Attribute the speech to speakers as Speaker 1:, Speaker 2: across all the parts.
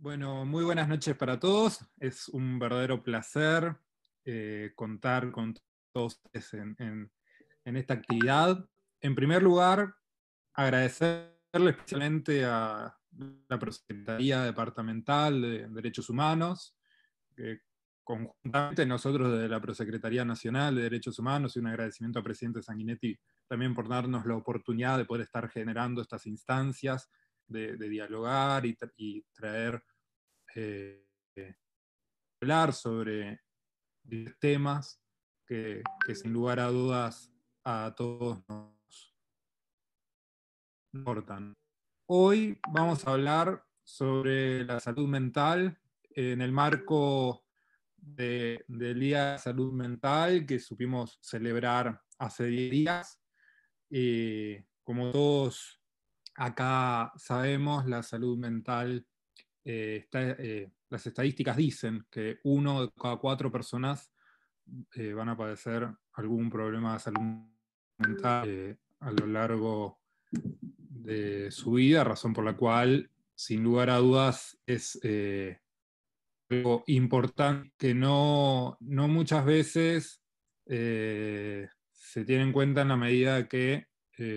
Speaker 1: Bueno, muy buenas noches para todos. Es un verdadero placer contar con todos ustedes en esta actividad. En primer lugar, agradecerle especialmente a la Prosecretaría Departamental de Derechos Humanos, que conjuntamente nosotros de la Prosecretaría Nacional de Derechos Humanos, y un agradecimiento al presidente Sanguinetti también por darnos la oportunidad de poder estar generando estas instancias, de dialogar y traer eh, hablar sobre temas que sin lugar a dudas a todos nos importan. Hoy vamos a hablar sobre la salud mental en el marco del Día de Salud Mental que supimos celebrar hace 10 días. Como todos acá sabemos, la salud mental las estadísticas dicen que 1 de cada 4 personas van a padecer algún problema de salud mental a lo largo de su vida, razón por la cual, sin lugar a dudas, es algo importante que no muchas veces se tiene en cuenta en la medida que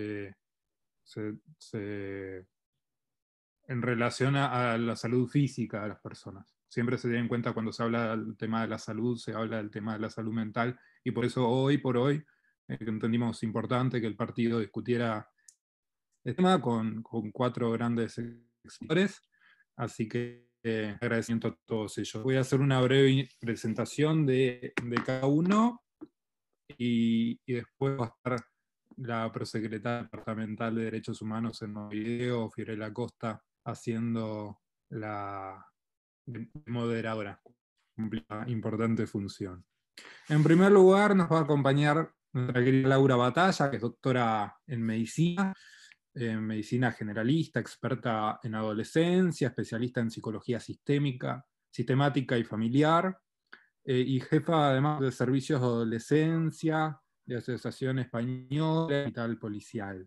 Speaker 1: se en relación a la salud física de las personas. Siempre se tiene en cuenta cuando se habla del tema de la salud, se habla del tema de la salud mental, y por eso hoy por hoy entendimos importante que el partido discutiera el tema con 4 grandes expositores, así que agradecimiento a todos ellos. Voy a hacer una breve presentación de cada uno y después va a estar la prosecretaria departamental de Derechos Humanos en el video, Fiorella Costa, haciendo la moderadora, cumple una importante función. En primer lugar, nos va a acompañar nuestra querida Laura Batalla, que es doctora en medicina generalista, experta en adolescencia, especialista en psicología sistemática y familiar, y jefa además de servicios de adolescencia, de Asociación Española y tal policial.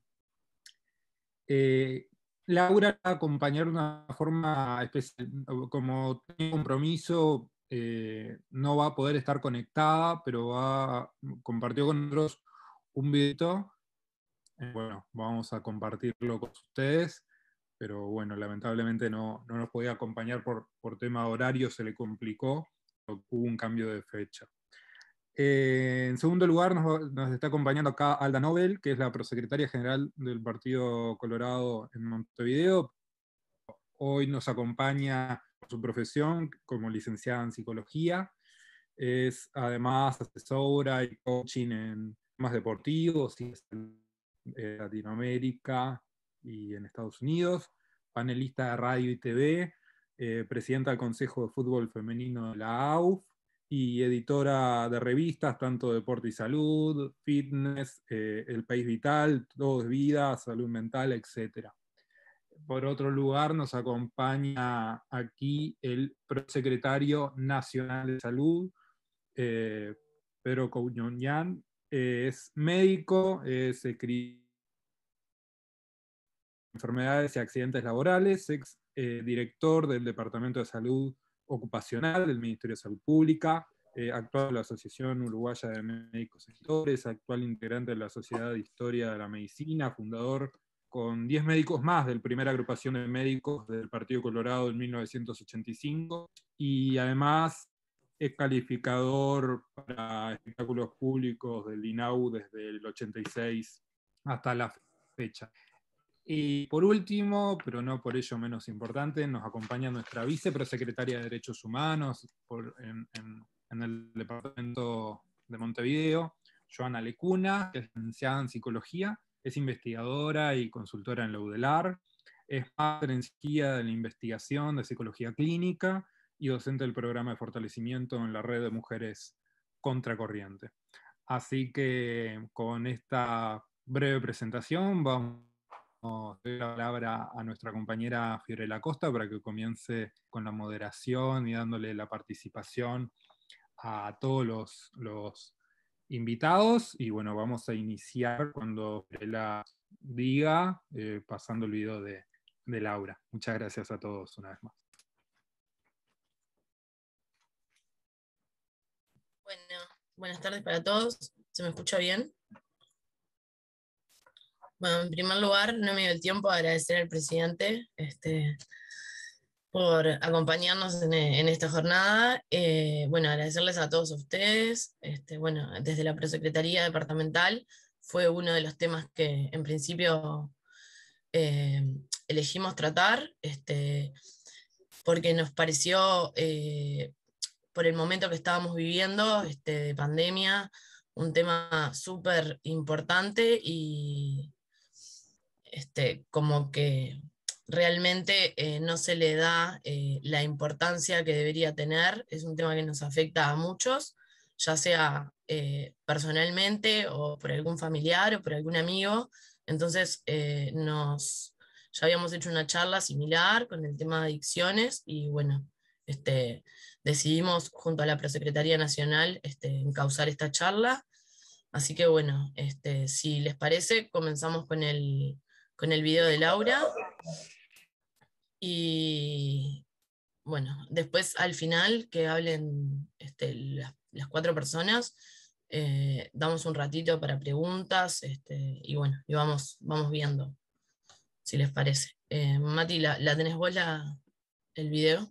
Speaker 1: Laura va a acompañar de una forma especial, como tiene compromiso, no va a poder estar conectada, pero compartió con nosotros un video. Bueno, vamos a compartirlo con ustedes, pero bueno, lamentablemente no nos podía acompañar por tema de horario, se le complicó, hubo un cambio de fecha. En segundo lugar, nos está acompañando acá Alda Nobel, que es la prosecretaria general del Partido Colorado en Montevideo. Hoy nos acompaña por su profesión como licenciada en psicología. Es además asesora y coaching en temas deportivos y en Latinoamérica y en Estados Unidos. Panelista de radio y TV, presidenta del Consejo de Fútbol Femenino de la AUF, y editora de revistas, tanto Deporte y Salud, Fitness, El País Vital, Todo es Vida, Salud Mental, etc. Por otro lugar, nos acompaña aquí el prosecretario nacional de salud, Pedro Couñoñán. Es médico, es enfermedades y accidentes laborales, ex director del Departamento de Salud Ocupacional del Ministerio de Salud Pública, actual de la Asociación Uruguaya de Médicos Editores, actual integrante de la Sociedad de Historia de la Medicina, fundador con 10 médicos más del primera agrupación de médicos del Partido Colorado en 1985, y además es calificador para espectáculos públicos del INAU desde el 86 hasta la fecha. Y por último, pero no por ello menos importante, nos acompaña nuestra viceprosecretaria de Derechos Humanos en el departamento de Montevideo, Joana Lecuna, que es licenciada en psicología, es investigadora y consultora en la UDELAR, es máster en psicología de la investigación de psicología clínica y docente del programa de fortalecimiento en la red de mujeres Contracorriente. Así que con esta breve presentación vamos doy la palabra a nuestra compañera Fiorella Costa para que comience con la moderación y dándole la participación a todos los invitados. Y bueno, vamos a iniciar cuando Fiorella diga, pasando el video de Laura. Muchas gracias a todos una vez más.
Speaker 2: Buenas tardes para todos. ¿Se me escucha bien? Bueno, en primer lugar, no me dio el tiempo de agradecer al presidente por acompañarnos en esta jornada. Bueno, agradecerles a todos ustedes. Bueno, desde la Prosecretaría Departamental fue uno de los temas que en principio elegimos tratar, porque nos pareció, por el momento que estábamos viviendo, de pandemia, un tema súper importante y como que realmente no se le da la importancia que debería tener. Es un tema que nos afecta a muchos, ya sea personalmente o por algún familiar o por algún amigo. Entonces, ya habíamos hecho una charla similar con el tema de adicciones y bueno, decidimos junto a la Prosecretaría Nacional encauzar esta charla. Así que bueno, si les parece, comenzamos con el video de Laura y bueno, después al final que hablen las cuatro personas, damos un ratito para preguntas y bueno, y vamos viendo, si les parece. Mati, ¿la tenés vos el video?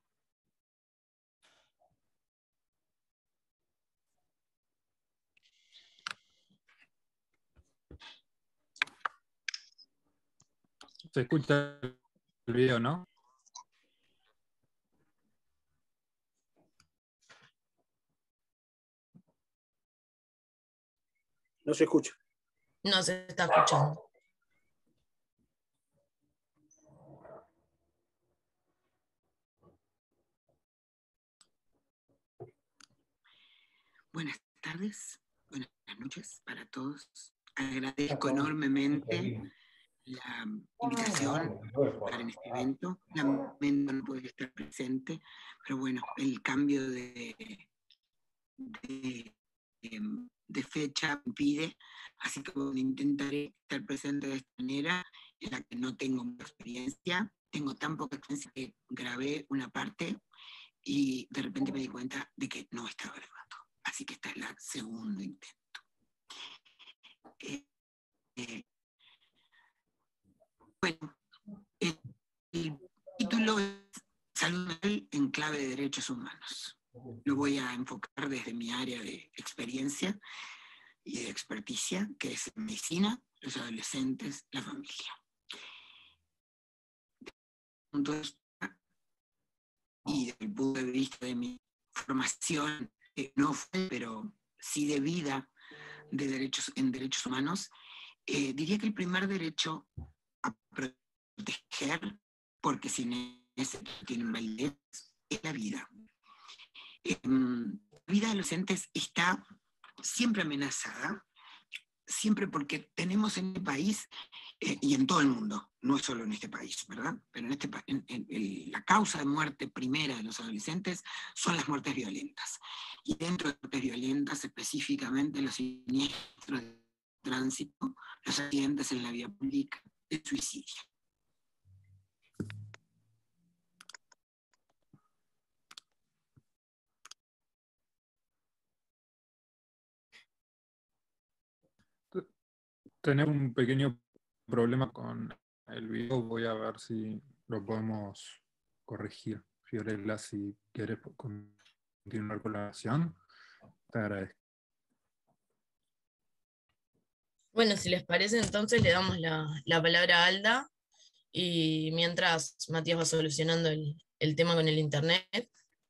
Speaker 1: Se escucha el video, ¿no?
Speaker 3: No se escucha.
Speaker 2: No se está escuchando.
Speaker 4: Buenas tardes, buenas noches para todos. Agradezco enormemente la invitación para en este evento. Lamento no poder estar presente, pero bueno, el cambio de fecha impide, así que bueno, intentaré estar presente de esta manera en la que no tengo mucha experiencia. Tengo tan poca experiencia que grabé una parte y de repente me di cuenta de que no estaba grabando. Así que esta es la segundo intento. Bueno, el título es Salud mental en clave de derechos humanos. Lo voy a enfocar desde mi área de experiencia y de experticia, que es medicina, los adolescentes, la familia. Entonces, y desde el punto de vista de mi formación, no fue, pero sí de vida en derechos humanos, diría que el primer derecho a proteger, porque sin ese tienen validez, es la vida. La vida de los adolescentes está siempre amenazada, siempre porque tenemos en el país y en todo el mundo, no es solo en este país, ¿verdad? Pero la causa de muerte primera de los adolescentes son las muertes violentas. Y dentro de las muertes violentas, específicamente los siniestros de tránsito, los accidentes en la vía pública, el suicidio.
Speaker 1: Tenemos un pequeño problema con el video, voy a ver si lo podemos corregir. Fiorella, si quieres continuar con la oración, te agradezco.
Speaker 2: Bueno, si les parece, entonces le damos la palabra a Alda y mientras Matías va solucionando el tema con el internet.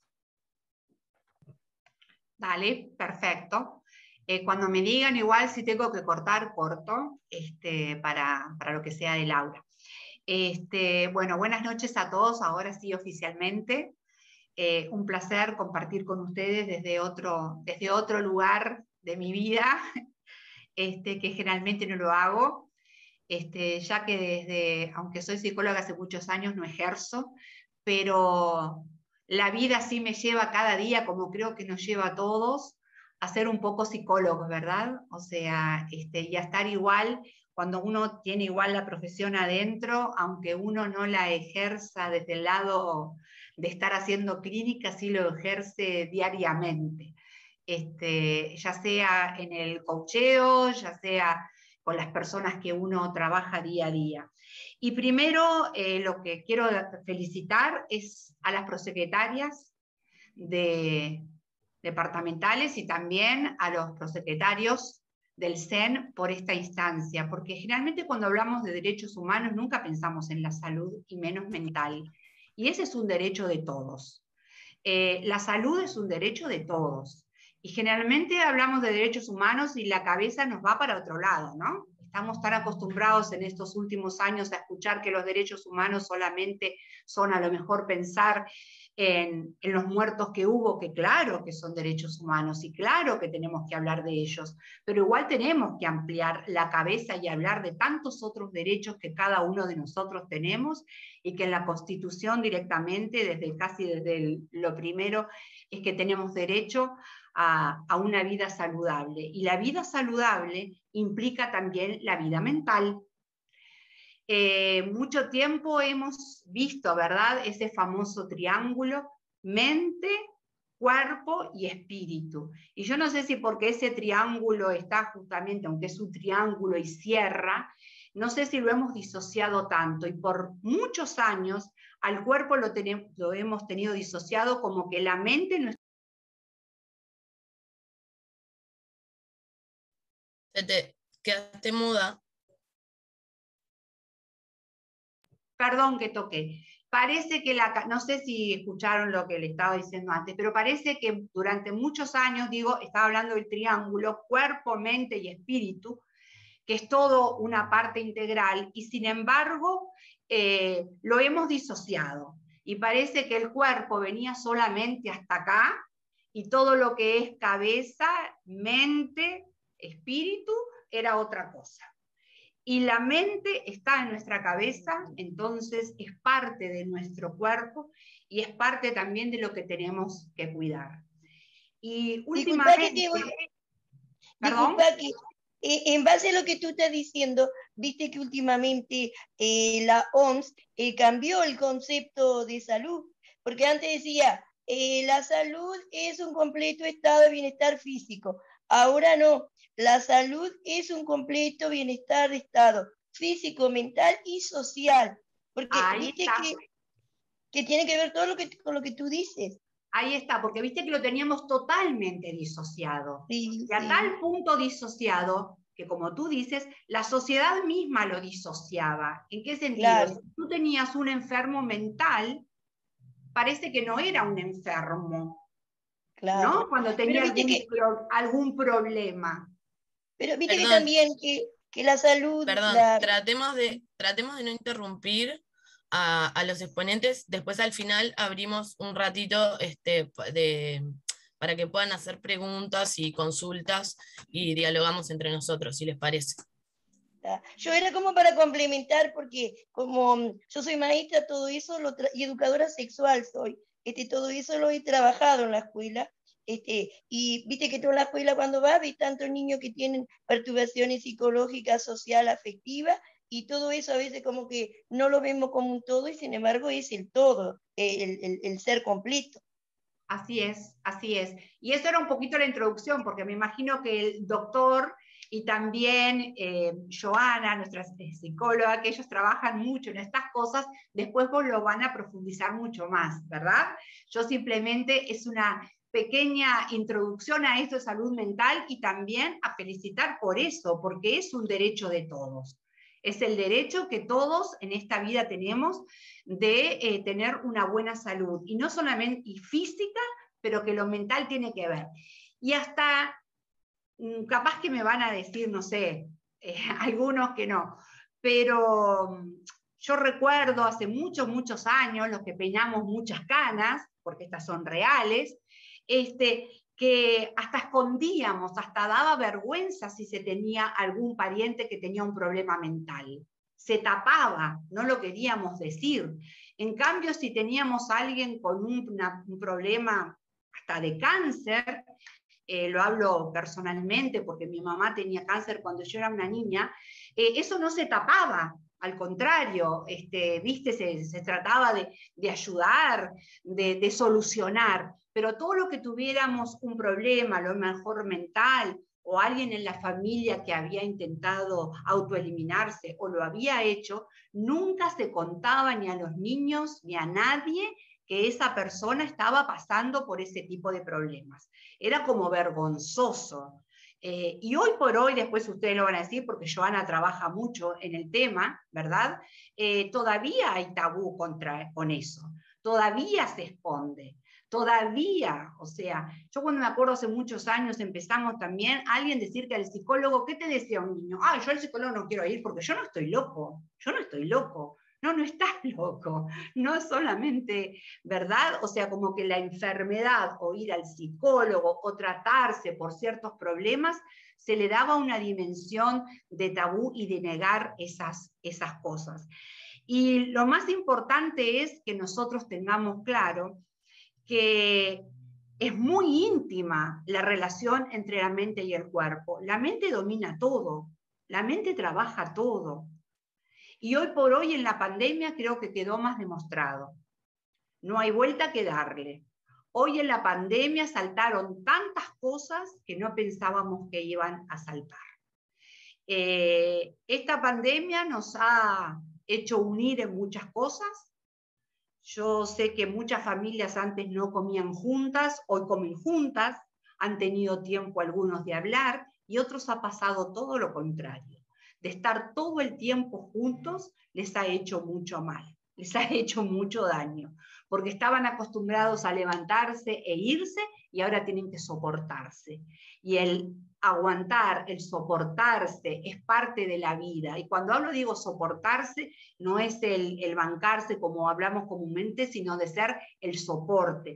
Speaker 5: Dale, perfecto. Cuando me digan igual si tengo que cortar, corto, para lo que sea de Laura. Bueno, buenas noches a todos, ahora sí oficialmente. Un placer compartir con ustedes desde otro lugar de mi vida, que generalmente no lo hago, ya que aunque soy psicóloga hace muchos años, no ejerzo, pero la vida sí me lleva cada día, como creo que nos lleva a todos, a ser un poco psicólogos, ¿verdad? O sea, y a estar igual, cuando uno tiene igual la profesión adentro, aunque uno no la ejerza desde el lado de estar haciendo clínica, sí lo ejerce diariamente. ya sea en el coacheo, ya sea con las personas que uno trabaja día a día. Y primero lo que quiero felicitar es a las prosecretarias departamentales y también a los prosecretarios del CEN por esta instancia, porque generalmente cuando hablamos de derechos humanos nunca pensamos en la salud y menos mental, y ese es un derecho de todos. La salud es un derecho de todos, y generalmente hablamos de derechos humanos y la cabeza nos va para otro lado, ¿no? Estamos tan acostumbrados en estos últimos años a escuchar que los derechos humanos solamente son a lo mejor pensar en los muertos que hubo, que claro que son derechos humanos y claro que tenemos que hablar de ellos, pero igual tenemos que ampliar la cabeza y hablar de tantos otros derechos que cada uno de nosotros tenemos y que en la Constitución directamente, desde lo primero, es que tenemos derecho a una vida saludable. Y la vida saludable implica también la vida mental. Mucho tiempo hemos visto, ¿verdad?, ese famoso triángulo, mente, cuerpo y espíritu. Y yo no sé si porque ese triángulo está justamente, aunque es un triángulo y cierra, no sé si lo hemos disociado tanto, y por muchos años al cuerpo lo hemos tenido disociado como que la mente no.
Speaker 2: Te quedaste muda.
Speaker 5: Perdón que toqué. Parece que no sé si escucharon lo que le estaba diciendo antes, pero parece que durante muchos años, estaba hablando del triángulo, cuerpo, mente y espíritu, que es todo una parte integral, y sin embargo lo hemos disociado. Y parece que el cuerpo venía solamente hasta acá, y todo lo que es cabeza, mente, espíritu, era otra cosa. Y la mente está en nuestra cabeza, entonces es parte de nuestro cuerpo y es parte también de lo que tenemos que cuidar. Y últimamente...
Speaker 3: Disculpa que en base a lo que tú estás diciendo, viste que últimamente la OMS cambió el concepto de salud, porque antes decía, la salud es un completo estado de bienestar físico. Ahora no, la salud es un completo bienestar de estado físico, mental y social. Porque viste que tiene que ver todo con lo que tú dices.
Speaker 5: Ahí está, porque viste que lo teníamos totalmente disociado.
Speaker 3: Sí,
Speaker 5: y a tal punto disociado que, como tú dices, la sociedad misma lo disociaba. ¿En qué sentido?
Speaker 3: Claro.
Speaker 5: Si tú tenías un enfermo mental, parece que no era un enfermo. Claro. ¿No? Cuando tenía algún problema.
Speaker 3: Pero viste que también que la salud...
Speaker 2: Perdón, tratemos de no interrumpir a los exponentes. Después al final abrimos un ratito para que puedan hacer preguntas y consultas y dialogamos entre nosotros, si les parece.
Speaker 3: Yo era como para complementar, porque como yo soy maestra, todo eso, y educadora sexual soy, todo eso lo he trabajado en la escuela, y viste que tú en la escuela cuando vas, ves tantos niños que tienen perturbaciones psicológicas, social, afectivas, y todo eso a veces como que no lo vemos como un todo, y sin embargo es el todo, el ser completo.
Speaker 5: Así es, así es. Y eso era un poquito la introducción, porque me imagino que el doctor y también Joana, nuestra psicóloga, que ellos trabajan mucho en estas cosas, después vos lo van a profundizar mucho más, ¿verdad? Yo simplemente es una pequeña introducción a esto de salud mental y también a felicitar por eso, porque es un derecho de todos. Es el derecho que todos en esta vida tenemos de tener una buena salud, y no solamente física, pero que lo mental tiene que ver. Y hasta, capaz que me van a decir, no sé, algunos que no, pero yo recuerdo hace muchos, muchos años, los que peinamos muchas canas, porque estas son reales, que hasta escondíamos, hasta daba vergüenza si se tenía algún pariente que tenía un problema mental. Se tapaba, no lo queríamos decir. En cambio, si teníamos a alguien con un problema hasta de cáncer, lo hablo personalmente porque mi mamá tenía cáncer cuando yo era una niña, eso no se tapaba. al contrario, ¿viste? Se trataba de ayudar, de solucionar, pero todo lo que tuviéramos un problema, a lo mejor mental, o alguien en la familia que había intentado autoeliminarse o lo había hecho, nunca se contaba ni a los niños ni a nadie que esa persona estaba pasando por ese tipo de problemas. Era como vergonzoso. Y hoy por hoy, después ustedes lo van a decir, porque Joana trabaja mucho en el tema, ¿verdad? Todavía hay tabú con eso, todavía se esconde. Todavía, o sea, yo cuando me acuerdo hace muchos años empezamos también a alguien decir que al psicólogo, ¿qué te decía un niño? Ah, yo al psicólogo no quiero ir porque yo no estoy loco, yo no estoy loco. No, no estás loco, no es solamente, ¿verdad? O sea, como que la enfermedad o ir al psicólogo o tratarse por ciertos problemas, se le daba una dimensión de tabú y de negar esas cosas. Y lo más importante es que nosotros tengamos claro que es muy íntima la relación entre la mente y el cuerpo. La mente domina todo, la mente trabaja todo. Y hoy por hoy en la pandemia creo que quedó más demostrado. No hay vuelta que darle. Hoy en la pandemia saltaron tantas cosas que no pensábamos que iban a saltar. Esta pandemia nos ha hecho unir en muchas cosas. Yo sé que muchas familias antes no comían juntas, hoy comen juntas, han tenido tiempo algunos de hablar y otros ha pasado todo lo contrario. De estar todo el tiempo juntos les ha hecho mucho mal, les ha hecho mucho daño, porque estaban acostumbrados a levantarse e irse y ahora tienen que soportarse. Y el aguantar, el soportarse es parte de la vida. Y cuando digo soportarse, no es el bancarse como hablamos comúnmente, sino de ser el soporte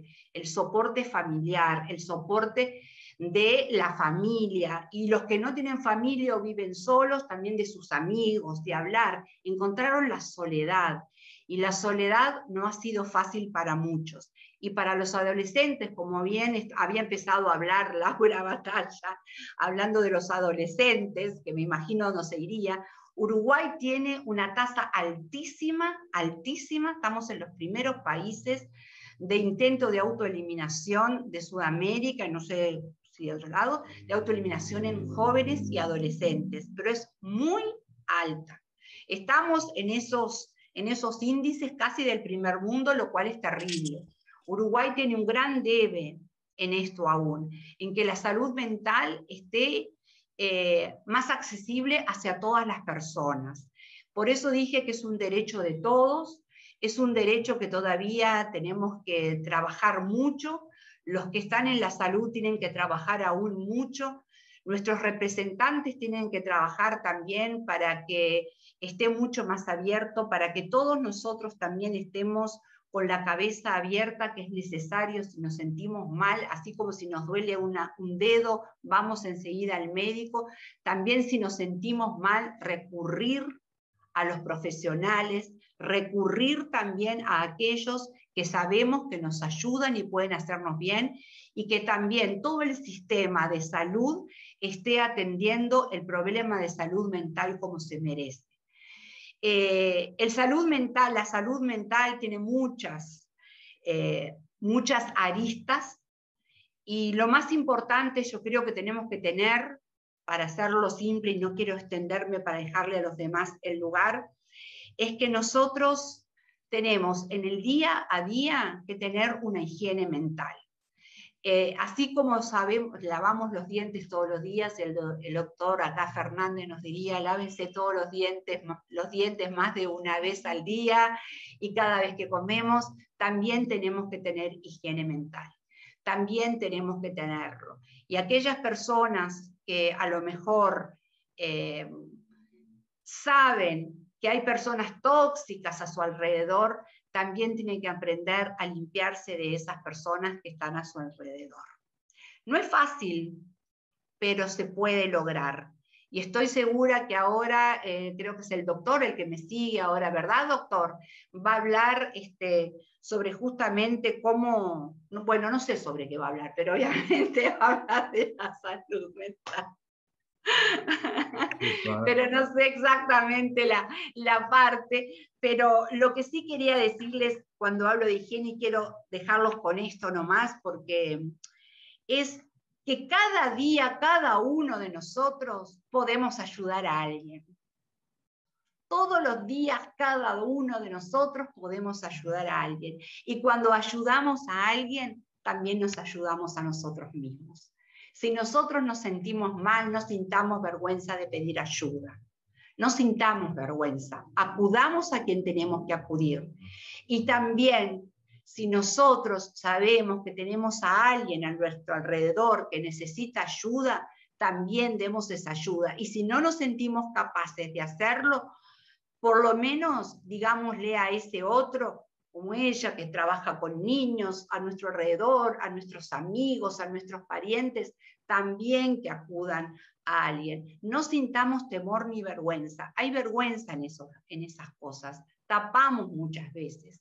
Speaker 5: familiar, el soporte de la familia, y los que no tienen familia o viven solos, también de sus amigos, de hablar. Encontraron la soledad, y la soledad no ha sido fácil para muchos. Y para los adolescentes, como bien había empezado a hablar Laura Batalla, hablando de los adolescentes, que me imagino no se iría, Uruguay tiene una tasa altísima, altísima, estamos en los primeros países de intento de autoeliminación de Sudamérica, no sé si de otro lado, de autoeliminación en jóvenes y adolescentes, pero es muy alta. Estamos en esos índices casi del primer mundo, lo cual es terrible. Uruguay tiene un gran debe en esto aún, en que la salud mental esté más accesible hacia todas las personas. Por eso dije que es un derecho de todos, es un derecho que todavía tenemos que trabajar mucho. Los que están en la salud tienen que trabajar aún mucho. Nuestros representantes tienen que trabajar también para que esté mucho más abierto, para que todos nosotros también estemos con la cabeza abierta, que es necesario si nos sentimos mal, así como si nos duele un dedo, vamos enseguida al médico. También si nos sentimos mal, recurrir a los profesionales, recurrir también a aquellos que sabemos que nos ayudan y pueden hacernos bien, y que también todo el sistema de salud esté atendiendo el problema de salud mental como se merece. La salud mental tiene muchas aristas, y lo más importante yo creo que tenemos que tener, para hacerlo simple y no quiero extenderme para dejarle a los demás el lugar, es que nosotros tenemos en el día a día que tener una higiene mental. Así como sabemos, lavamos los dientes todos los días, el doctor acá Fernández nos diría, lávense todos los dientes más de una vez al día, y cada vez que comemos, también tenemos que tener higiene mental. También tenemos que tenerlo. Y aquellas personas que a lo mejor saben que hay personas tóxicas a su alrededor, también tienen que aprender a limpiarse de esas personas que están a su alrededor. No es fácil, pero se puede lograr. Y estoy segura que ahora, creo que es el doctor el que me sigue ahora, ¿verdad, doctor? Va a hablar sobre justamente cómo, bueno, no sé sobre qué va a hablar, pero obviamente va a hablar de la salud mental. Pero no sé exactamente la parte, pero lo que sí quería decirles cuando hablo de higiene, y quiero dejarlos con esto nomás, porque es que cada día, cada uno de nosotros podemos ayudar a alguien. Todos los días, cada uno de nosotros podemos ayudar a alguien. Y cuando ayudamos a alguien, también nos ayudamos a nosotros mismos. Si nosotros nos sentimos mal, no sintamos vergüenza de pedir ayuda. No sintamos vergüenza. Acudamos a quien tenemos que acudir. Y también, si nosotros sabemos que tenemos a alguien a nuestro alrededor que necesita ayuda, también demos esa ayuda. Y si no nos sentimos capaces de hacerlo, por lo menos digámosle a ese otro, como ella que trabaja con niños a nuestro alrededor, a nuestros amigos, a nuestros parientes, también que acudan a alguien. No sintamos temor ni vergüenza. Hay vergüenza en esas cosas. Tapamos muchas veces.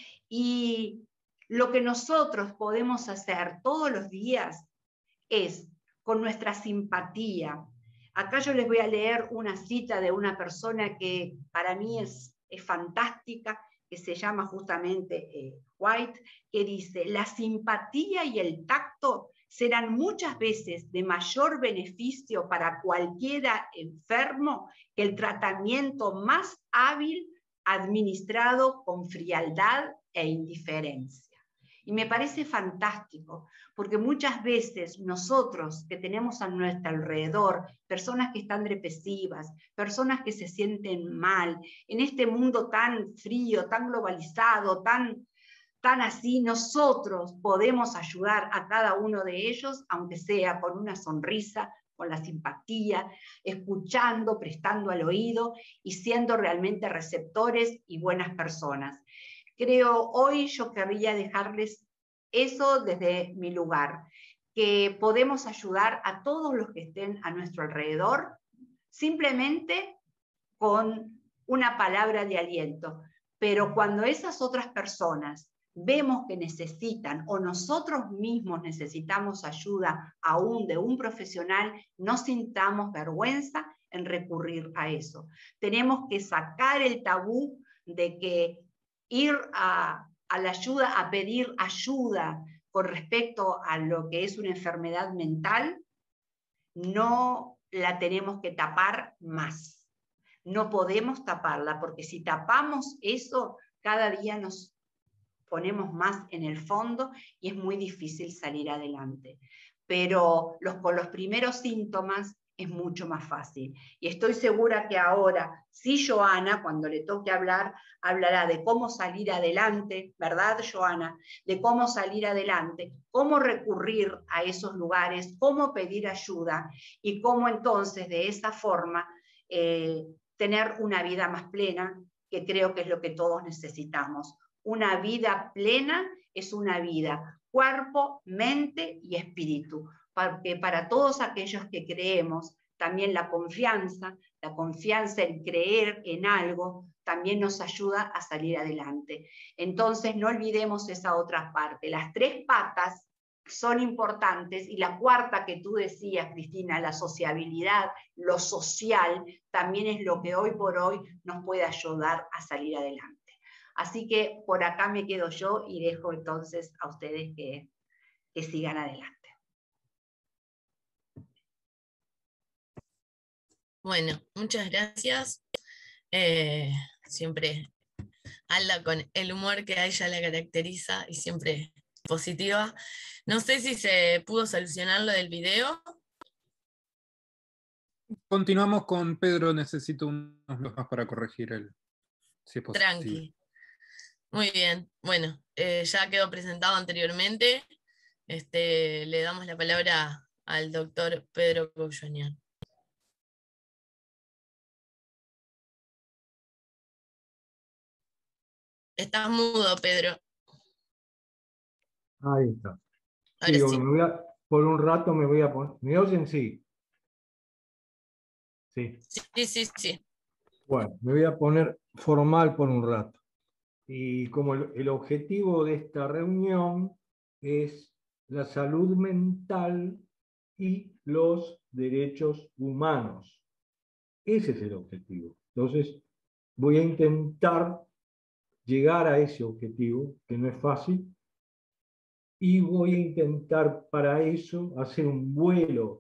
Speaker 5: Y lo que nosotros podemos hacer todos los días es, con nuestra simpatía. Acá yo les voy a leer una cita de una persona que para mí es fantástica, que se llama justamente White, que dice: la simpatía y el tacto serán muchas veces de mayor beneficio para cualquiera enfermo que el tratamiento más hábil administrado con frialdad e indiferencia. Y me parece fantástico, porque muchas veces nosotros que tenemos a nuestro alrededor personas que están depresivas, personas que se sienten mal, en este mundo tan frío, tan globalizado, tan así, nosotros podemos ayudar a cada uno de ellos, aunque sea con una sonrisa, con la simpatía, escuchando, prestando al oído y siendo realmente receptores y buenas personas. Creo, hoy yo querría dejarles eso desde mi lugar, que podemos ayudar a todos los que estén a nuestro alrededor, simplemente con una palabra de aliento. Pero cuando esas otras personas vemos que necesitan, o nosotros mismos necesitamos ayuda aún de un profesional, no sintamos vergüenza en recurrir a eso. Tenemos que sacar el tabú de que ir a la ayuda, a pedir ayuda con respecto a lo que es una enfermedad mental, no la tenemos que tapar más. No podemos taparla, porque si tapamos eso, cada día nos ponemos más en el fondo y es muy difícil salir adelante. Pero con los primeros síntomas es mucho más fácil. Y estoy segura que ahora, sí, Joana, cuando le toque hablar, hablará de cómo salir adelante, ¿verdad, Joana? De cómo salir adelante, cómo recurrir a esos lugares, cómo pedir ayuda y cómo entonces de esa forma tener una vida más plena, que creo que es lo que todos necesitamos. Una vida plena es una vida, cuerpo, mente y espíritu. Porque para todos aquellos que creemos, también la confianza en creer en algo, también nos ayuda a salir adelante. Entonces no olvidemos esa otra parte. Las 3 patas son importantes, y la cuarta que tú decías, Cristina, la sociabilidad, lo social, también es lo que hoy por hoy nos puede ayudar a salir adelante. Así que por acá me quedo yo y dejo entonces a ustedes que sigan adelante.
Speaker 2: Bueno, muchas gracias. Siempre Alda con el humor que a ella la caracteriza y siempre positiva. No sé si se pudo solucionar lo del video.
Speaker 1: Continuamos con Pedro, necesito unos minutos más para corregir si es posible.
Speaker 2: Tranqui. Muy bien, bueno, ya quedó presentado anteriormente. Le damos la palabra al doctor Pedro Couchonian. Estás mudo, Pedro.
Speaker 6: Ahí está.
Speaker 2: Ahora
Speaker 6: Sí,
Speaker 2: sí.
Speaker 6: por un rato me voy a poner. ¿Me oyen? Sí. Sí.
Speaker 2: Sí.
Speaker 6: Bueno, me voy a poner formal por un rato. Y como el objetivo de esta reunión es la salud mental y los derechos humanos. Ese es el objetivo. Entonces, voy a intentar llegar a ese objetivo, que no es fácil, y voy a intentar para eso hacer un vuelo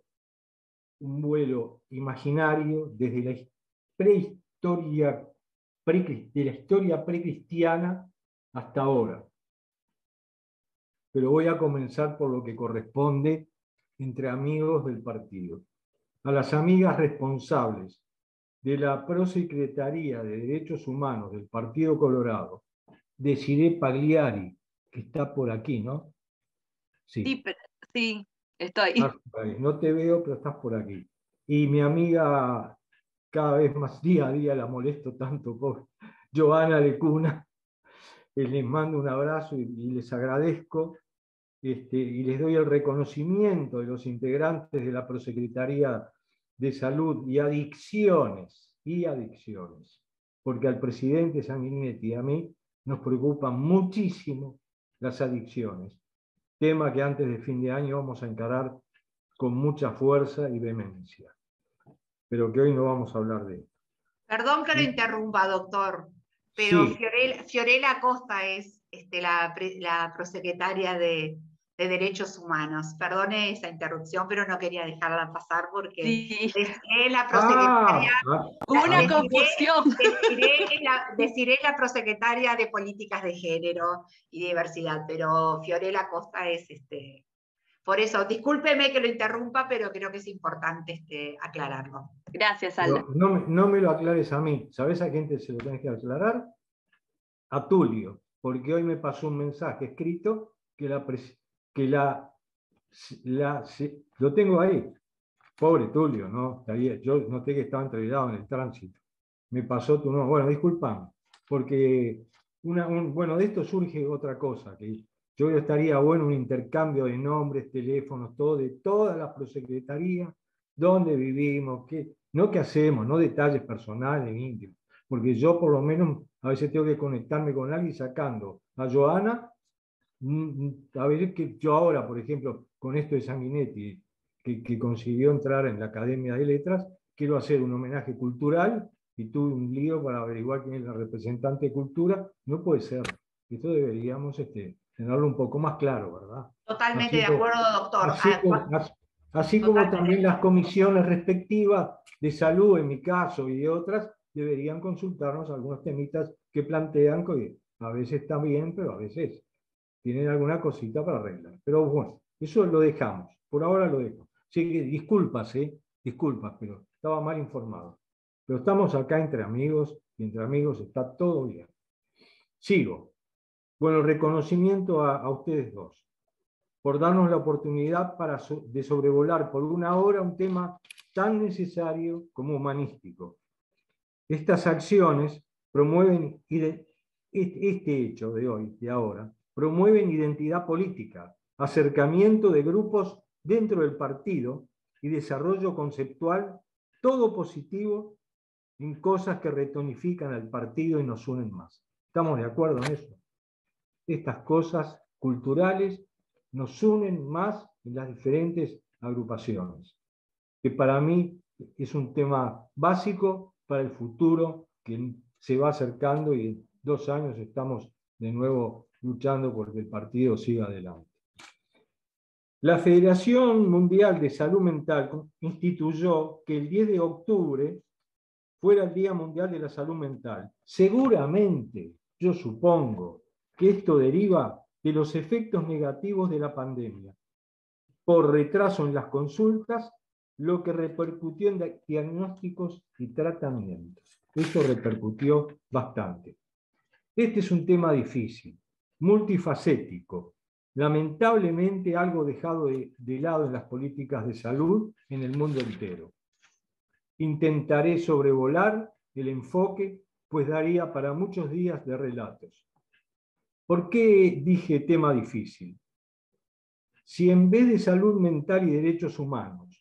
Speaker 6: imaginario desde la prehistoria, de la historia precristiana hasta ahora. Pero voy a comenzar por lo que corresponde entre amigos del partido. A las amigas responsables de la Prosecretaría de Derechos Humanos del Partido Colorado, Desiree Pagliari, que está por aquí, ¿no?
Speaker 7: Sí, sí, estoy.
Speaker 6: No te veo, pero estás por aquí. Y mi amiga, cada vez más día a día la molesto tanto, por Joana Lecuna, les mando un abrazo y les agradezco, y les doy el reconocimiento de los integrantes de la Prosecretaría de Salud y Adicciones, porque al presidente Sanguinetti y a mí nos preocupan muchísimo las adicciones, tema que antes de fin de año vamos a encarar con mucha fuerza y vehemencia, pero que hoy no vamos a hablar de esto.
Speaker 5: Perdón que lo interrumpa, doctor, pero
Speaker 6: Sí.
Speaker 5: Fiorella Costa es la prosecretaria de Derechos Humanos. Perdone esa interrupción, pero no quería dejarla pasar porque
Speaker 7: Sí.
Speaker 5: es la prosecretaria.
Speaker 7: Una confusión.
Speaker 5: Deciré la prosecretaria de Políticas de Género y Diversidad, pero Fiorella Costa es por eso, discúlpeme que lo interrumpa, pero creo que es importante aclararlo.
Speaker 7: Gracias, Alda.
Speaker 6: No me lo aclares a mí. ¿Sabes a quién se lo tenés que aclarar? A Tulio, porque hoy me pasó un mensaje escrito lo tengo ahí. Pobre Tulio, ¿no? Yo noté que estaba entrevistado en el tránsito. Me pasó tu nombre. Bueno, disculpame, porque bueno, de esto surge otra cosa, que yo estaría bueno un intercambio de nombres, teléfonos, todo, de todas las prosecretarías, dónde vivimos, no qué hacemos, no detalles personales, íntimos, porque yo por lo menos a veces tengo que conectarme con alguien sacando a Joana, a ver que yo ahora, por ejemplo, con esto de Sanguinetti, que consiguió entrar en la Academia de Letras, quiero hacer un homenaje cultural y tuve un lío para averiguar quién es la representante de cultura. No puede ser. Esto deberíamos tenerlo un poco más claro, ¿verdad?
Speaker 5: Totalmente de acuerdo, doctor.
Speaker 6: Así como también las comisiones respectivas de salud, en mi caso, y de otras, deberían consultarnos algunos temitas que plantean, que a veces está bien, pero a veces tienen alguna cosita para arreglar. Pero bueno, eso lo dejamos. Por ahora lo dejo. Así que disculpas, pero estaba mal informado. Pero estamos acá entre amigos, y entre amigos está todo bien. Sigo. Bueno, reconocimiento a ustedes dos por darnos la oportunidad de sobrevolar por una hora un tema tan necesario como humanístico. Estas acciones promueven, este hecho de hoy, de ahora, promueven identidad política, acercamiento de grupos dentro del partido y desarrollo conceptual, todo positivo en cosas que retonifican al partido y nos unen más. ¿Estamos de acuerdo en eso? Estas cosas culturales nos unen más en las diferentes agrupaciones, que para mí es un tema básico para el futuro que se va acercando y en 2 años estamos de nuevo luchando porque el partido siga adelante. La Federación Mundial de Salud Mental instituyó que el 10 de octubre fuera el Día Mundial de la Salud Mental. Seguramente, yo supongo, que esto deriva de los efectos negativos de la pandemia, por retraso en las consultas, lo que repercutió en diagnósticos y tratamientos. Eso repercutió bastante. Este es un tema difícil, multifacético, lamentablemente algo dejado de lado en las políticas de salud en el mundo entero. Intentaré sobrevolar el enfoque, pues daría para muchos días de relatos. ¿Por qué dije tema difícil? Si en vez de salud mental y derechos humanos,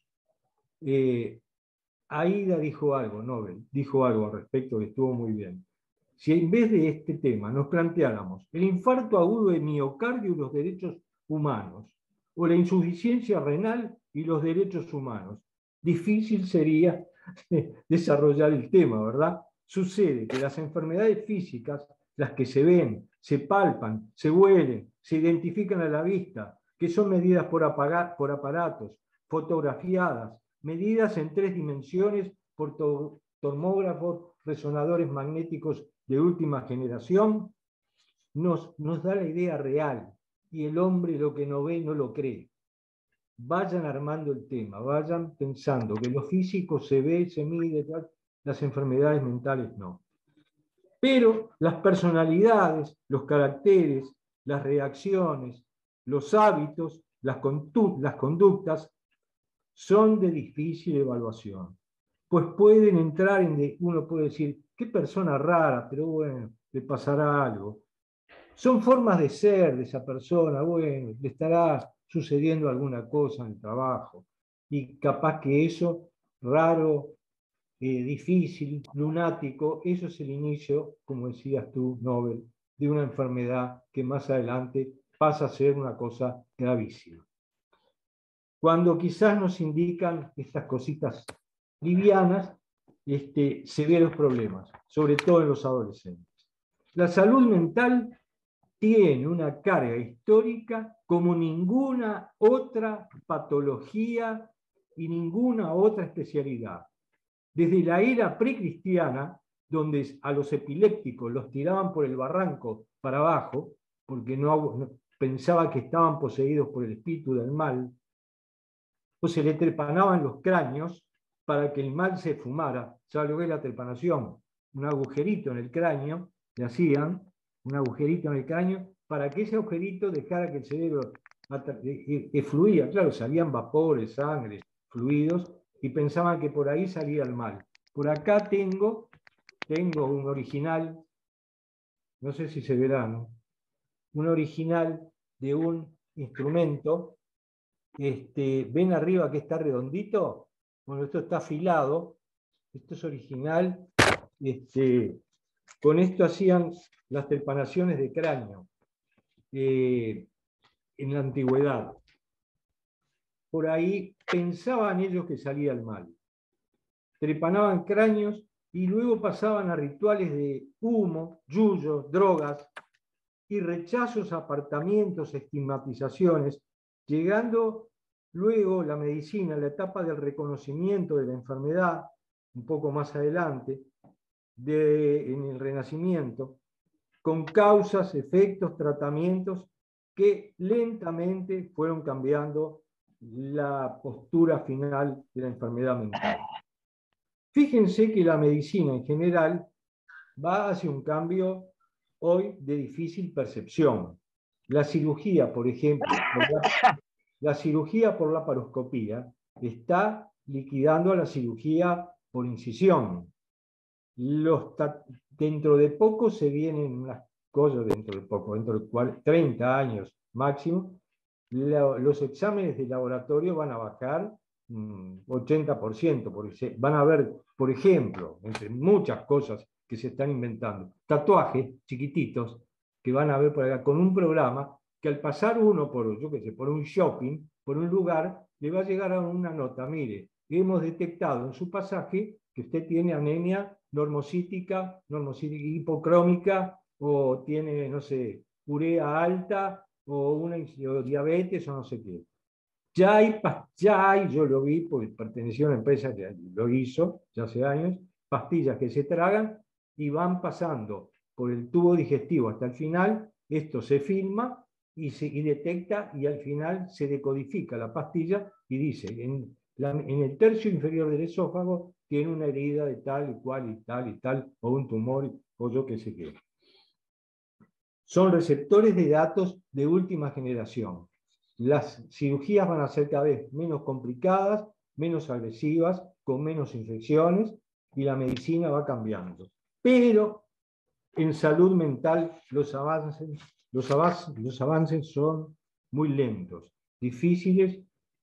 Speaker 6: Aida dijo algo, Nobel, dijo algo al respecto que estuvo muy bien. Si en vez de este tema nos planteáramos el infarto agudo de miocardio y los derechos humanos, o la insuficiencia renal y los derechos humanos. Difícil sería desarrollar el tema, ¿verdad? Sucede que las enfermedades físicas, las que se ven, se palpan, se huelen, se identifican a la vista, que son medidas por aparatos, fotografiadas, medidas en 3 dimensiones por tomógrafos, resonadores magnéticos de última generación, nos da la idea real, y el hombre lo que no ve no lo cree. Vayan armando el tema, vayan pensando que lo físico se ve, se mide, las enfermedades mentales no. Pero las personalidades, los caracteres, las reacciones, los hábitos, las conductas son de difícil evaluación. Pues pueden entrar uno puede decir, qué persona rara, pero bueno, le pasará algo. Son formas de ser de esa persona, bueno, le estará sucediendo alguna cosa en el trabajo. Y capaz que eso, raro, difícil, lunático, eso es el inicio, como decías tú, Nobel, de una enfermedad que más adelante pasa a ser una cosa gravísima. Cuando quizás nos indican estas cositas livianas, se ven los problemas, sobre todo en los adolescentes. La salud mental tiene una carga histórica como ninguna otra patología y ninguna otra especialidad. Desde la era precristiana, donde a los epilépticos los tiraban por el barranco para abajo, porque no pensaba que estaban poseídos por el espíritu del mal, o se le trepanaban los cráneos para que el mal se fumara. ¿Sabe lo que es la trepanación? Un agujerito en el cráneo, le hacían un agujerito en el cráneo para que ese agujerito dejara que el cerebro fluía. Claro, salían vapores, sangre, fluidos, y pensaban que por ahí salía el mal. Por acá tengo un original, no sé si se verá, ¿no? Un original de un instrumento. ¿Ven arriba que está redondito? Bueno, esto está afilado, esto es original. Con esto hacían las trepanaciones de cráneo en la antigüedad. Por ahí pensaban ellos que salía el mal. Trepanaban cráneos y luego pasaban a rituales de humo, yuyos, drogas y rechazos, apartamientos, estigmatizaciones, llegando luego la medicina a la etapa del reconocimiento de la enfermedad, un poco más adelante, en el Renacimiento, con causas, efectos, tratamientos que lentamente fueron cambiando la postura final de la enfermedad mental. Fíjense que la medicina en general va hacia un cambio hoy de difícil percepción. La cirugía, por ejemplo, la cirugía por laparoscopía está liquidando a la cirugía por incisión. Dentro de poco se vienen unas cosas, dentro de 30 años máximo, los exámenes de laboratorio van a bajar 80%, porque van a ver, por ejemplo, entre muchas cosas que se están inventando, tatuajes chiquititos que van a ver por acá con un programa que al pasar uno por un shopping, por un lugar, le va a llegar a una nota, mire, hemos detectado en su pasaje que usted tiene anemia normocítica hipocrómica, o tiene, no sé, urea alta, o diabetes, o no sé qué. Ya hay, yo lo vi, porque perteneció a una empresa que lo hizo ya hace años, pastillas que se tragan y van pasando por el tubo digestivo hasta el final, esto se filma y detecta, y al final se decodifica la pastilla y dice, en el tercio inferior del esófago tiene una herida de tal y cual y tal, o un tumor, o yo qué sé qué. Son receptores de datos de última generación. Las cirugías van a ser cada vez menos complicadas, menos agresivas, con menos infecciones, y la medicina va cambiando. Pero en salud mental los avances son muy lentos, difíciles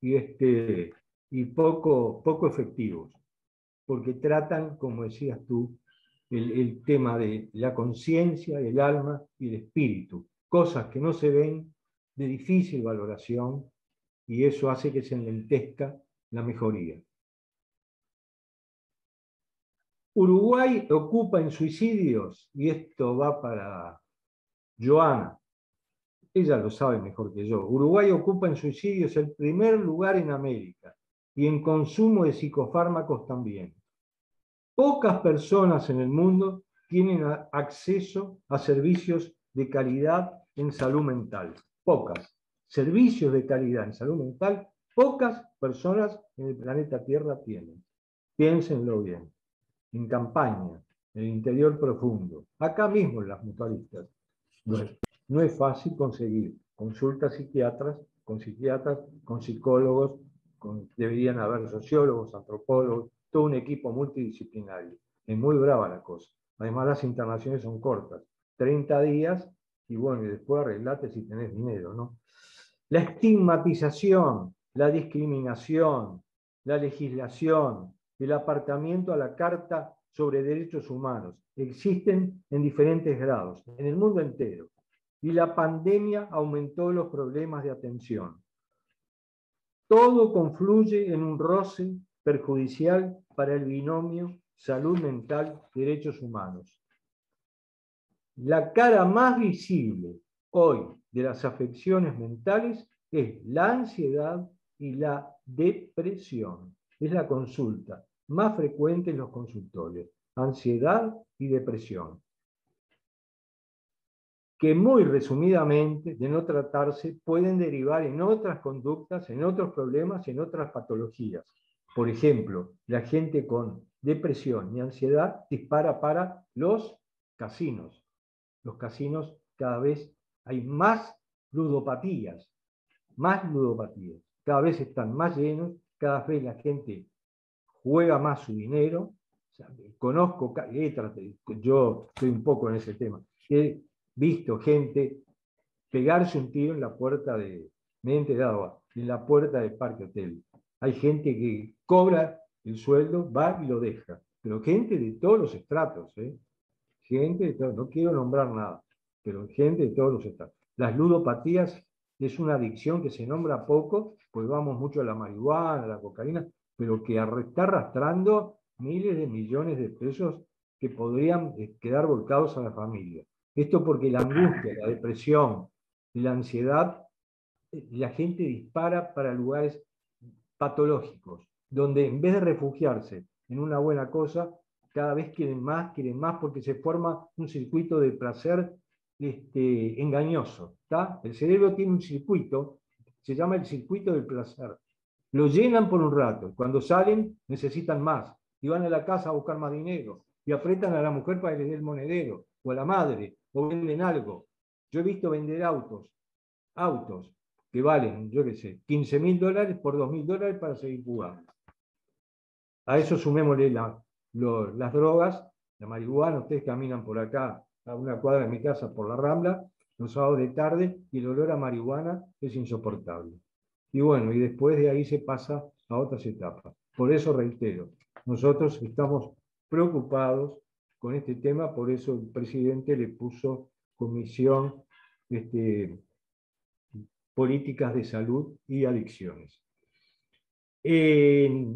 Speaker 6: y poco efectivos, porque tratan, como decías tú, el tema de la conciencia, el alma y el espíritu, cosas que no se ven, de difícil valoración, y eso hace que se enlentezca la mejoría. Uruguay ocupa en suicidios, y esto va para Joana, ella lo sabe mejor que yo, Uruguay ocupa en suicidios el primer lugar en América, y en consumo de psicofármacos también. Pocas personas en el mundo tienen acceso a servicios de calidad en salud mental. Pocas. Servicios de calidad en salud mental, pocas personas en el planeta Tierra tienen. Piénsenlo bien. En campaña, en el interior profundo, acá mismo en las mutualistas. No es fácil conseguir consultas con psiquiatras, con psicólogos, deberían haber sociólogos, antropólogos, todo un equipo multidisciplinario. Es muy brava la cosa. Además, las internaciones son cortas, 30 días, y bueno, y después arreglate si tenés dinero, ¿no? La estigmatización, la discriminación, la legislación, el apartamiento a la Carta sobre Derechos Humanos existen en diferentes grados, en el mundo entero. Y la pandemia aumentó los problemas de atención. Todo confluye en un roce perjudicial para el binomio salud mental, derechos humanos. La cara más visible hoy de las afecciones mentales es la ansiedad y la depresión. Es la consulta más frecuente en los consultorios. Ansiedad y depresión. Que muy resumidamente, de no tratarse, pueden derivar en otras conductas, en otros problemas, en otras patologías. Por ejemplo, la gente con depresión y ansiedad dispara para los casinos. Los casinos cada vez hay más ludopatías, cada vez están más llenos, cada vez la gente juega más su dinero. O sea, conozco, yo estoy un poco en ese tema, he visto gente pegarse un tiro en la puerta me he enterado, en la puerta del Parque Hotel. Hay gente que cobra el sueldo, va y lo deja, pero gente de todos los estratos, gente de todos, no quiero nombrar nada, pero gente de todos los estratos. Las ludopatías es una adicción que se nombra poco, pues vamos mucho a la marihuana, a la cocaína, pero que está arrastrando miles de millones de pesos que podrían quedar volcados a la familia. Esto porque la angustia, la depresión y la ansiedad, la gente dispara para lugares patológicos, donde en vez de refugiarse en una buena cosa, cada vez quieren más porque se forma un circuito de placer engañoso. ¿Tá? El cerebro tiene un circuito, se llama el circuito del placer. Lo llenan por un rato, cuando salen necesitan más, y van a la casa a buscar más dinero, y apretan a la mujer para que les dé el monedero, o a la madre, o venden algo. Yo he visto vender autos que valen, yo qué sé, $15.000 por $2.000 para seguir jugando. A eso sumémosle las drogas, la marihuana. Ustedes caminan por acá, a una cuadra de mi casa, por la Rambla, los sábados de tarde, y el olor a marihuana es insoportable. Y bueno, y después de ahí se pasa a otras etapas. Por eso reitero, nosotros estamos preocupados con este tema, por eso el presidente le puso comisión políticas de salud y adicciones. ¿Qué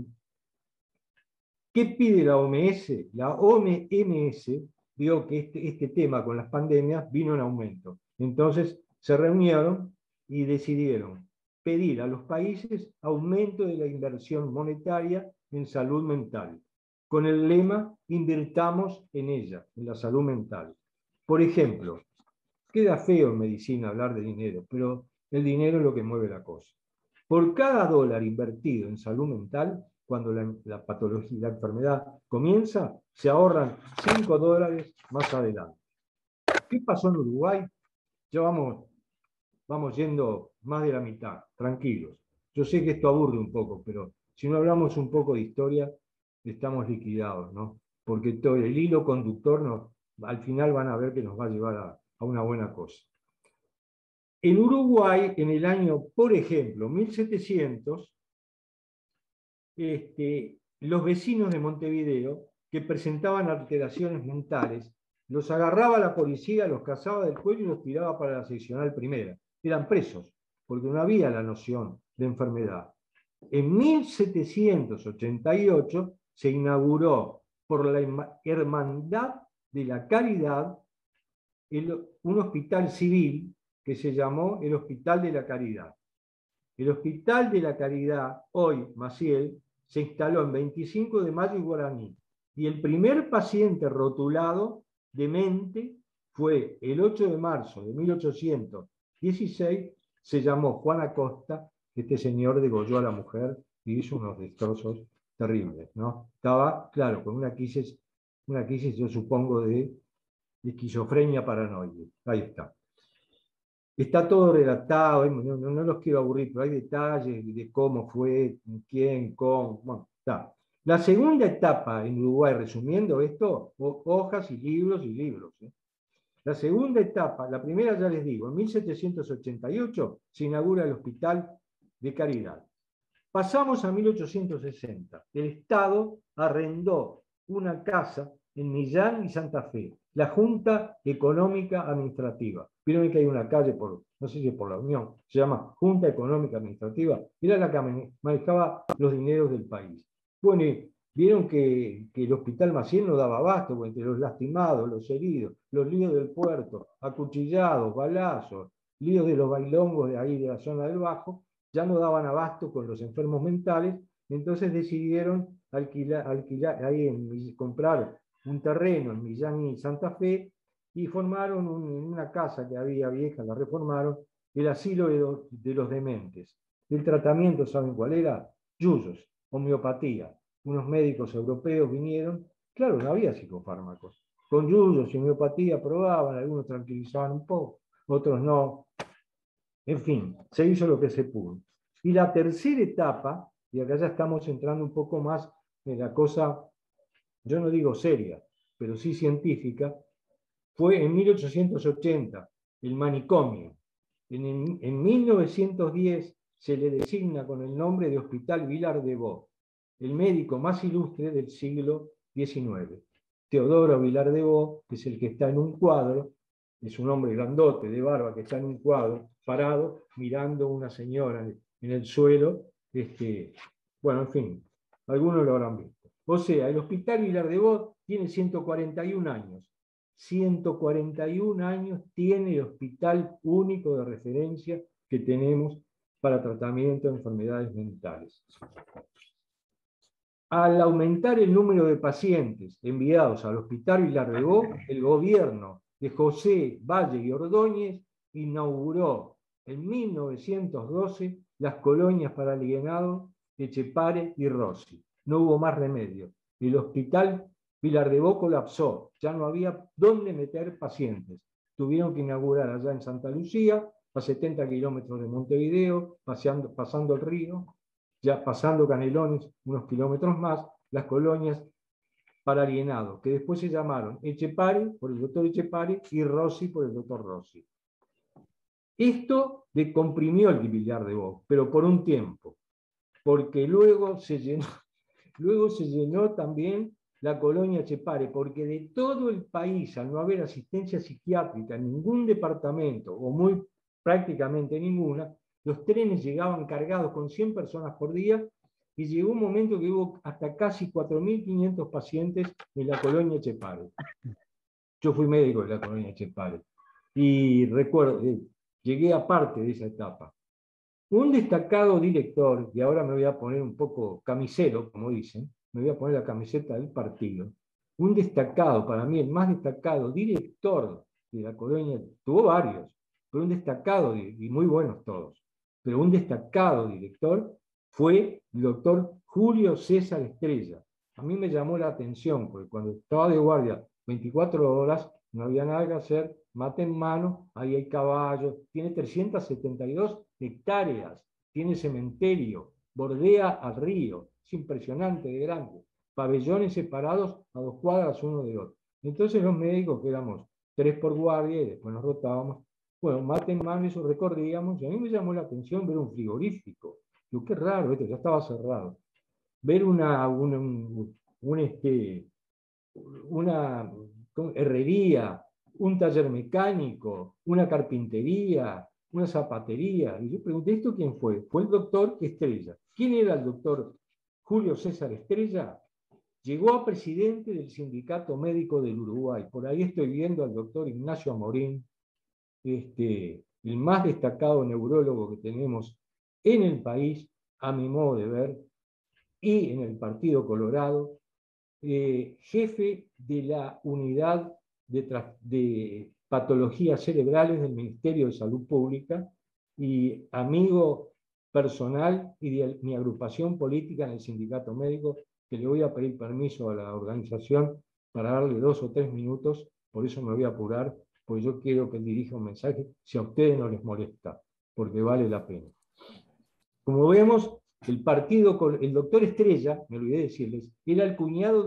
Speaker 6: pide la OMS? La OMS vio que este tema con las pandemias vino en aumento. Entonces se reunieron y decidieron pedir a los países aumento de la inversión monetaria en salud mental, con el lema invirtamos en ella, en la salud mental. Por ejemplo, queda feo en medicina hablar de dinero, pero el dinero es lo que mueve la cosa. Por cada dólar invertido en salud mental, cuando la patología, la enfermedad comienza, se ahorran $5 más adelante. ¿Qué pasó en Uruguay? Ya vamos yendo más de la mitad, tranquilos. Yo sé que esto aburre un poco, pero si no hablamos un poco de historia, estamos liquidados, ¿no? Porque todo el hilo conductor al final van a ver que nos va a llevar a una buena cosa. En Uruguay, en el año, por ejemplo, 1700, los vecinos de Montevideo que presentaban alteraciones mentales, los agarraba la policía, los cazaba del cuello y los tiraba para la seccional primera. Eran presos, porque no había la noción de enfermedad. En 1788 se inauguró por la Hermandad de la Caridad un hospital civil que se llamó el Hospital de la Caridad. El Hospital de la Caridad, hoy Maciel, se instaló en 25 de mayo y Guaraní. Y el primer paciente rotulado demente fue el 8 de marzo de 1816, se llamó Juan Acosta. Este señor degolló a la mujer y hizo unos destrozos terribles, ¿no? Estaba, claro, con una crisis yo supongo, de esquizofrenia paranoide. Ahí está. Está todo relatado, no los quiero aburrir, pero hay detalles de cómo fue, quién, cómo, bueno, está. La segunda etapa en Uruguay, resumiendo esto, hojas y libros y libros. La segunda etapa, la primera ya les digo, en 1788 se inaugura el Hospital de Caridad. Pasamos a 1860. El Estado arrendó una casa en Millán y Santa Fe, la Junta Económica Administrativa. Vieron que hay una calle, no sé si es por la Unión, se llama Junta Económica Administrativa, era la que manejaba los dineros del país. Bueno, vieron que el Hospital Maciel no daba abasto, entre los lastimados, los heridos, los líos del puerto, acuchillados, balazos, líos de los bailongos de ahí de la zona del Bajo, ya no daban abasto con los enfermos mentales, entonces decidieron comprar un terreno en Millán y Santa Fe y formaron una casa que había vieja, la reformaron, el asilo de los dementes. El tratamiento, ¿saben cuál era? Yuyos, homeopatía. Unos médicos europeos vinieron, claro, no había psicofármacos. Con yuyos y homeopatía probaban, algunos tranquilizaban un poco, otros no. En fin, se hizo lo que se pudo. Y la tercera etapa, y acá ya estamos entrando un poco más en la cosa, yo no digo seria, pero sí científica, fue en 1880, el manicomio. En 1910 se le designa con el nombre de Hospital Vilar de Bo, el médico más ilustre del siglo XIX. Teodoro Vilar de Bo, que es el que está en un cuadro, es un hombre grandote de barba que está en un cuadro, parado, mirando a una señora en el suelo. Bueno, en fin, algunos lo habrán visto. O sea, el Hospital Vilar de Bo tiene 141 años. 141 años tiene el hospital único de referencia que tenemos para tratamiento de enfermedades mentales. Al aumentar el número de pacientes enviados al Hospital Vilar de Bo, el gobierno de José Valle y Ordóñez inauguró en 1912 las colonias para alienados Etxepare y Rossi. No hubo más remedio. El Hospital Vilar de Bo colapsó, ya no había dónde meter pacientes. Tuvieron que inaugurar allá en Santa Lucía, a 70 kilómetros de Montevideo, pasando el río, ya pasando Canelones, unos kilómetros más, las colonias para alienados, que después se llamaron Etxepare por el doctor Etxepare y Rossi por el doctor Rossi. Esto decomprimió el Vilar de Bo, pero por un tiempo, porque luego se llenó también la colonia Etxepare, porque de todo el país, al no haber asistencia psiquiátrica en ningún departamento, o muy prácticamente ninguna, los trenes llegaban cargados con 100 personas por día, y llegó un momento que hubo hasta casi 4.500 pacientes en la colonia Etxepare. Yo fui médico de la colonia Etxepare, y recuerdo, llegué a parte de esa etapa. Un destacado director, y ahora me voy a poner un poco camisero, como dicen, me voy a poner la camiseta del partido, un destacado, para mí el más destacado director de la colonia, tuvo varios, pero un destacado, y muy buenos todos, pero un destacado director fue el doctor Julio César Estrella. A mí me llamó la atención, porque cuando estaba de guardia 24 horas, no había nada que hacer, mate en mano, ahí hay caballos, tiene 372 hectáreas, tiene cementerio, bordea al río, es impresionante de grande, pabellones separados a 2 cuadras uno de otro. Entonces los médicos, que éramos 3 por guardia y después nos rotábamos, bueno, mate en mano, eso recorríamos, y a mí me llamó la atención ver un frigorífico. Digo, qué raro, ya estaba cerrado. Ver una herrería, un taller mecánico, una carpintería, una zapatería. Y yo pregunté, ¿esto quién fue? Fue el doctor Estrella. ¿Quién era el doctor Julio César Estrella? Llegó a presidente del Sindicato Médico del Uruguay. Por ahí estoy viendo al doctor Ignacio Amorín, el más destacado neurólogo que tenemos en el país, a mi modo de ver, y en el Partido Colorado, jefe de la unidad de patologías cerebrales del Ministerio de Salud Pública y amigo personal y de mi agrupación política en el Sindicato Médico, que le voy a pedir permiso a la organización para darle 2 o 3 minutos, por eso me voy a apurar, porque yo quiero que él dirija un mensaje, si a ustedes no les molesta, porque vale la pena. Como vemos, el doctor Estrella, me olvidé decirles, era el cuñado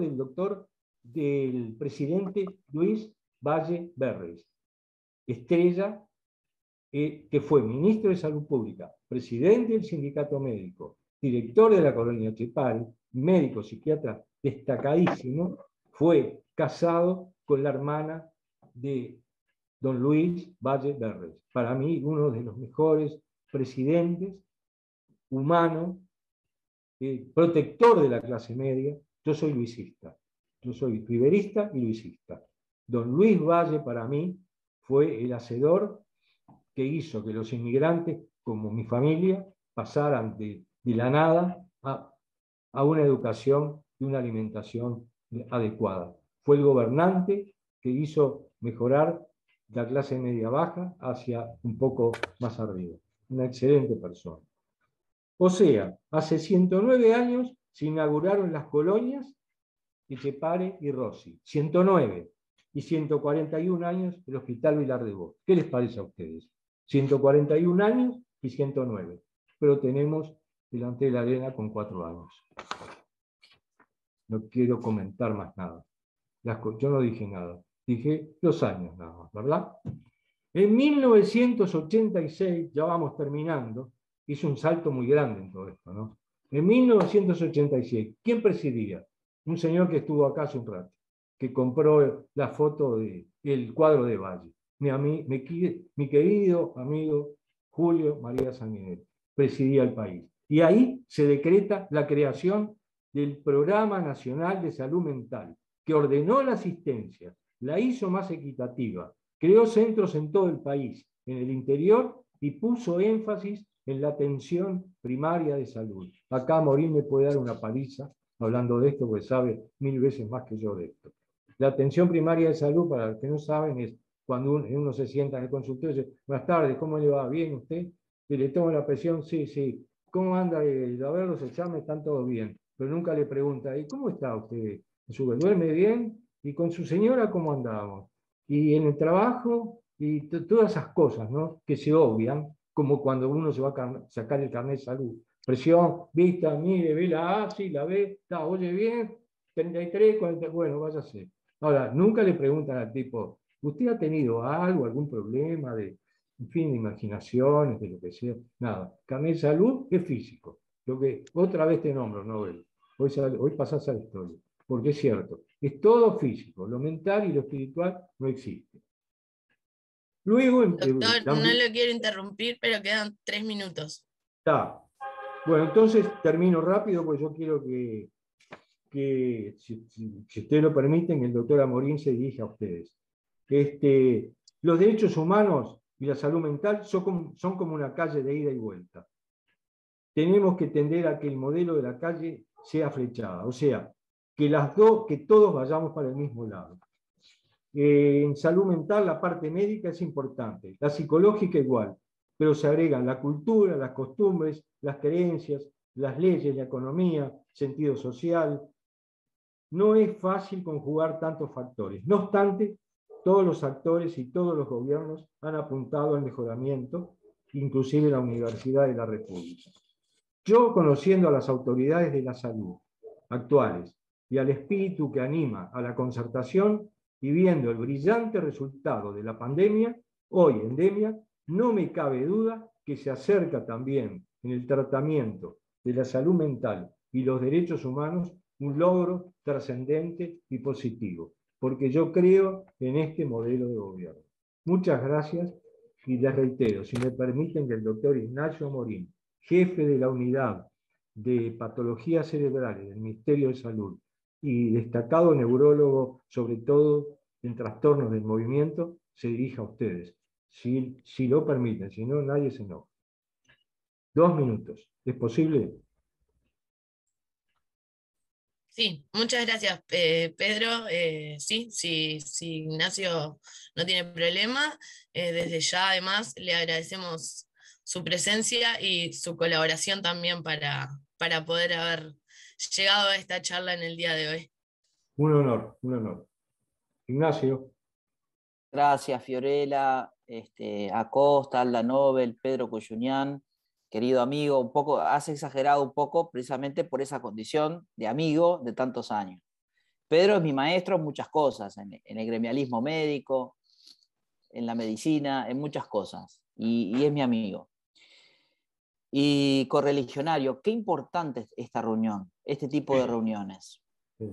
Speaker 6: del presidente Luis Valle Berres. Estrella, que fue ministro de Salud Pública, presidente del Sindicato Médico, director de la colonia Chepare, médico psiquiatra destacadísimo, fue casado con la hermana de don Luis Valle Berres. Para mí, uno de los mejores presidentes, humano, protector de la clase media. Yo soy luisista. Yo soy riverista y luisista. Don Luis Valle, para mí, fue el hacedor que hizo que los inmigrantes, como mi familia, pasaran de la nada a una educación y una alimentación adecuada. Fue el gobernante que hizo mejorar la clase media baja hacia un poco más arriba. Una excelente persona. O sea, hace 109 años se inauguraron las colonias de Chepare y Rossi. 109. Y 141 años el Hospital Vilar de Bo. ¿Qué les parece a ustedes? 141 años y 109. Pero tenemos delante de la arena con 4 años. No quiero comentar más nada. Yo no dije nada. Dije los años nada más, ¿verdad? En 1986, ya vamos terminando, hizo un salto muy grande en todo esto, ¿no? En 1986, ¿quién presidía? Un señor que estuvo acá hace un rato, que compró la foto del cuadro de Valle. Mi querido amigo Julio María Sanguinetti presidía el país. Y ahí se decreta la creación del Programa Nacional de Salud Mental, que ordenó la asistencia, la hizo más equitativa, creó centros en todo el país, en el interior, y puso énfasis en la atención primaria de salud. Acá Morín me puede dar una paliza hablando de esto, porque sabe 1000 veces más que yo de esto. La atención primaria de salud, para los que no saben, es cuando uno se sienta en el consultorio y dice, buenas tardes, ¿cómo le va? ¿Bien usted? Y le tomo la presión, sí, sí. ¿Cómo anda? A ver, los exámenes están todos bien. Pero nunca le pregunta, ¿y cómo está usted? ¿Duerme bien? ¿Y con su señora cómo andamos? Y en el trabajo, y todas esas cosas, ¿no? Que se obvian, como cuando uno se va a sacar el carnet de salud. Presión, vista, mire, ve la A, sí, la B, está, oye bien, 33, 40, bueno, váyase. Ahora, nunca le preguntan al tipo, ¿usted ha tenido algo, algún problema de, en fin, de imaginaciones, de lo que sea? Nada. Carnet de salud es físico. Lo que otra vez te nombro, Nobel. Hoy pasás a la historia. Porque es cierto, es todo físico. Lo mental y lo espiritual no existe. Luego,
Speaker 2: doctor, no lo quiero interrumpir, pero quedan 3 minutos.
Speaker 6: Está. Bueno, entonces termino rápido, porque yo quiero que si ustedes lo permiten, el doctor Amorín se dirija a ustedes. Los derechos humanos y la salud mental son como una calle de ida y vuelta. Tenemos que tender a que el modelo de la calle sea flechada, o sea, que todos vayamos para el mismo lado. En salud mental la parte médica es importante, la psicológica igual, pero se agregan la cultura, las costumbres, las creencias, las leyes, la economía, sentido social. No es fácil conjugar tantos factores. No obstante, todos los actores y todos los gobiernos han apuntado al mejoramiento, inclusive la Universidad de la República. Yo, conociendo a las autoridades de la salud actuales y al espíritu que anima a la concertación, y viendo el brillante resultado de la pandemia, hoy endemia, no me cabe duda que se acerca también en el tratamiento de la salud mental y los derechos humanos un logro trascendente y positivo, porque yo creo en este modelo de gobierno. Muchas gracias Y les reitero, si me permiten, que el doctor Ignacio Morín, jefe de la unidad de patologías cerebrales del Ministerio de Salud y destacado neurólogo, sobre todo en trastornos del movimiento, se dirija a ustedes. Si lo permiten, si no, nadie se enoja. 2 minutos. ¿Es posible?
Speaker 2: Sí, muchas gracias, Pedro. Sí, si Ignacio no tiene problema, desde ya además le agradecemos su presencia y su colaboración también para poder haber llegado a esta charla en el día de hoy.
Speaker 6: Un honor, un honor. Ignacio.
Speaker 8: Gracias, Fiorella, Acosta, Alda Nobel, Pedro Cuyuñán, querido amigo. Un poco, has exagerado un poco precisamente por esa condición de amigo de tantos años. Pedro es mi maestro en muchas cosas, en el gremialismo médico, en la medicina, en muchas cosas, y es mi amigo. Y correligionario, qué importante es esta reunión, este tipo de reuniones.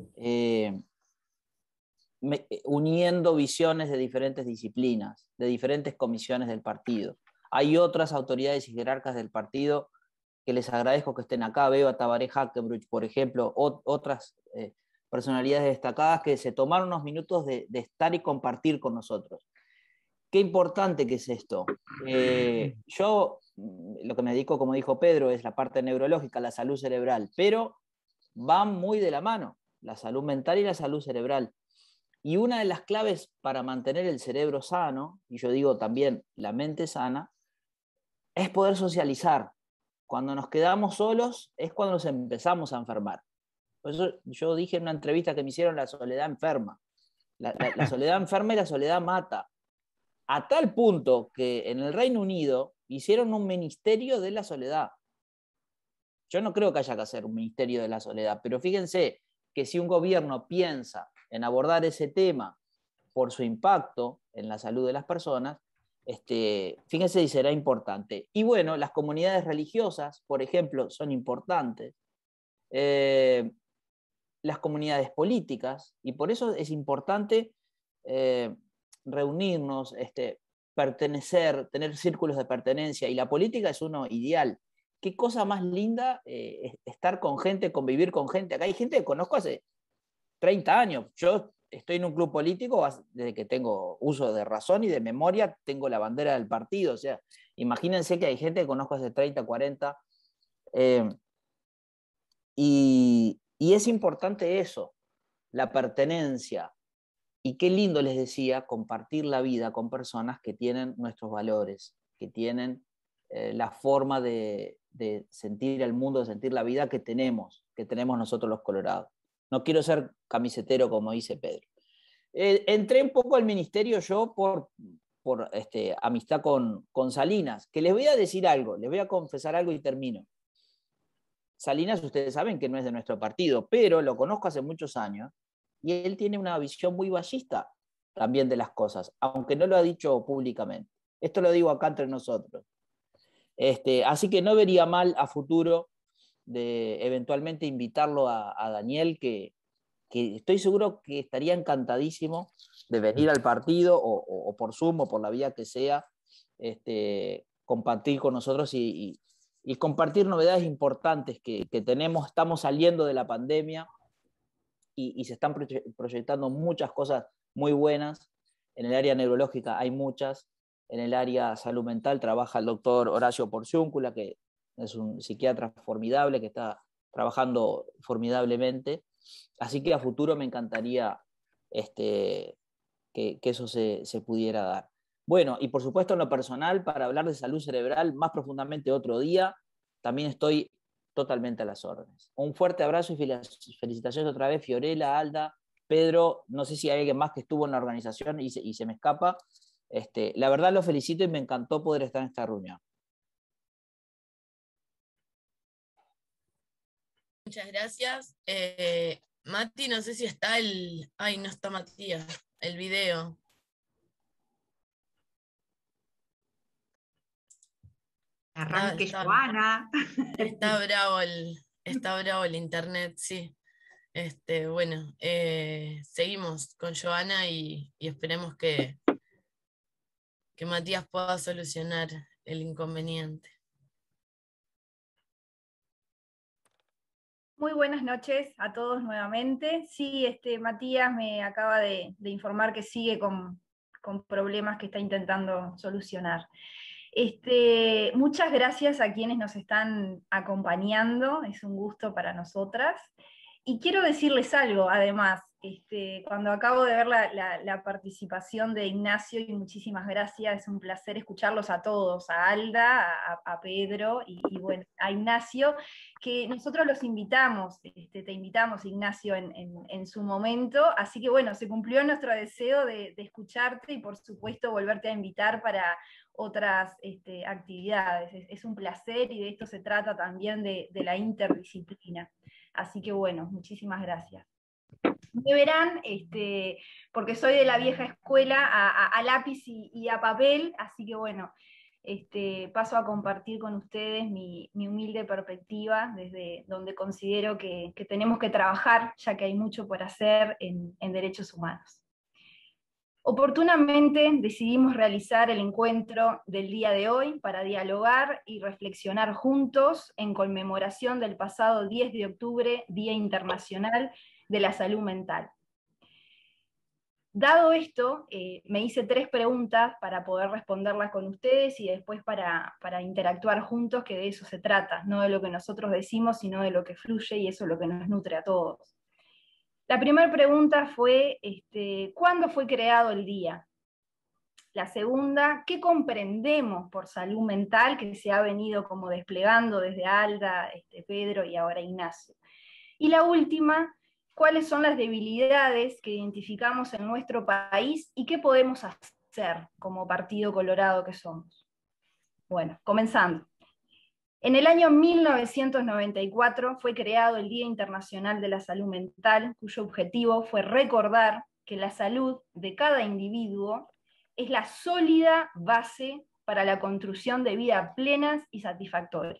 Speaker 8: Uniendo visiones de diferentes disciplinas, de diferentes comisiones del partido. Hay otras autoridades y jerarcas del partido que les agradezco que estén acá. Veo a Tabaré Hackenbruch, por ejemplo, otras personalidades destacadas que se tomaron unos minutos de estar y compartir con nosotros. Qué importante que es esto. Yo lo que me dedico, como dijo Pedro, es la parte neurológica, la salud cerebral, pero van muy de la mano, la salud mental y la salud cerebral. Y una de las claves para mantener el cerebro sano, y yo digo también la mente sana, es poder socializar. Cuando nos quedamos solos es cuando nos empezamos a enfermar. Por eso yo dije en una entrevista que me hicieron, la soledad enferma. La soledad enferma y la soledad mata. A tal punto que en el Reino Unido hicieron un ministerio de la soledad. Yo no creo que haya que hacer un ministerio de la soledad, pero fíjense que si un gobierno piensa en abordar ese tema por su impacto en la salud de las personas, fíjense si será importante. Y bueno, las comunidades religiosas, por ejemplo, son importantes. Las comunidades políticas, y por eso es importante reunirnos, pertenecer, tener círculos de pertenencia, y la política es uno ideal. Qué cosa más linda estar con gente, convivir con gente. Acá hay gente que conozco hace 30 años. Yo estoy en un club político desde que tengo uso de razón y de memoria, tengo la bandera del partido. O sea, imagínense que hay gente que conozco hace 30, 40. Y es importante eso, la pertenencia. Y qué lindo, les decía, compartir la vida con personas que tienen nuestros valores, que tienen la forma de sentir el mundo, de sentir la vida que tenemos nosotros los colorados. No quiero ser camisetero, como dice Pedro. Entré un poco al ministerio yo por amistad con Salinas, que les voy a decir algo, les voy a confesar algo y termino. Salinas, ustedes saben que no es de nuestro partido, pero lo conozco hace muchos años y él tiene una visión muy ballista también de las cosas, aunque no lo ha dicho públicamente. Esto lo digo acá entre nosotros. Así que no vería mal a futuro de eventualmente invitarlo a Daniel, que estoy seguro que estaría encantadísimo de venir al partido o por Zoom o por la vía que sea, compartir con nosotros y compartir novedades importantes que tenemos. Estamos saliendo de la pandemia y se están proyectando muchas cosas muy buenas. En el área neurológica hay muchas. En el área salud mental trabaja el doctor Horacio Porciúncula, que es un psiquiatra formidable, que está trabajando formidablemente. Así que a futuro me encantaría que eso se pudiera dar. Bueno, y por supuesto en lo personal, para hablar de salud cerebral más profundamente otro día, también estoy totalmente a las órdenes. Un fuerte abrazo y felicitaciones otra vez, Fiorella, Alda, Pedro. No sé si hay alguien más que estuvo en la organización y se me escapa. La verdad lo felicito y me encantó poder estar en esta reunión.
Speaker 2: Muchas gracias. Mati, no sé si está Ay, no está Matías, el video.
Speaker 5: Arranque, Joana.
Speaker 2: Está bravo el internet, sí. Bueno, seguimos con Joana y esperemos que que Matías pueda solucionar el inconveniente.
Speaker 9: Muy buenas noches a todos nuevamente. Sí, Matías me acaba de informar que sigue con problemas que está intentando solucionar. Muchas gracias a quienes nos están acompañando, es un gusto para nosotras. Y quiero decirles algo, además, cuando acabo de ver la participación de Ignacio, y muchísimas gracias, es un placer escucharlos a todos, a Alda, a Pedro y bueno, a Ignacio, que nosotros los invitamos, te invitamos, Ignacio, en su momento, así que bueno, se cumplió nuestro deseo de escucharte y por supuesto volverte a invitar para otras actividades. Es un placer y de esto se trata también de la interdisciplina. Así que bueno, muchísimas gracias. Me verán, porque soy de la vieja escuela, a lápiz y a papel, así que bueno, paso a compartir con ustedes mi humilde perspectiva desde donde considero que tenemos que trabajar, ya que hay mucho por hacer en derechos humanos. Oportunamente decidimos realizar el encuentro del día de hoy para dialogar y reflexionar juntos en conmemoración del pasado 10 de octubre, Día Internacional de la Salud Mental. Dado esto, me hice 3 preguntas para poder responderlas con ustedes y después para interactuar juntos, que de eso se trata, no de lo que nosotros decimos, sino de lo que fluye, y eso es lo que nos nutre a todos. La primera pregunta fue, ¿cuándo fue creado el día? La segunda, ¿qué comprendemos por salud mental, que se ha venido como desplegando desde Alda, Pedro y ahora Ignacio? Y la última, ¿cuáles son las debilidades que identificamos en nuestro país y qué podemos hacer como Partido Colorado que somos? Bueno, comenzando. En el año 1994 fue creado el Día Internacional de la Salud Mental, cuyo objetivo fue recordar que la salud de cada individuo es la sólida base para la construcción de vidas plenas y satisfactorias.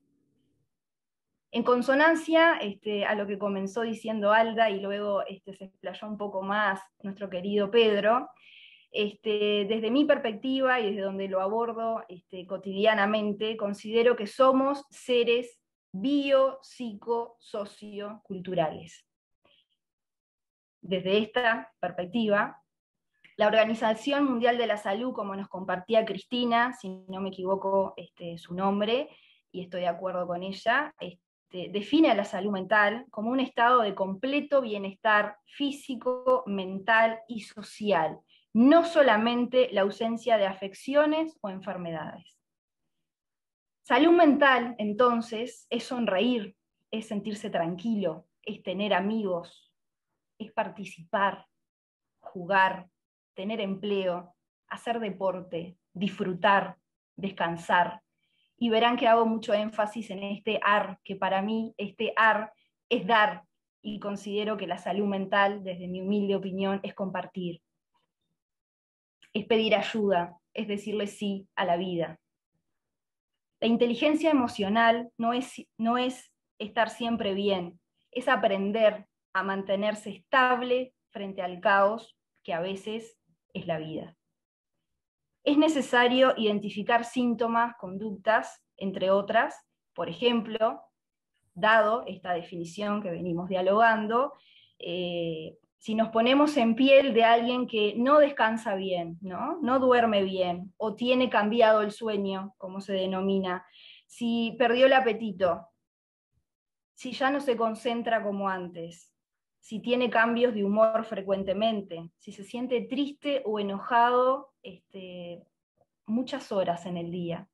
Speaker 9: En consonancia a lo que comenzó diciendo Alda y luego se explayó un poco más nuestro querido Pedro, desde mi perspectiva y desde donde lo abordo cotidianamente, considero que somos seres bio, psico, socio, culturales. Desde esta perspectiva, la Organización Mundial de la Salud, como nos compartía Cristina, si no me equivoco su nombre, y estoy de acuerdo con ella, define a la salud mental como un estado de completo bienestar físico, mental y social, no solamente la ausencia de afecciones o enfermedades. Salud mental, entonces, es sonreír, es sentirse tranquilo, es tener amigos, es participar, jugar, tener empleo, hacer deporte, disfrutar, descansar. Y verán que hago mucho énfasis en este AR, que para mí este AR es dar, y considero que la salud mental, desde mi humilde opinión, es compartir. Es pedir ayuda, es decirle sí a la vida. La inteligencia emocional no es estar siempre bien, es aprender a mantenerse estable frente al caos que a veces es la vida. Es necesario identificar síntomas, conductas, entre otras, por ejemplo, dado esta definición que venimos dialogando, si nos ponemos en piel de alguien que no descansa bien, no duerme bien, o tiene cambiado el sueño, como se denomina, si perdió el apetito, si ya no se concentra como antes, si tiene cambios de humor frecuentemente, si se siente triste o enojado muchas horas en el día.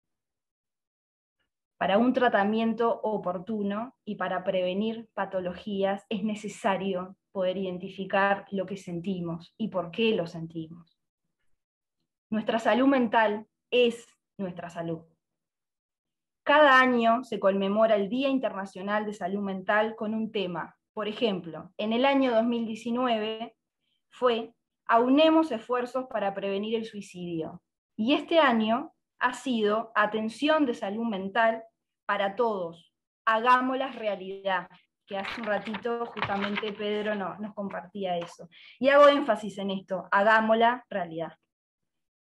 Speaker 9: Para un tratamiento oportuno y para prevenir patologías es necesario poder identificar lo que sentimos y por qué lo sentimos. Nuestra salud mental es nuestra salud. Cada año se conmemora el Día Internacional de Salud Mental con un tema. Por ejemplo, en el año 2019 fue Aunemos esfuerzos para prevenir el suicidio. Y este año ha sido Atención de Salud Mental para todos. Hagámosla realidad, que hace un ratito justamente Pedro nos compartía eso. Y hago énfasis en esto, hagámosla realidad.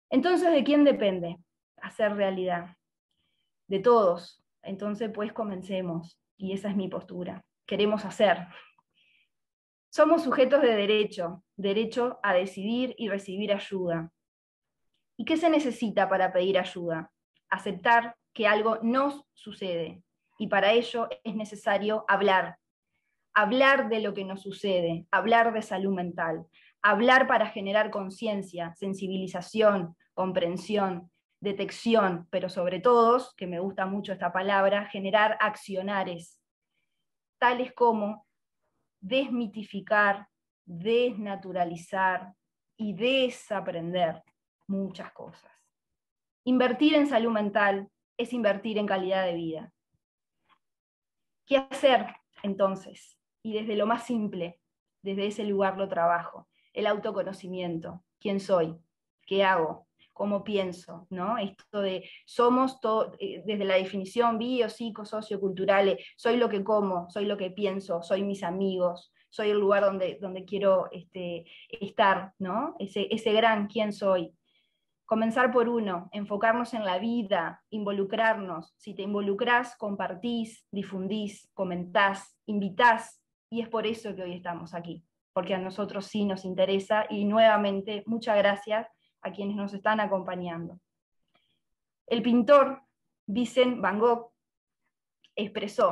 Speaker 9: Entonces, ¿de quién depende hacer realidad? De todos. Entonces, pues comencemos. Y esa es mi postura. Queremos hacer. Somos sujetos de derecho a decidir y recibir ayuda. ¿Y qué se necesita para pedir ayuda? Aceptar que algo nos sucede. Y para ello es necesario hablar. Hablar de lo que nos sucede, hablar de salud mental, hablar para generar conciencia, sensibilización, comprensión, detección, pero sobre todo, que me gusta mucho esta palabra, generar accionares, tales como desmitificar, desnaturalizar y desaprender muchas cosas. Invertir en salud mental es invertir en calidad de vida. ¿Qué hacer entonces? Y desde lo más simple, desde ese lugar lo trabajo. El autoconocimiento. ¿Quién soy? ¿Qué hago? ¿Cómo pienso? ¿No? Esto de somos todo, desde la definición bio, psico, sociocultural, soy lo que como, soy lo que pienso, soy mis amigos, soy el lugar donde quiero estar, ¿no? Ese gran quién soy. Comenzar por uno, enfocarnos en la vida, involucrarnos. Si te involucrás, compartís, difundís, comentás, invitás, y es por eso que hoy estamos aquí, porque a nosotros sí nos interesa, y nuevamente muchas gracias a quienes nos están acompañando. El pintor Vincent Van Gogh expresó: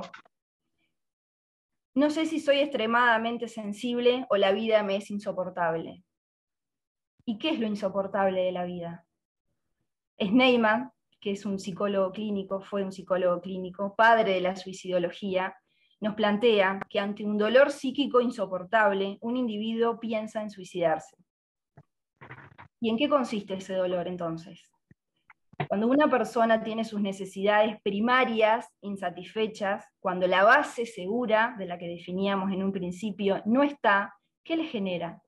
Speaker 9: no sé si soy extremadamente sensible o la vida me es insoportable. ¿Y qué es lo insoportable de la vida? Schneemann, que es un psicólogo clínico, fue un psicólogo clínico, padre de la suicidología, nos plantea que ante un dolor psíquico insoportable, un individuo piensa en suicidarse. ¿Y en qué consiste ese dolor entonces? Cuando una persona tiene sus necesidades primarias insatisfechas, cuando la base segura, de la que definíamos en un principio, no está, ¿qué le genera?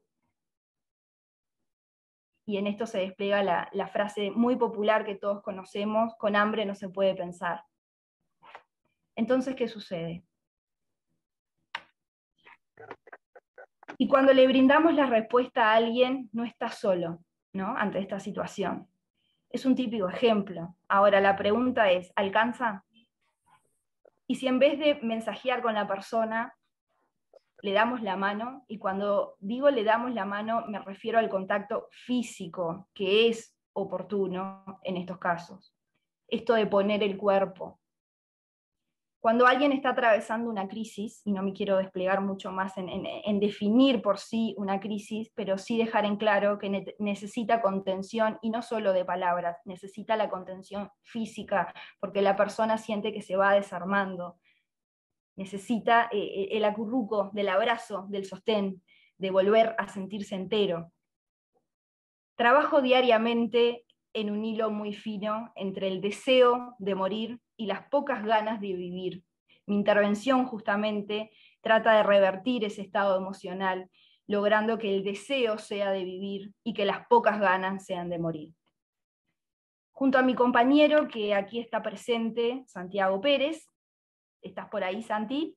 Speaker 9: Y en esto se despliega la frase muy popular que todos conocemos: con hambre no se puede pensar. Entonces, ¿qué sucede? Y cuando le brindamos la respuesta a alguien, no está solo, ¿no? Ante esta situación. Es un típico ejemplo. Ahora, la pregunta es, ¿alcanza? Y si en vez de mensajear con la persona, le damos la mano, y cuando digo le damos la mano, me refiero al contacto físico, que es oportuno en estos casos. Esto de poner el cuerpo. Cuando alguien está atravesando una crisis, y no me quiero desplegar mucho más en definir por sí una crisis, pero sí dejar en claro que necesita contención, y no solo de palabras, necesita la contención física, porque la persona siente que se va desarmando. Necesita el acurruco del abrazo, del sostén, de volver a sentirse entero. Trabajo diariamente en un hilo muy fino entre el deseo de morir y las pocas ganas de vivir. Mi intervención justamente trata de revertir ese estado emocional, logrando que el deseo sea de vivir y que las pocas ganas sean de morir. Junto a mi compañero que aquí está presente, Santiago Pérez. ¿Estás por ahí, Santi?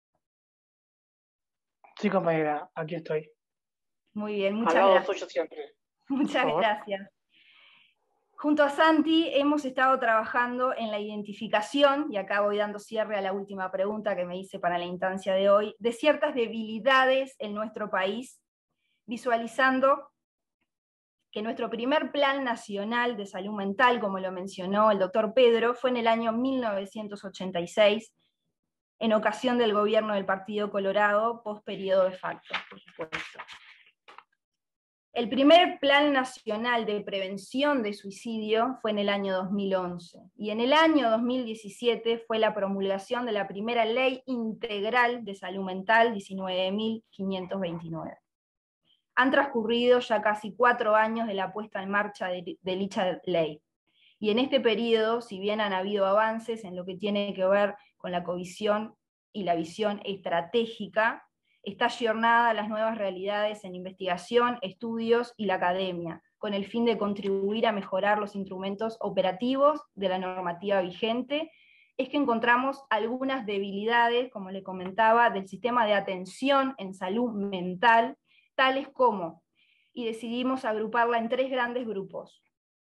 Speaker 10: Sí, compañera, aquí estoy.
Speaker 9: Muy bien, muchas gracias.
Speaker 10: Soy yo siempre.
Speaker 9: Muchas gracias. Junto a Santi hemos estado trabajando en la identificación, y acá voy dando cierre a la última pregunta que me hice para la instancia de hoy, de ciertas debilidades en nuestro país, visualizando que nuestro primer Plan Nacional de Salud Mental, como lo mencionó el doctor Pedro, fue en el año 1986, en ocasión del gobierno del Partido Colorado, post periodo de facto, por supuesto. El primer Plan Nacional de Prevención de Suicidio fue en el año 2011, y en el año 2017 fue la promulgación de la primera Ley Integral de Salud Mental, 19.529. Han transcurrido ya casi 4 años de la puesta en marcha de dicha ley. Y en este periodo, si bien han habido avances en lo que tiene que ver con la covisión y la visión estratégica, está ayornada a las nuevas realidades en investigación, estudios y la academia, con el fin de contribuir a mejorar los instrumentos operativos de la normativa vigente. Es que encontramos algunas debilidades, como le comentaba, del sistema de atención en salud mental, tales como, y decidimos agruparla en 3 grandes grupos: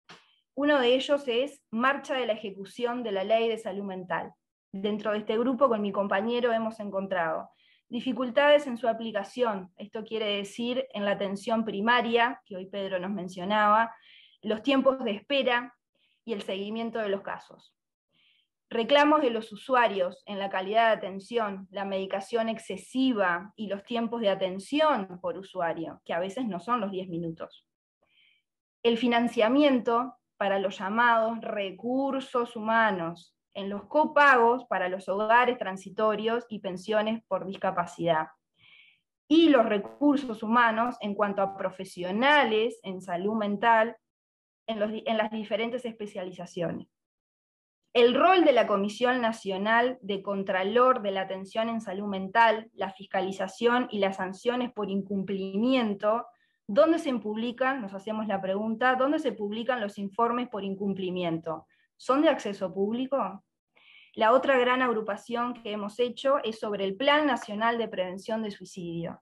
Speaker 9: Uno de ellos es marcha de la ejecución de la Ley de Salud Mental. Dentro de este grupo, con mi compañero, hemos encontrado dificultades en su aplicación. Esto quiere decir en la atención primaria, que hoy Pedro nos mencionaba, los tiempos de espera y el seguimiento de los casos. Reclamos de los usuarios en la calidad de atención, la medicación excesiva y los tiempos de atención por usuario, que a veces no son los 10 minutos. El financiamiento para los llamados recursos humanos, en los copagos para los hogares transitorios y pensiones por discapacidad. Y los recursos humanos en cuanto a profesionales en salud mental en las diferentes especializaciones. El rol de la Comisión Nacional de Contralor de la Atención en Salud Mental, la fiscalización y las sanciones por incumplimiento, ¿dónde se publican? Nos hacemos la pregunta, ¿dónde se publican los informes por incumplimiento? ¿Son de acceso público? La otra gran agrupación que hemos hecho es sobre el Plan Nacional de Prevención de Suicidio.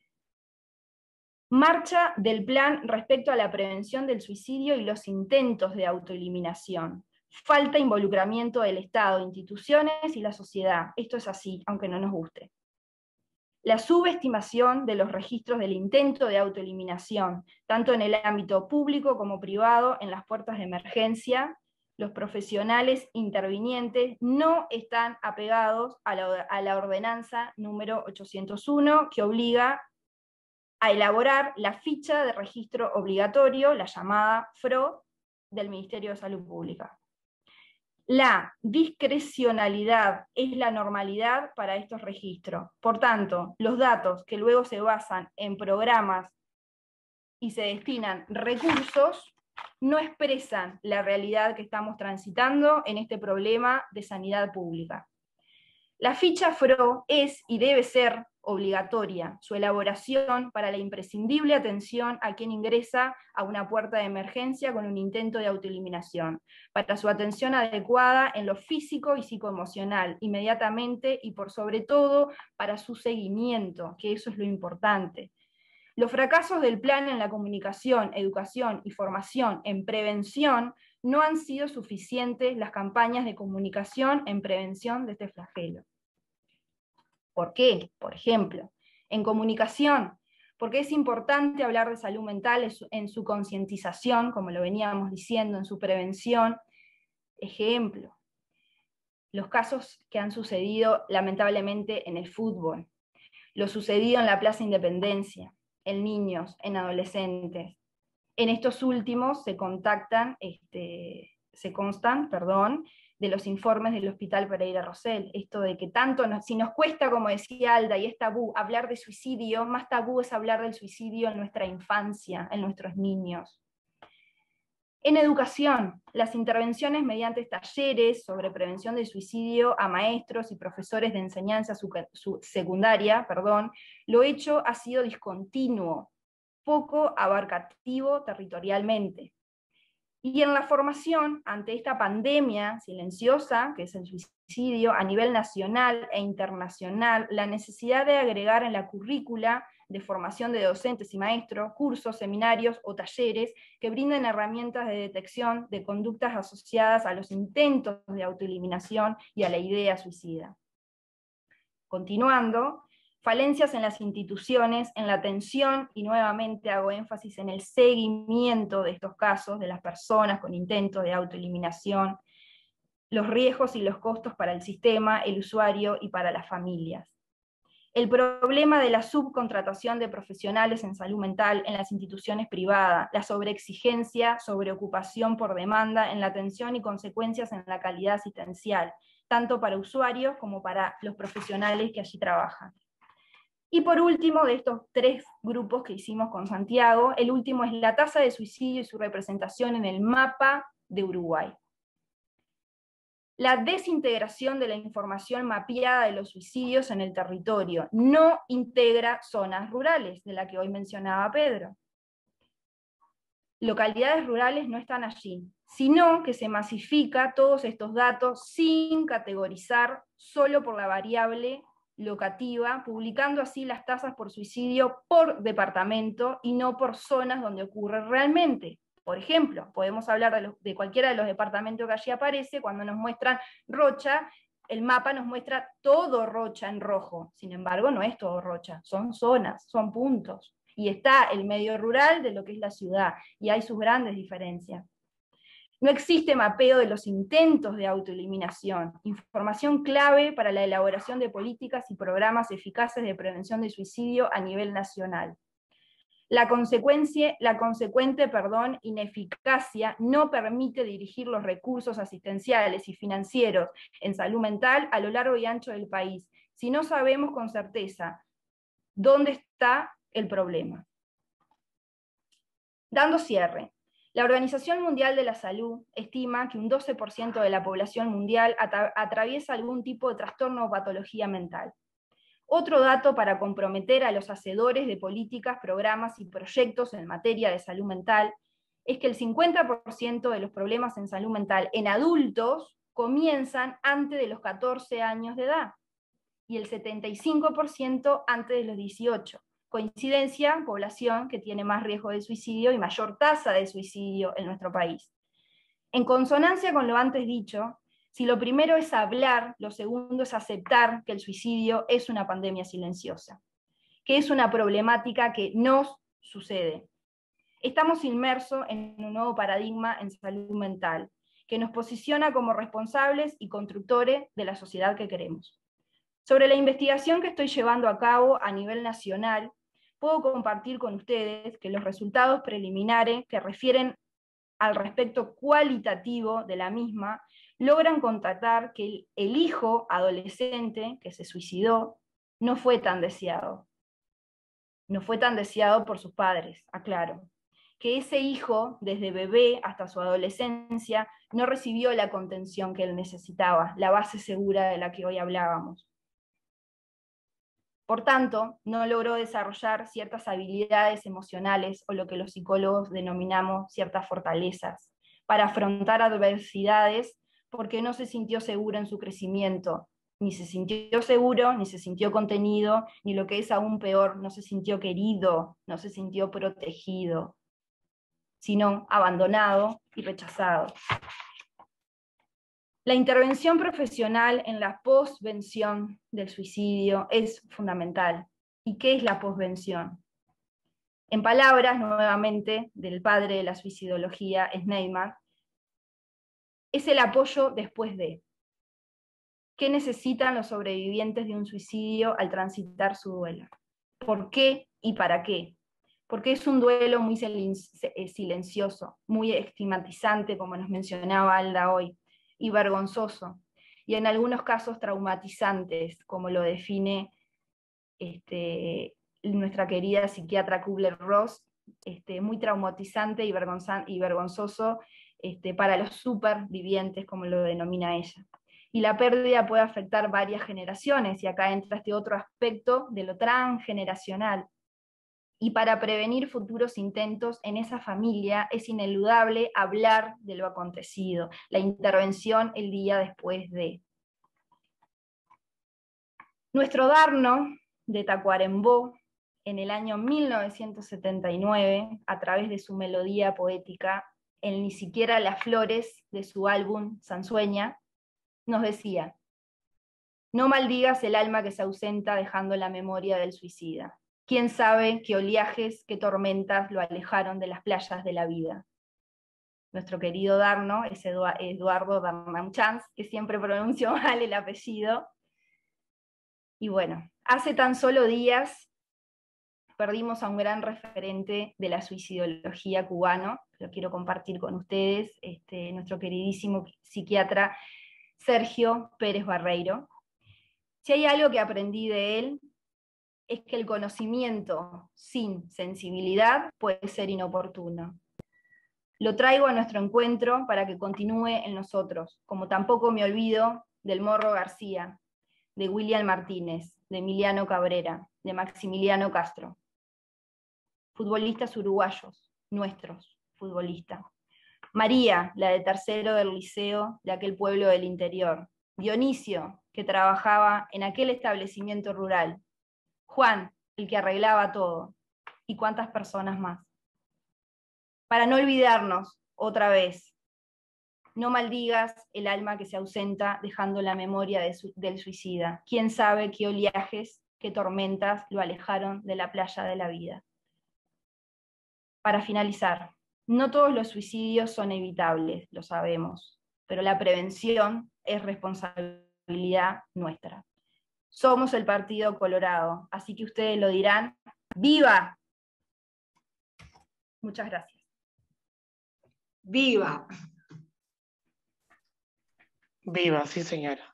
Speaker 9: Marcha del plan respecto a la prevención del suicidio y los intentos de autoeliminación. Falta involucramiento del Estado, instituciones y la sociedad. Esto es así, aunque no nos guste. La subestimación de los registros del intento de autoeliminación, tanto en el ámbito público como privado, en las puertas de emergencia. Los profesionales intervinientes no están apegados a la ordenanza número 801, que obliga a elaborar la ficha de registro obligatorio, la llamada FRO, del Ministerio de Salud Pública. La discrecionalidad es la normalidad para estos registros. Por tanto, los datos que luego se basan en programas y se destinan recursos no expresan la realidad que estamos transitando en este problema de sanidad pública. La ficha FRO es y debe ser obligatoria, su elaboración para la imprescindible atención a quien ingresa a una puerta de emergencia con un intento de autoeliminación, para su atención adecuada en lo físico y psicoemocional, inmediatamente y por sobre todo para su seguimiento, que eso es lo importante. Los fracasos del plan en la comunicación, educación y formación en prevención no han sido suficientes las campañas de comunicación en prevención de este flagelo. ¿Por qué? Por ejemplo, en comunicación, porque es importante hablar de salud mental en su concientización, como lo veníamos diciendo, en su prevención. Ejemplo, los casos que han sucedido lamentablemente en el fútbol, lo sucedido en la Plaza Independencia, en niños, en adolescentes. En estos últimos se constan, de los informes del Hospital Pereira Rosell, esto de que tanto si nos cuesta, como decía Alda, y es tabú hablar de suicidio, más tabú es hablar del suicidio en nuestra infancia, en nuestros niños. En educación, las intervenciones mediante talleres sobre prevención del suicidio a maestros y profesores de enseñanza secundaria, lo hecho ha sido discontinuo, poco abarcativo territorialmente. Y en la formación, ante esta pandemia silenciosa, que es el suicidio, a nivel nacional e internacional, la necesidad de agregar en la currícula de formación de docentes y maestros, cursos, seminarios o talleres que brinden herramientas de detección de conductas asociadas a los intentos de autoeliminación y a la idea suicida. Continuando, falencias en las instituciones, en la atención, y nuevamente hago énfasis en el seguimiento de estos casos, de las personas con intentos de autoeliminación, los riesgos y los costos para el sistema, el usuario y para las familias. El problema de la subcontratación de profesionales en salud mental en las instituciones privadas, la sobreexigencia, sobreocupación por demanda en la atención y consecuencias en la calidad asistencial, tanto para usuarios como para los profesionales que allí trabajan. Y por último, de estos tres grupos que hicimos con Santiago, el último es la tasa de suicidio y su representación en el mapa de Uruguay. La desintegración de la información mapeada de los suicidios en el territorio no integra zonas rurales, de la que hoy mencionaba Pedro. Localidades rurales no están allí, sino que se masifica todos estos datos sin categorizar, solo por la variable locativa, publicando así las tasas por suicidio por departamento y no por zonas donde ocurre realmente. Por ejemplo, podemos hablar de cualquiera de los departamentos que allí aparece. Cuando nos muestran Rocha, el mapa nos muestra todo Rocha en rojo. Sin embargo, no es todo Rocha, son zonas, son puntos. Y está el medio rural de lo que es la ciudad, y hay sus grandes diferencias. No existe mapeo de los intentos de autoeliminación, información clave para la elaboración de políticas y programas eficaces de prevención de suicidio a nivel nacional. La consecuente ineficacia no permite dirigir los recursos asistenciales y financieros en salud mental a lo largo y ancho del país, si no sabemos con certeza dónde está el problema. Dando cierre, la Organización Mundial de la Salud estima que un 12% de la población mundial atraviesa algún tipo de trastorno o patología mental. Otro dato para comprometer a los hacedores de políticas, programas y proyectos en materia de salud mental es que el 50% de los problemas en salud mental en adultos comienzan antes de los 14 años de edad y el 75% antes de los 18. Coincidencia, población que tiene más riesgo de suicidio y mayor tasa de suicidio en nuestro país. En consonancia con lo antes dicho, si lo primero es hablar, lo segundo es aceptar que el suicidio es una pandemia silenciosa, que es una problemática que nos sucede. Estamos inmersos en un nuevo paradigma en salud mental, que nos posiciona como responsables y constructores de la sociedad que queremos. Sobre la investigación que estoy llevando a cabo a nivel nacional, puedo compartir con ustedes que los resultados preliminares que refieren al respecto cualitativo de la misma logran constatar que el hijo adolescente que se suicidó no fue tan deseado. No fue tan deseado por sus padres, aclaro. Que ese hijo, desde bebé hasta su adolescencia, no recibió la contención que él necesitaba, la base segura de la que hoy hablábamos. Por tanto, no logró desarrollar ciertas habilidades emocionales o lo que los psicólogos denominamos ciertas fortalezas para afrontar adversidades porque no se sintió seguro en su crecimiento, ni se sintió seguro, ni se sintió contenido, ni lo que es aún peor, no se sintió querido, no se sintió protegido, sino abandonado y rechazado. La intervención profesional en la posvención del suicidio es fundamental. ¿Y qué es la posvención? En palabras, nuevamente, del padre de la suicidología, Sneijder, es el apoyo después de. ¿Qué necesitan los sobrevivientes de un suicidio al transitar su duelo? ¿Por qué y para qué? Porque es un duelo muy silencioso, muy estigmatizante, como nos mencionaba Alda hoy, y vergonzoso, y en algunos casos traumatizantes, como lo define nuestra querida psiquiatra Kubler-Ross, muy traumatizante y vergonzoso para los supervivientes, como lo denomina ella. Y la pérdida puede afectar varias generaciones, y acá entra este otro aspecto de lo transgeneracional. Y para prevenir futuros intentos en esa familia es ineludable hablar de lo acontecido, la intervención el día después de. Nuestro Darno de Tacuarembó, en el año 1979, a través de su melodía poética, en Ni siquiera las flores de su álbum Sansueña, nos decía: no maldigas el alma que se ausenta dejando la memoria del suicida. ¿Quién sabe qué oleajes, qué tormentas lo alejaron de las playas de la vida? Nuestro querido Darno es Eduardo Darnamchans, que siempre pronuncio mal el apellido. Y bueno, hace tan solo días perdimos a un gran referente de la suicidología cubano, lo quiero compartir con ustedes, nuestro queridísimo psiquiatra Sergio Pérez Barreiro. Si hay algo que aprendí de él, es que el conocimiento sin sensibilidad puede ser inoportuno. Lo traigo a nuestro encuentro para que continúe en nosotros, como tampoco me olvido del Morro García, de William Martínez, de Emiliano Cabrera, de Maximiliano Castro. Futbolistas uruguayos, nuestros futbolistas. María, la de tercero del liceo de aquel pueblo del interior. Dionisio, que trabajaba en aquel establecimiento rural. Juan, el que arreglaba todo, y cuántas personas más. para no olvidarnos otra vez. No maldigas el alma que se ausenta, dejando la memoria del suicida. ¿Quién sabe qué oleajes, qué tormentas lo alejaron de la playa de la vida? Para finalizar, no todos los suicidios son evitables, lo sabemos, pero la prevención es responsabilidad nuestra. Somos el Partido Colorado, así que ustedes lo dirán. ¡Viva! Muchas gracias.
Speaker 5: ¡Viva!
Speaker 10: Viva, sí señora.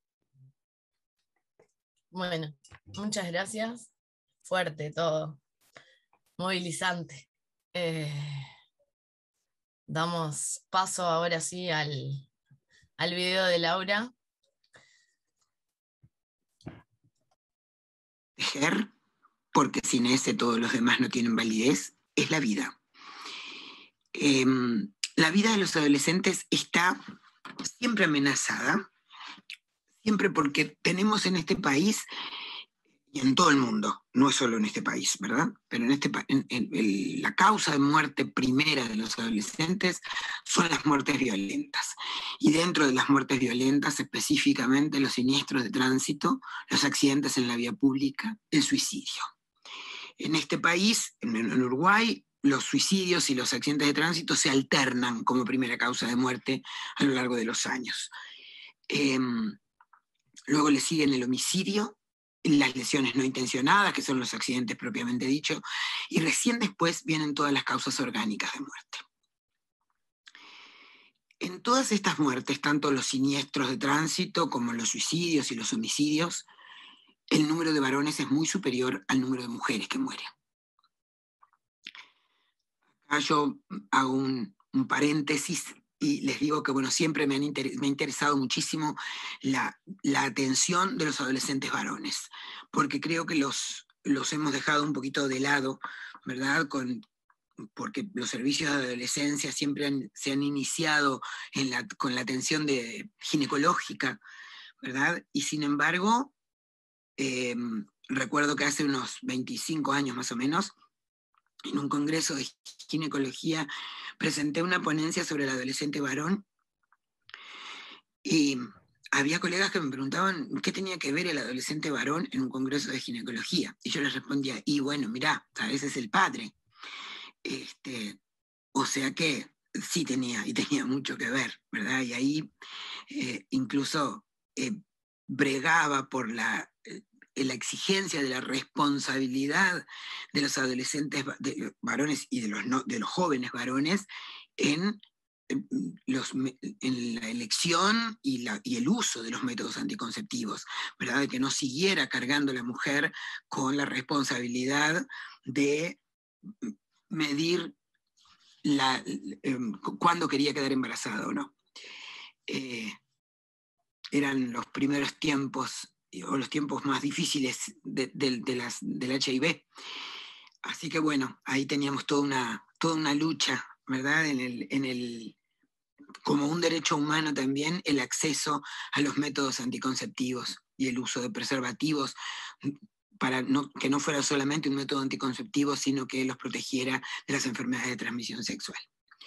Speaker 2: Bueno, muchas gracias. Fuerte todo. Movilizante. Damos paso ahora sí al video de Laura.
Speaker 4: Tejer, porque sin ese todos los demás no tienen validez, es la vida. La vida de los adolescentes está siempre amenazada, siempre porque tenemos en este país y en todo el mundo, no es solo en este país, ¿verdad? Pero la causa de muerte primera de los adolescentes son las muertes violentas. Y dentro de las muertes violentas, específicamente los siniestros de tránsito, los accidentes en la vía pública, el suicidio. En este país, en Uruguay, los suicidios y los accidentes de tránsito se alternan como primera causa de muerte a lo largo de los años. Luego le siguen el homicidio, las lesiones no intencionadas, que son los accidentes propiamente dicho, y recién después vienen todas las causas orgánicas de muerte. En todas estas muertes, tanto los siniestros de tránsito como los suicidios y los homicidios, el número de varones es muy superior al número de mujeres que mueren. Acá yo hago un paréntesis y les digo que bueno, siempre me ha interesado muchísimo la atención de los adolescentes varones, porque creo que los hemos dejado un poquito de lado, ¿verdad? Porque los servicios de adolescencia siempre se han iniciado con la atención ginecológica, ¿verdad? Y sin embargo, recuerdo que hace unos 25 años más o menos, en un congreso de ginecología, presenté una ponencia sobre el adolescente varón y había colegas que me preguntaban qué tenía que ver el adolescente varón en un congreso de ginecología. Y yo les respondía, y bueno, mirá, a veces es el padre. O sea que sí tenía mucho que ver, ¿verdad? Y ahí incluso bregaba por la exigencia de la responsabilidad de los adolescentes varones y de los jóvenes varones en la elección y el uso de los métodos anticonceptivos, ¿verdad? De que no siguiera cargando la mujer con la responsabilidad de medir cuándo quería quedar embarazada o no. Eran los primeros tiempos o los tiempos más difíciles del HIV. Así que bueno, ahí teníamos toda una lucha, ¿verdad? Como un derecho humano también, el acceso a los métodos anticonceptivos y el uso de preservativos para que no fuera solamente un método anticonceptivo, sino que los protegiera de las enfermedades de transmisión sexual.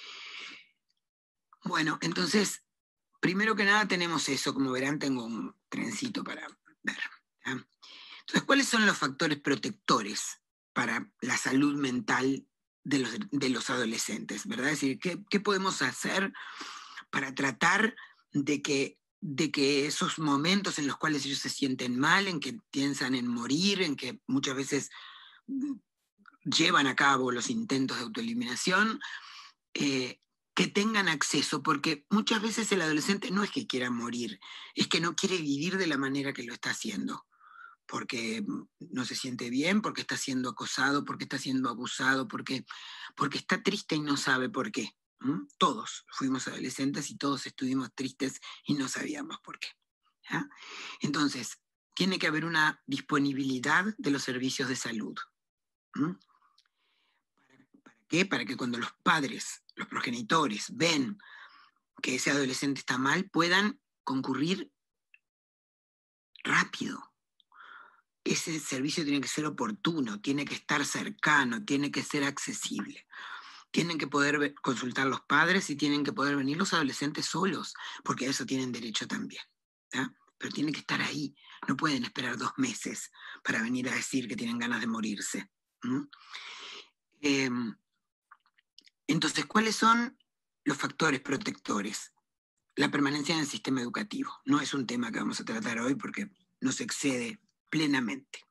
Speaker 4: Bueno, entonces, primero que nada tenemos eso, como verán tengo un trencito para ver. ¿Ya? Entonces, ¿cuáles son los factores protectores para la salud mental de los adolescentes? ¿Verdad? Es decir, ¿qué podemos hacer para tratar de que esos momentos en los cuales ellos se sienten mal, en que piensan en morir, en que muchas veces llevan a cabo los intentos de autoeliminación, que tengan acceso, porque muchas veces el adolescente no es que quiera morir, es que no quiere vivir de la manera que lo está haciendo, porque no se siente bien, porque está siendo acosado, porque está siendo abusado, porque está triste y no sabe por qué. Todos fuimos adolescentes y todos estuvimos tristes y no sabíamos por qué. ¿Ya? Entonces, tiene que haber una disponibilidad de los servicios de salud. ¿Para qué? Para que cuando los padres, los progenitores, ven que ese adolescente está mal, puedan concurrir rápido. Ese servicio tiene que ser oportuno, tiene que estar cercano, tiene que ser accesible. tienen que poder consultar los padres y tienen que poder venir los adolescentes solos, porque a eso tienen derecho también. ¿Ya? Pero tienen que estar ahí, no pueden esperar 2 meses para venir a decir que tienen ganas de morirse. Entonces, ¿cuáles son los factores protectores? La permanencia en el sistema educativo. No es un tema que vamos a tratar hoy porque nos excede plenamente.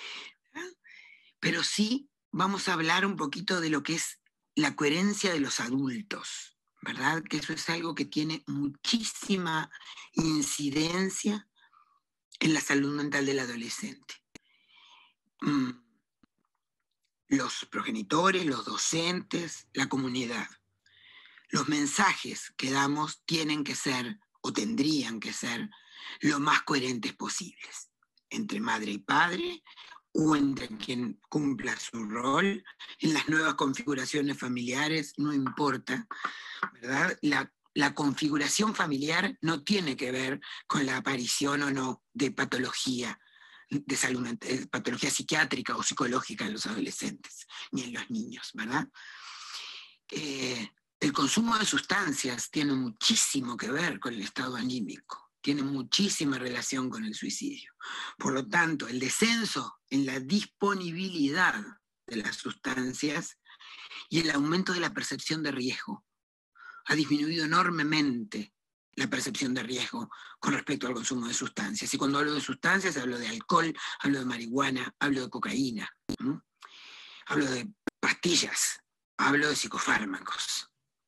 Speaker 4: Pero sí vamos a hablar un poquito de lo que es la coherencia de los adultos, ¿verdad? Que eso es algo que tiene muchísima incidencia en la salud mental del adolescente. Los progenitores, los docentes, la comunidad. Los mensajes que damos tienen que ser, o tendrían que ser, lo más coherentes posibles, entre madre y padre, o entre quien cumpla su rol, en las nuevas configuraciones familiares, no importa, ¿verdad? La configuración familiar no tiene que ver con la aparición o no de patología de salud mental, patología psiquiátrica o psicológica en los adolescentes, ni en los niños, ¿verdad? El consumo de sustancias tiene muchísimo que ver con el estado anímico, tiene muchísima relación con el suicidio. Por lo tanto, el descenso en la disponibilidad de las sustancias y el aumento de la percepción de riesgo ha disminuido enormemente la percepción de riesgo con respecto al consumo de sustancias. Y cuando hablo de sustancias, hablo de alcohol, hablo de marihuana, hablo de cocaína, hablo de pastillas, hablo de psicofármacos.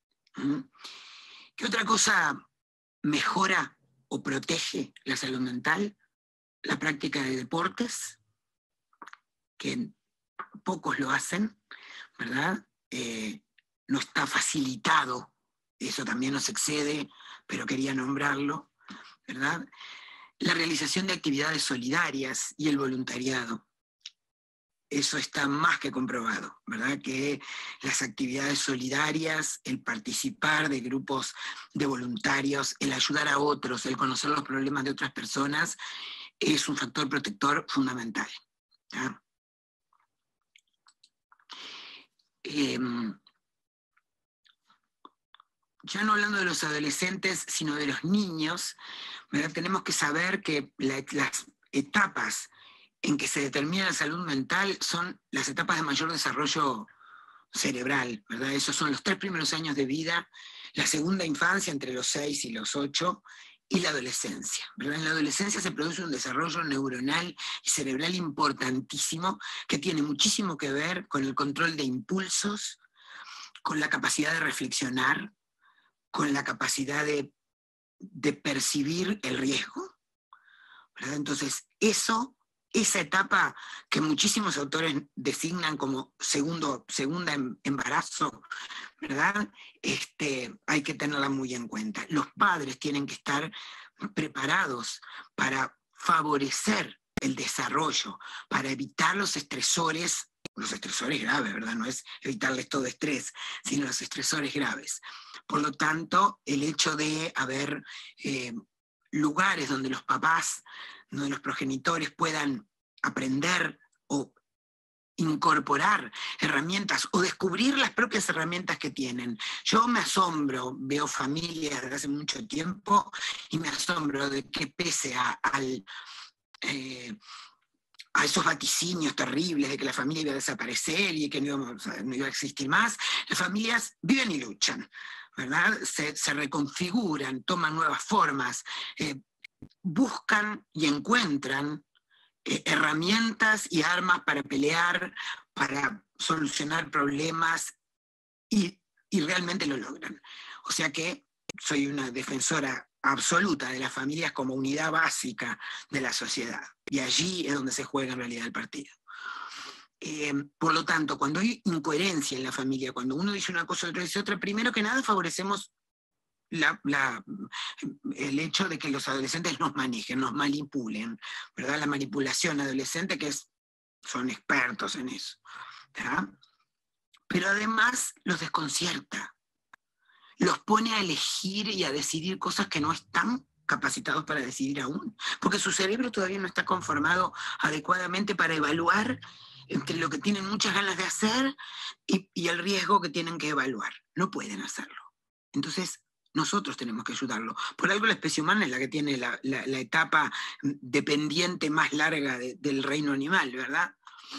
Speaker 4: ¿Qué otra cosa mejora o protege la salud mental? La práctica de deportes, que pocos lo hacen, ¿verdad? No está facilitado, eso también nos excede, pero quería nombrarlo, ¿verdad? La realización de actividades solidarias y el voluntariado. Eso está más que comprobado, ¿verdad? Que las actividades solidarias, el participar de grupos de voluntarios, el ayudar a otros, el conocer los problemas de otras personas, es un factor protector fundamental. ¿Ya? Ya no hablando de los adolescentes, sino de los niños, ¿verdad? Tenemos que saber que las etapas en que se determina la salud mental son las etapas de mayor desarrollo cerebral, ¿verdad? Esos son los 3 primeros años de vida, la segunda infancia entre los 6 y los 8, y la adolescencia, ¿verdad? En la adolescencia se produce un desarrollo neuronal y cerebral importantísimo que tiene muchísimo que ver con el control de impulsos, con la capacidad de reflexionar, con la capacidad de percibir el riesgo, ¿verdad? Entonces, esa etapa que muchísimos autores designan como segunda embarazo, ¿verdad? Hay que tenerla muy en cuenta. Los padres tienen que estar preparados para favorecer el desarrollo, para evitar los estresores graves, ¿verdad? No es evitarles todo estrés, sino los estresores graves. Por lo tanto, el hecho de haber lugares donde los papás, donde los progenitores puedan aprender o incorporar herramientas o descubrir las propias herramientas que tienen. Yo me asombro, veo familias desde hace mucho tiempo y me asombro de que pese a esos vaticinios terribles de que la familia iba a desaparecer y que no iba a existir más, las familias viven y luchan, ¿verdad? Se reconfiguran, toman nuevas formas, buscan y encuentran herramientas y armas para pelear, para solucionar problemas y realmente lo logran. O sea que soy una defensora absoluta de las familias como unidad básica de la sociedad. Y allí es donde se juega en realidad el partido. Por lo tanto, cuando hay incoherencia en la familia, cuando uno dice una cosa y otro dice otra, primero que nada favorecemos el hecho de que los adolescentes nos manejen, nos manipulen, ¿verdad? La manipulación adolescente, son expertos en eso, ¿verdad? Pero además los desconcierta, los pone a elegir y a decidir cosas que no están capacitados para decidir aún, porque su cerebro todavía no está conformado adecuadamente para evaluar entre lo que tienen muchas ganas de hacer y el riesgo que tienen que evaluar. No pueden hacerlo. Entonces, nosotros tenemos que ayudarlo. Por algo la especie humana es la que tiene la etapa dependiente más larga del reino animal, ¿verdad?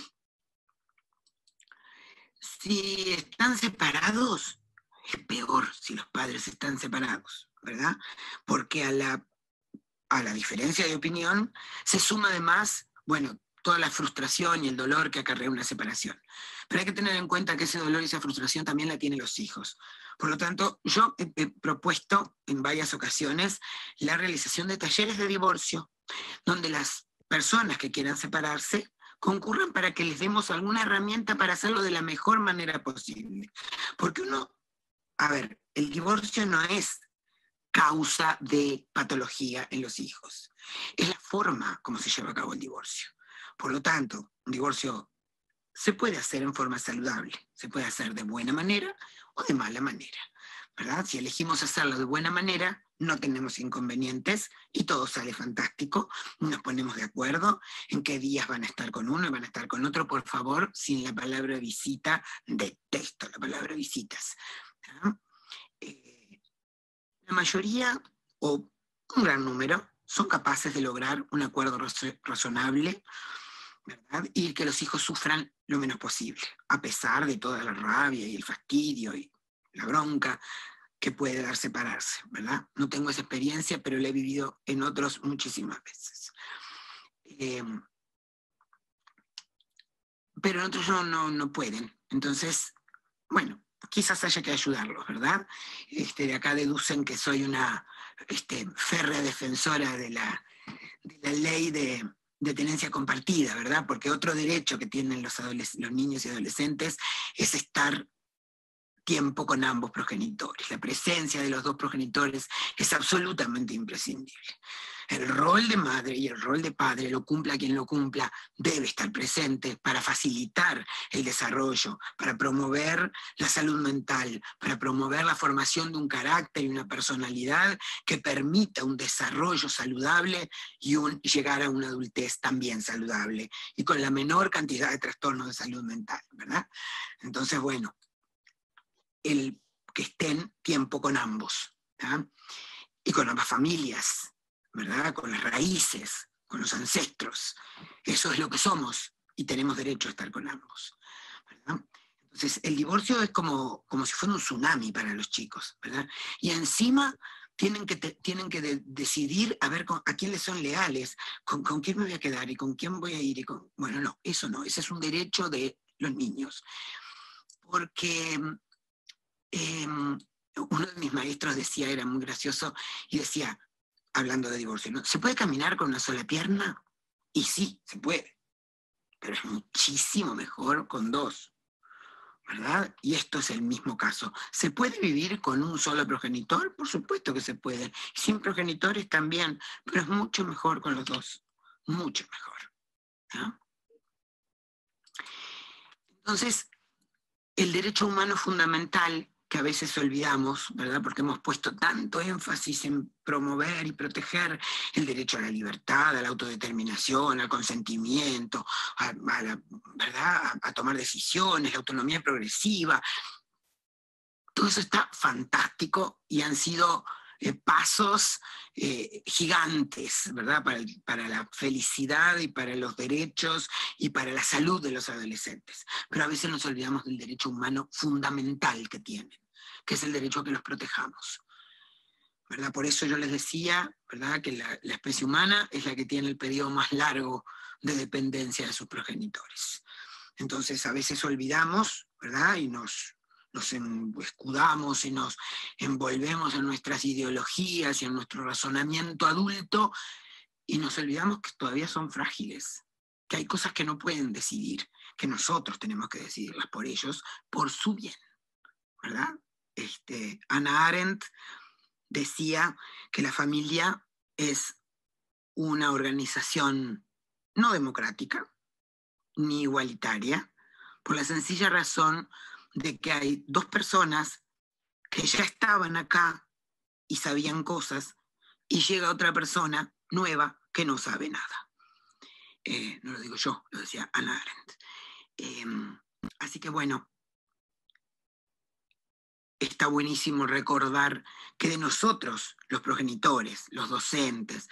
Speaker 4: Si están separados, es peor si los padres están separados, ¿verdad? Porque a la diferencia de opinión se suma además, bueno, toda la frustración y el dolor que acarrea una separación. Pero hay que tener en cuenta que ese dolor y esa frustración también la tienen los hijos. Por lo tanto, yo he propuesto en varias ocasiones la realización de talleres de divorcio, donde las personas que quieran separarse concurran para que les demos alguna herramienta para hacerlo de la mejor manera posible. Porque el divorcio no es causa de patología en los hijos. Es la forma como se lleva a cabo el divorcio. Por lo tanto, un divorcio se puede hacer en forma saludable, se puede hacer de buena manera o de mala manera, ¿verdad? Si elegimos hacerlo de buena manera, no tenemos inconvenientes y todo sale fantástico, nos ponemos de acuerdo en qué días van a estar con uno y van a estar con otro, por favor, sin la palabra visita, detesto la palabra visitas, ¿verdad? La mayoría, o un gran número, son capaces de lograr un acuerdo razonable, ¿verdad? Y que los hijos sufran lo menos posible, a pesar de toda la rabia y el fastidio y la bronca que puede dar separarse, ¿verdad? No tengo esa experiencia, pero la he vivido en otros muchísimas veces. Pero en otros no pueden. Entonces, bueno, quizás haya que ayudarlos, ¿verdad? De acá deducen que soy una férrea defensora de la ley de tenencia compartida, ¿verdad? Porque otro derecho que tienen los niños y adolescentes es estar tiempo con ambos progenitores. La presencia de los dos progenitores es absolutamente imprescindible. El rol de madre y el rol de padre, lo cumpla quien lo cumpla, debe estar presente para facilitar el desarrollo, para promover la salud mental, para promover la formación de un carácter y una personalidad que permita un desarrollo saludable y llegar a una adultez también saludable y con la menor cantidad de trastornos de salud mental, ¿verdad? Entonces, bueno, el que estén tiempo con ambos, ¿verdad? Y con ambas familias, ¿verdad? Con las raíces, con los ancestros. Eso es lo que somos y tenemos derecho a estar con ambos, ¿verdad? Entonces, el divorcio es como si fuera un tsunami para los chicos, ¿verdad? Y encima tienen que decidir a ver a quién les son leales, con quién me voy a quedar y con quién voy a ir. Bueno, no, eso no, ese es un derecho de los niños. Porque uno de mis maestros decía, era muy gracioso, y decía, hablando de divorcio, ¿no? ¿Se puede caminar con una sola pierna? Y sí, se puede, pero es muchísimo mejor con dos, ¿verdad? Y esto es el mismo caso. ¿Se puede vivir con un solo progenitor? Por supuesto que se puede. Sin progenitores también, pero es mucho mejor con los dos, mucho mejor, ¿no? Entonces, el derecho humano fundamental, que a veces olvidamos, ¿verdad? Porque hemos puesto tanto énfasis en promover y proteger el derecho a la libertad, a la autodeterminación, al consentimiento, ¿verdad? A tomar decisiones, la autonomía progresiva. Todo eso está fantástico y han sido pasos gigantes, ¿verdad? Para la felicidad y para los derechos y para la salud de los adolescentes. Pero a veces nos olvidamos del derecho humano fundamental que tienen, que es el derecho a que los protejamos, ¿verdad? Por eso yo les decía, ¿verdad?, que la especie humana es la que tiene el periodo más largo de dependencia de sus progenitores. Entonces a veces olvidamos, ¿verdad?, y nos escudamos y nos envolvemos en nuestras ideologías y en nuestro razonamiento adulto y nos olvidamos que todavía son frágiles, que hay cosas que no pueden decidir, que nosotros tenemos que decidirlas por ellos, por su bien, ¿verdad? Hannah Arendt decía que la familia es una organización no democrática ni igualitaria, por la sencilla razón de que hay dos personas que ya estaban acá y sabían cosas, y llega otra persona nueva que no sabe nada. No lo digo yo, lo decía Hannah Arendt. Así que bueno, está buenísimo recordar que de nosotros, los progenitores, los docentes,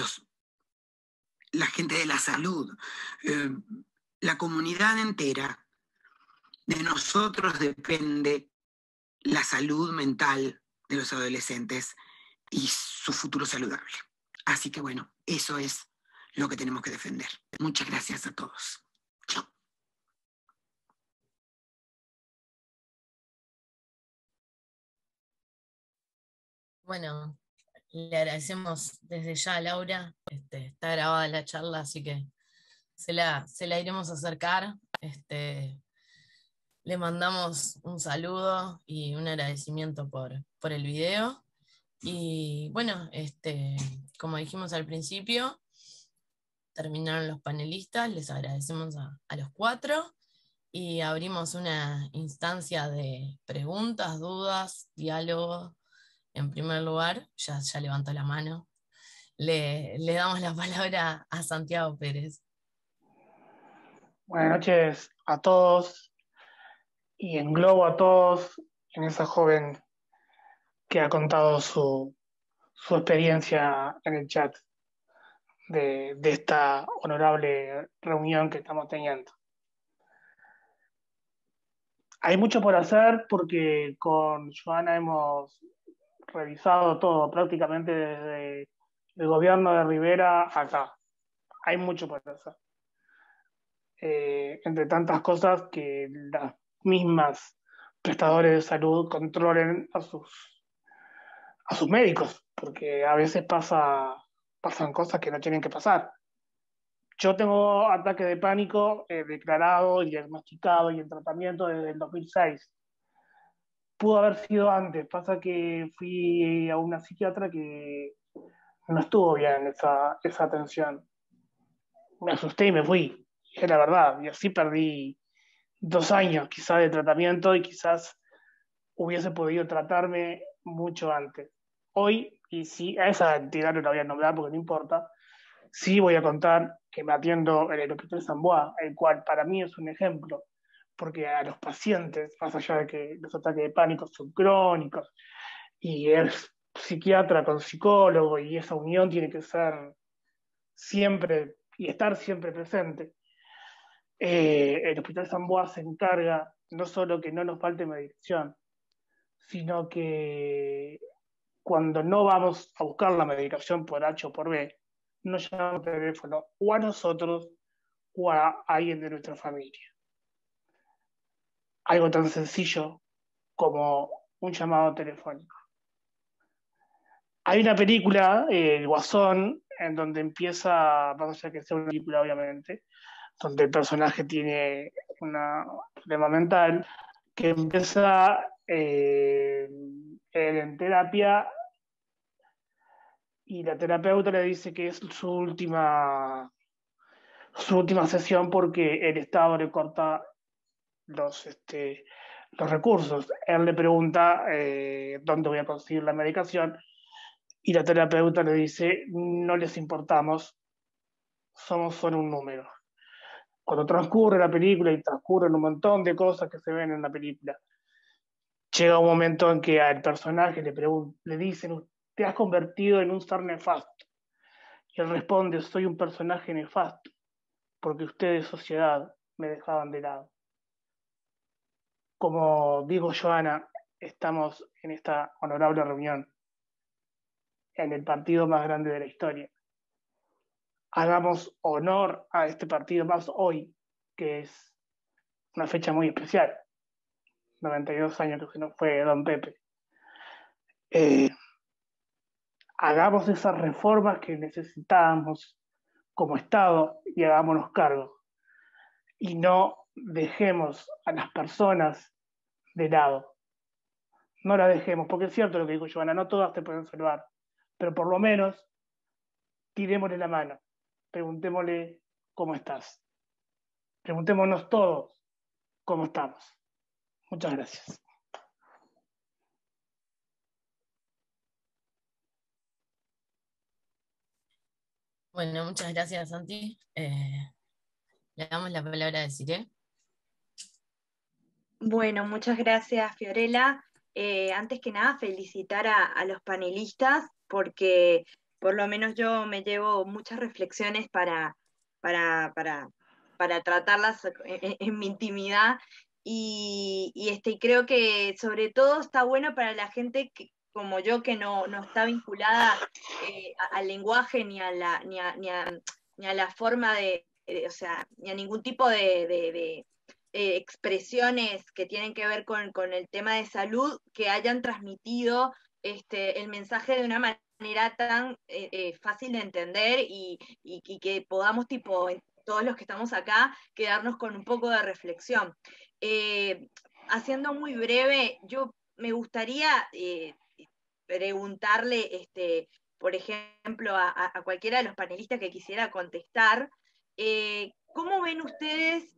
Speaker 4: la gente de la salud, la comunidad entera, de nosotros depende la salud mental de los adolescentes y su futuro saludable. Así que bueno, eso es lo que tenemos que defender. Muchas gracias a todos. Chao.
Speaker 2: Bueno, le agradecemos desde ya a Laura. Está grabada la charla, así que se la iremos a acercar. Le mandamos un saludo y un agradecimiento por el video. Y bueno, como dijimos al principio, terminaron los panelistas, les agradecemos a los 4 y abrimos una instancia de preguntas, dudas, diálogo. En primer lugar, ya levantó la mano, le damos la palabra a Santiago Pérez.
Speaker 10: Buenas noches a todos y englobo a todos en esa joven que ha contado su experiencia en el chat de esta honorable reunión que estamos teniendo. Hay mucho por hacer porque con Joana hemos revisado todo, prácticamente desde el gobierno de Rivera acá. Hay mucho por hacer. Entre tantas cosas que las mismas prestadores de salud controlen a sus médicos, porque a veces pasan cosas que no tienen que pasar. Yo tengo ataque de pánico declarado y diagnosticado y en tratamiento desde el 2006. Pudo haber sido antes, pasa que fui a una psiquiatra que no estuvo bien esa atención. Me asusté y me fui, era verdad, y así perdí 2 años quizás de tratamiento y quizás hubiese podido tratarme mucho antes. Hoy, y sí, a esa entidad no la voy a nombrar porque no importa, sí voy a contar que me atiendo en el Hospital San Bois, el cual para mí es un ejemplo, porque a los pacientes, más allá de que los ataques de pánico son crónicos, y es psiquiatra con psicólogo, y esa unión tiene que ser siempre, y estar siempre presente. El Hospital San Bois se encarga no solo que no nos falte medicación, sino que cuando no vamos a buscar la medicación por H o por B, nos llaman por teléfono o a nosotros o a alguien de nuestra familia. Algo tan sencillo como un llamado telefónico. Hay una película, El Guasón, en donde empieza, vamos a que sea una película obviamente, donde el personaje tiene un problema mental, que empieza en terapia y la terapeuta le dice que es su última sesión porque el Estado le corta los recursos. Él le pregunta dónde voy a conseguir la medicación y la terapeuta le dice, no les importamos, somos solo un número. Cuando transcurre la película y transcurren un montón de cosas que se ven en la película, llega un momento en que al personaje le dicen, te has convertido en un ser nefasto. Y él responde, soy un personaje nefasto, porque ustedes, sociedad, me dejaban de lado. Como dijo Joana, estamos en esta honorable reunión, en el partido más grande de la historia. Hagamos honor a este partido más hoy, que es una fecha muy especial. 92 años que se nos fue Don Pepe. Hagamos esas reformas que necesitamos como Estado y hagámonos cargo. Y no dejemos a las personas de lado. No las dejemos, porque es cierto lo que dijo Joana, no todas te pueden salvar, pero por lo menos tirémosle la mano, preguntémosle cómo estás. Preguntémonos todos cómo estamos. Muchas gracias.
Speaker 2: Bueno, muchas gracias, Santi. Le damos la palabra a Desiree.
Speaker 11: Bueno, muchas gracias, Fiorella. Antes que nada, felicitar a los panelistas porque por lo menos yo me llevo muchas reflexiones para, para, para tratarlas en mi intimidad y creo que sobre todo está bueno para la gente como yo que no está vinculada al lenguaje ni a la forma o sea, ni a ningún tipo de expresiones que tienen que ver con el tema de salud, que hayan transmitido el mensaje de una manera tan fácil de entender y que podamos, tipo, todos los que estamos acá, quedarnos con un poco de reflexión. Haciendo muy breve, yo me gustaría preguntarle, por ejemplo, a cualquiera de los panelistas que quisiera contestar, ¿cómo ven ustedes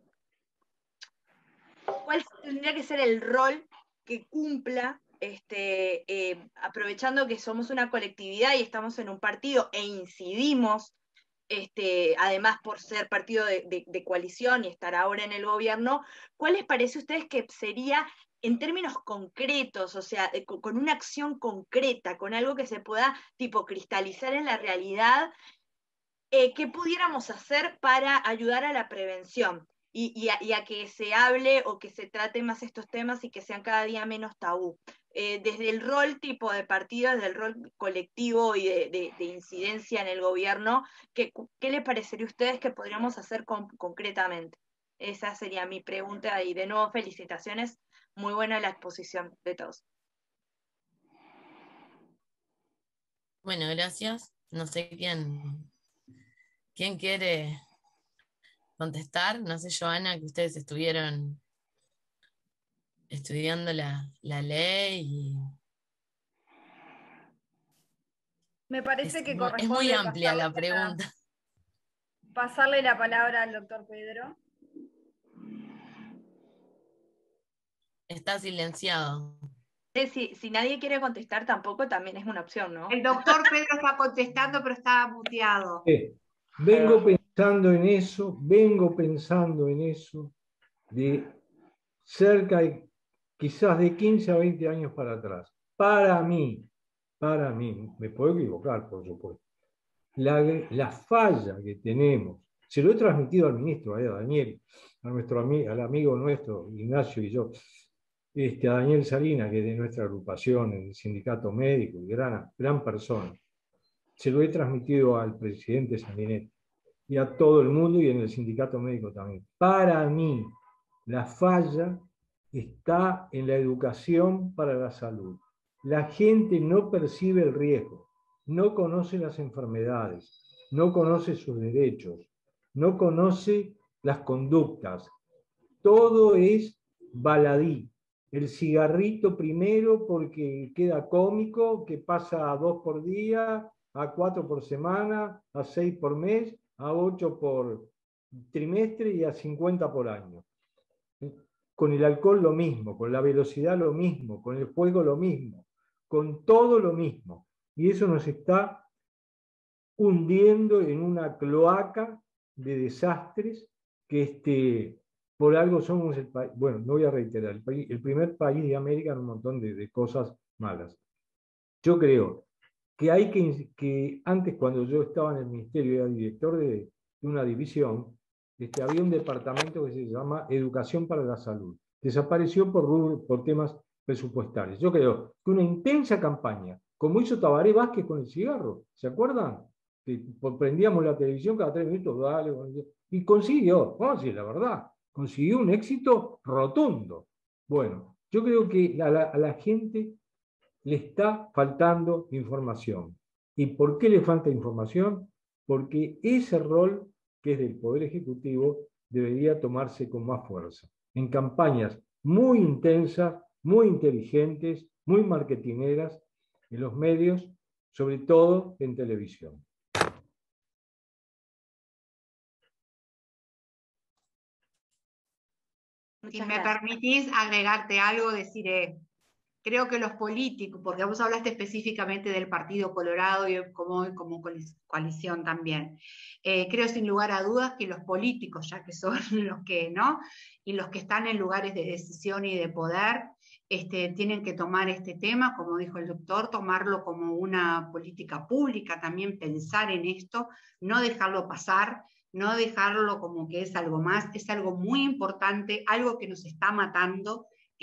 Speaker 11: cuál tendría que ser el rol que cumpla, aprovechando que somos una colectividad y estamos en un partido e incidimos, además por ser partido de coalición y estar ahora en el gobierno, ¿cuál les parece a ustedes que sería en términos concretos, o sea, con una acción concreta, con algo que se pueda tipo cristalizar en la realidad, qué pudiéramos hacer para ayudar a la prevención? Y a que se hable o que se trate más estos temas y que sean cada día menos tabú. Desde el rol tipo de partido, desde el rol colectivo y de incidencia en el gobierno, ¿qué les parecería a ustedes que podríamos hacer concretamente? Esa sería mi pregunta y de nuevo felicitaciones, muy buena la exposición de todos.
Speaker 2: Bueno, gracias. No sé quién quiere contestar. No sé, Joana, que ustedes estuvieron estudiando la ley y...
Speaker 9: Me parece que corresponde.
Speaker 2: Es muy amplia la pregunta.
Speaker 9: Pasarle la palabra al doctor Pedro.
Speaker 2: Está silenciado.
Speaker 11: Si nadie quiere contestar tampoco, también es una opción, ¿no?
Speaker 5: El doctor Pedro está contestando, pero está muteado.
Speaker 6: Vengo pensando en eso de cerca de quizás de 15 a 20 años para atrás. Para mí, me puedo equivocar, por supuesto, la falla que tenemos, se lo he transmitido al ministro, a Daniel, al amigo nuestro, Ignacio y yo, a Daniel Salinas, que es de nuestra agrupación, el sindicato médico, y gran persona. Se lo he transmitido al presidente Sanguinetti y a todo el mundo y en el sindicato médico también. Para mí, la falla está en la educación para la salud. La gente no percibe el riesgo, no conoce las enfermedades, no conoce sus derechos, no conoce las conductas. Todo es baladí. El cigarrito primero porque queda cómico, que pasa a 2 por día, a 4 por semana, a 6 por mes, a 8 por trimestre y a 50 por año. Con el alcohol lo mismo, con la velocidad lo mismo, con el juego lo mismo, con todo lo mismo. Y eso nos está hundiendo en una cloaca de desastres que por algo somos el país, bueno, no voy a reiterar, el primer país de América en un montón de cosas malas. Yo creo que hay que antes, cuando yo estaba en el ministerio, era director de una división, había un departamento que se llama Educación para la Salud. Desapareció por temas presupuestarios. Yo creo que una intensa campaña, como hizo Tabaré Vázquez con el cigarro, ¿se acuerdan? Que prendíamos la televisión cada 3 minutos, dale, y consiguió, vamos a decir la verdad, consiguió un éxito rotundo. Bueno, yo creo que a la gente le está faltando información. ¿Y por qué le falta información? Porque ese rol, que es del Poder Ejecutivo, debería tomarse con más fuerza. En campañas muy intensas, muy inteligentes, muy marketineras, en los medios, sobre todo en televisión.
Speaker 5: Si me permitís agregarte algo, deciré. creo que los políticos, porque vos hablaste específicamente del Partido Colorado y como coalición también, creo sin lugar a dudas que los políticos, ya que son los que, ¿no? Y los que están en lugares de decisión y de poder, tienen que tomar este tema, como dijo el doctor, tomarlo como una política pública, también pensar en esto, no dejarlo pasar, no dejarlo como que es algo más, es algo muy importante, algo que nos está matando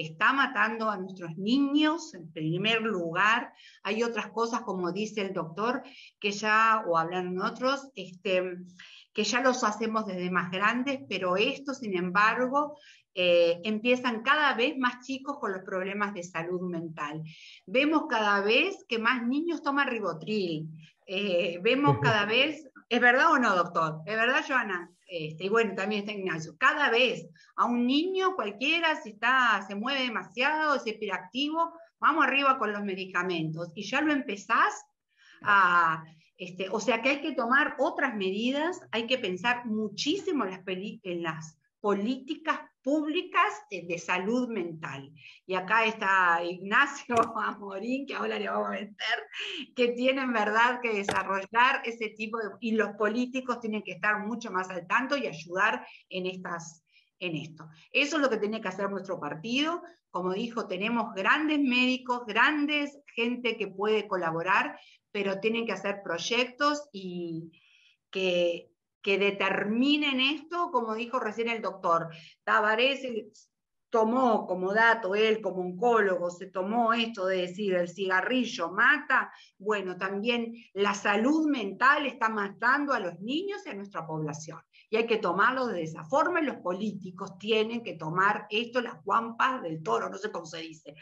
Speaker 5: a nuestros niños en primer lugar. Hay otras cosas, como dice el doctor, que ya, o hablan otros, que ya los hacemos desde más grandes, pero esto, sin embargo, empiezan cada vez más chicos con los problemas de salud mental. Vemos cada vez que más niños toman ribotril. Vemos cada vez, ¿es verdad o no, doctor? ¿Es verdad, Joana? Y bueno, también está Ignacio. Cada vez a un niño cualquiera, si se mueve demasiado, es hiperactivo, vamos arriba con los medicamentos. Y ya lo empezás a... o sea que hay que tomar otras medidas, hay que pensar muchísimo en las políticas públicas de salud mental. Y acá está Ignacio Amorín, que ahora le vamos a meter, que tienen, verdad, que desarrollar ese tipo de... Y los políticos tienen que estar mucho más al tanto y ayudar en esto. Eso es lo que tiene que hacer nuestro partido. Como dijo, tenemos grandes médicos, grandes gente que puede colaborar, pero tienen que hacer proyectos y que determinen esto, como dijo recién el doctor. Tabaré se tomó como dato, él como oncólogo, se tomó esto de decir el cigarrillo mata. Bueno, también la salud mental está matando a los niños y a nuestra población. Y hay que tomarlo de esa forma, y los políticos tienen que tomar esto, las guampas del toro, no sé cómo se dice,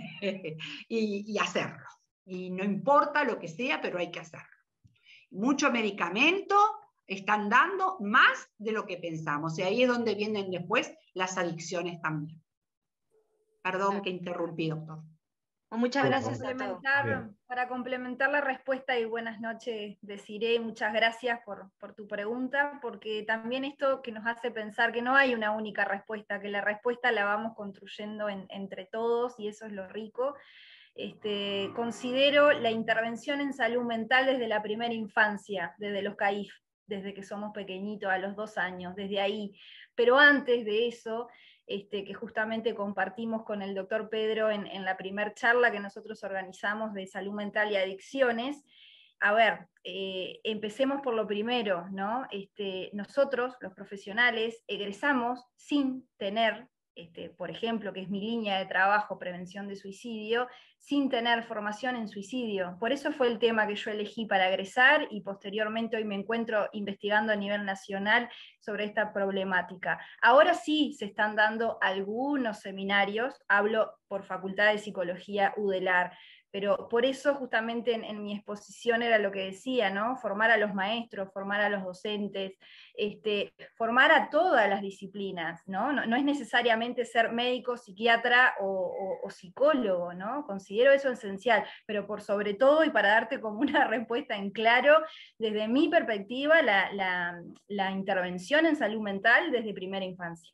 Speaker 5: y hacerlo. Y no importa lo que sea, pero hay que hacerlo. Mucho medicamento están dando más de lo que pensamos. Y ahí es donde vienen después las adicciones también. Perdón que interrumpí, doctor.
Speaker 11: Muchas gracias a todos.
Speaker 9: Para complementar la respuesta, y buenas noches, Desiree, muchas gracias por tu pregunta, porque también esto que nos hace pensar que no hay una única respuesta, que la respuesta la vamos construyendo entre todos, y eso es lo rico. Considero la intervención en salud mental desde la primera infancia, desde los CAIF, desde que somos pequeñitos, a los 2 años, desde ahí. Pero antes de eso, que justamente compartimos con el doctor Pedro en la primer charla que nosotros organizamos de salud mental y adicciones, a ver, empecemos por lo primero, ¿no? Nosotros, los profesionales, egresamos sin tener, por ejemplo, que es mi línea de trabajo, prevención de suicidio, sin tener formación en suicidio. Por eso fue el tema que yo elegí para egresar, y posteriormente hoy me encuentro investigando a nivel nacional sobre esta problemática. Ahora sí se están dando algunos seminarios, hablo por Facultad de Psicología UDELAR, pero por eso justamente en mi exposición era lo que decía, ¿no? Formar a los maestros, formar a los docentes, formar a todas las disciplinas, ¿no? No es necesariamente ser médico, psiquiatra o psicólogo, ¿no? Considero eso esencial, pero por sobre todo, y para darte como una respuesta en claro, desde mi perspectiva, la intervención en salud mental desde primera infancia.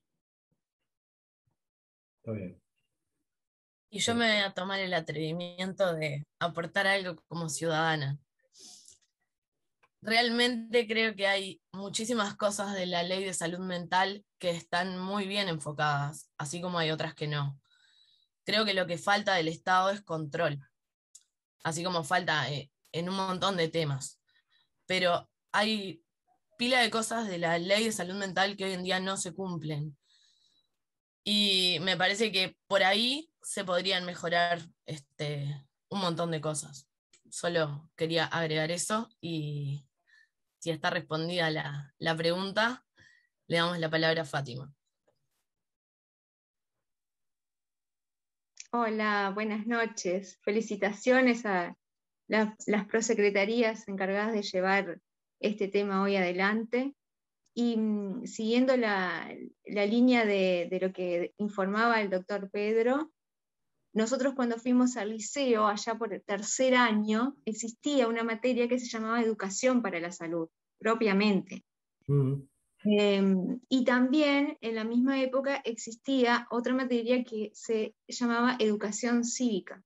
Speaker 6: Está bien.
Speaker 2: Y yo me voy a tomar el atrevimiento de aportar algo como ciudadana. Realmente creo que hay muchísimas cosas de la ley de salud mental que están muy bien enfocadas, así como hay otras que no. Creo que lo que falta del Estado es control, así como falta en un montón de temas. Pero hay pila de cosas de la ley de salud mental que hoy en día no se cumplen. Y me parece que por ahí se podrían mejorar un montón de cosas. Solo quería agregar eso, y si está respondida la pregunta, le damos la palabra a Fátima.
Speaker 11: Hola, buenas noches. Felicitaciones a las prosecretarías encargadas de llevar este tema hoy adelante. Y siguiendo la línea de lo que informaba el doctor Pedro, nosotros cuando fuimos al liceo, allá por el 3er año, existía una materia que se llamaba Educación para la Salud, propiamente.
Speaker 12: Y también en la misma época existía otra materia que se llamaba educación cívica.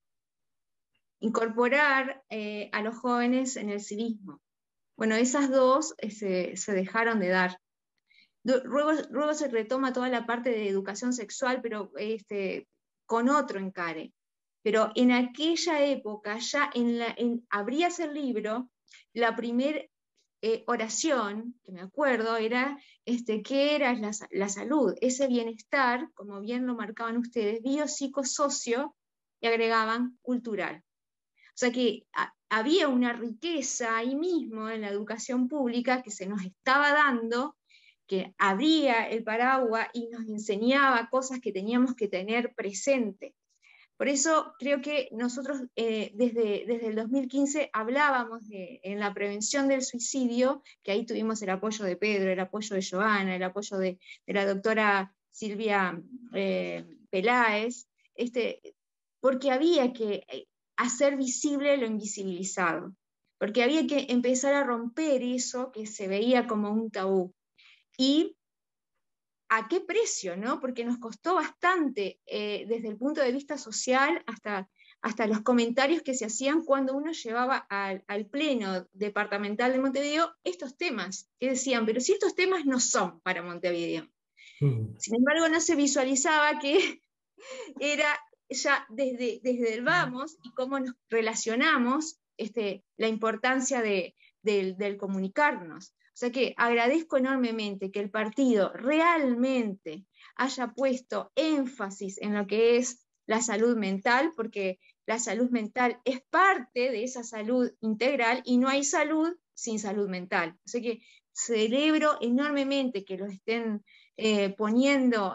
Speaker 12: Incorporar a los jóvenes en el civismo. Bueno, esas dos se dejaron de dar. Luego se retoma toda la parte de educación sexual, pero con otro encare. Pero en aquella época, ya abrías el libro, la primera oración, que me acuerdo, era ¿qué era la salud? Ese bienestar, como bien lo marcaban ustedes, biopsicosocio, y agregaban cultural. O sea que había una riqueza ahí mismo en la educación pública que se nos estaba dando, que abría el paraguas y nos enseñaba cosas que teníamos que tener presente. Por eso creo que nosotros desde el 2015 hablábamos en la prevención del suicidio, que ahí tuvimos el apoyo de Pedro, el apoyo de Joana, el apoyo de la doctora Silvia Peláez, porque había que hacer visible lo invisibilizado, porque había que empezar a romper eso que se veía como un tabú. Y ¿a qué precio, no? Porque nos costó bastante desde el punto de vista social hasta los comentarios que se hacían cuando uno llevaba al pleno departamental de Montevideo estos temas, que decían, pero si estos temas no son para Montevideo. Sin embargo, no se visualizaba que era ya desde el vamos y cómo nos relacionamos, la importancia del comunicarnos. O sea que agradezco enormemente que el partido realmente haya puesto énfasis en lo que es la salud mental, porque la salud mental es parte de esa salud integral y no hay salud sin salud mental. O sea que celebro enormemente que lo estén poniendo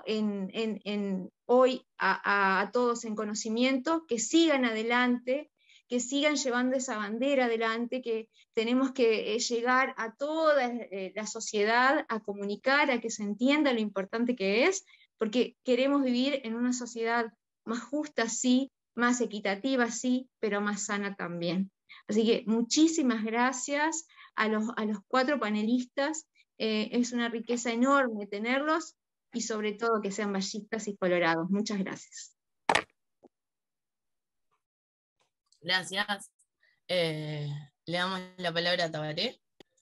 Speaker 12: hoy a todos en conocimiento, que sigan adelante, que sigan llevando esa bandera adelante, que tenemos que llegar a toda la sociedad a comunicar, a que se entienda lo importante que es, porque queremos vivir en una sociedad más justa, sí, más equitativa, sí, pero más sana también. Así que muchísimas gracias a los 4 panelistas. Es una riqueza enorme tenerlos y sobre todo que sean vallistas y colorados. Muchas gracias.
Speaker 2: Gracias. Le damos la palabra a Tabaré.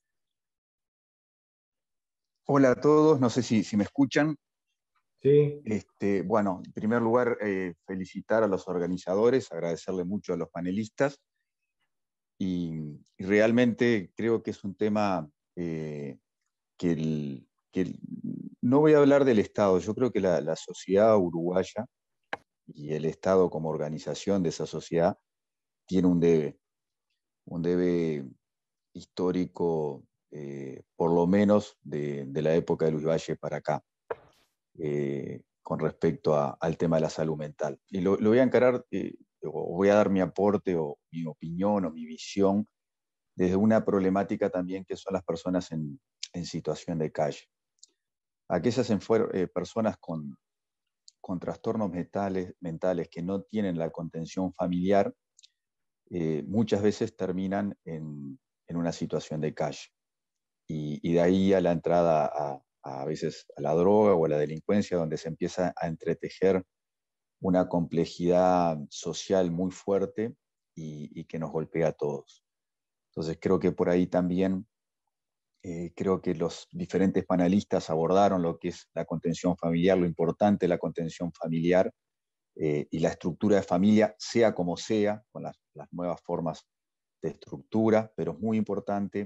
Speaker 13: Hola a todos, no sé si me escuchan.
Speaker 6: Sí.
Speaker 13: Bueno, en primer lugar, felicitar a los organizadores, agradecerle mucho a los panelistas. Y realmente creo que es un tema que no voy a hablar del Estado, yo creo que la sociedad uruguaya y el Estado como organización de esa sociedad tiene un debe histórico, por lo menos de la época de Luis Valle para acá, con respecto al tema de la salud mental. Y lo voy a encarar, o voy a dar mi aporte o mi opinión o mi visión desde una problemática también que son las personas en situación de calle. Aquellas personas con trastornos mentales que no tienen la contención familiar, muchas veces terminan en una situación de calle. Y de ahí a la entrada a veces a la droga o a la delincuencia, donde se empieza a entretejer una complejidad social muy fuerte y que nos golpea a todos. Entonces creo que por ahí también creo que los diferentes panelistas abordaron lo que es la contención familiar, lo importante de la contención familiar y la estructura de familia, sea como sea, con las nuevas formas de estructura, pero es muy importante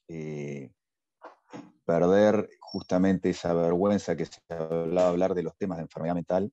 Speaker 13: perder justamente esa vergüenza que se hablaba, hablar de los temas de enfermedad mental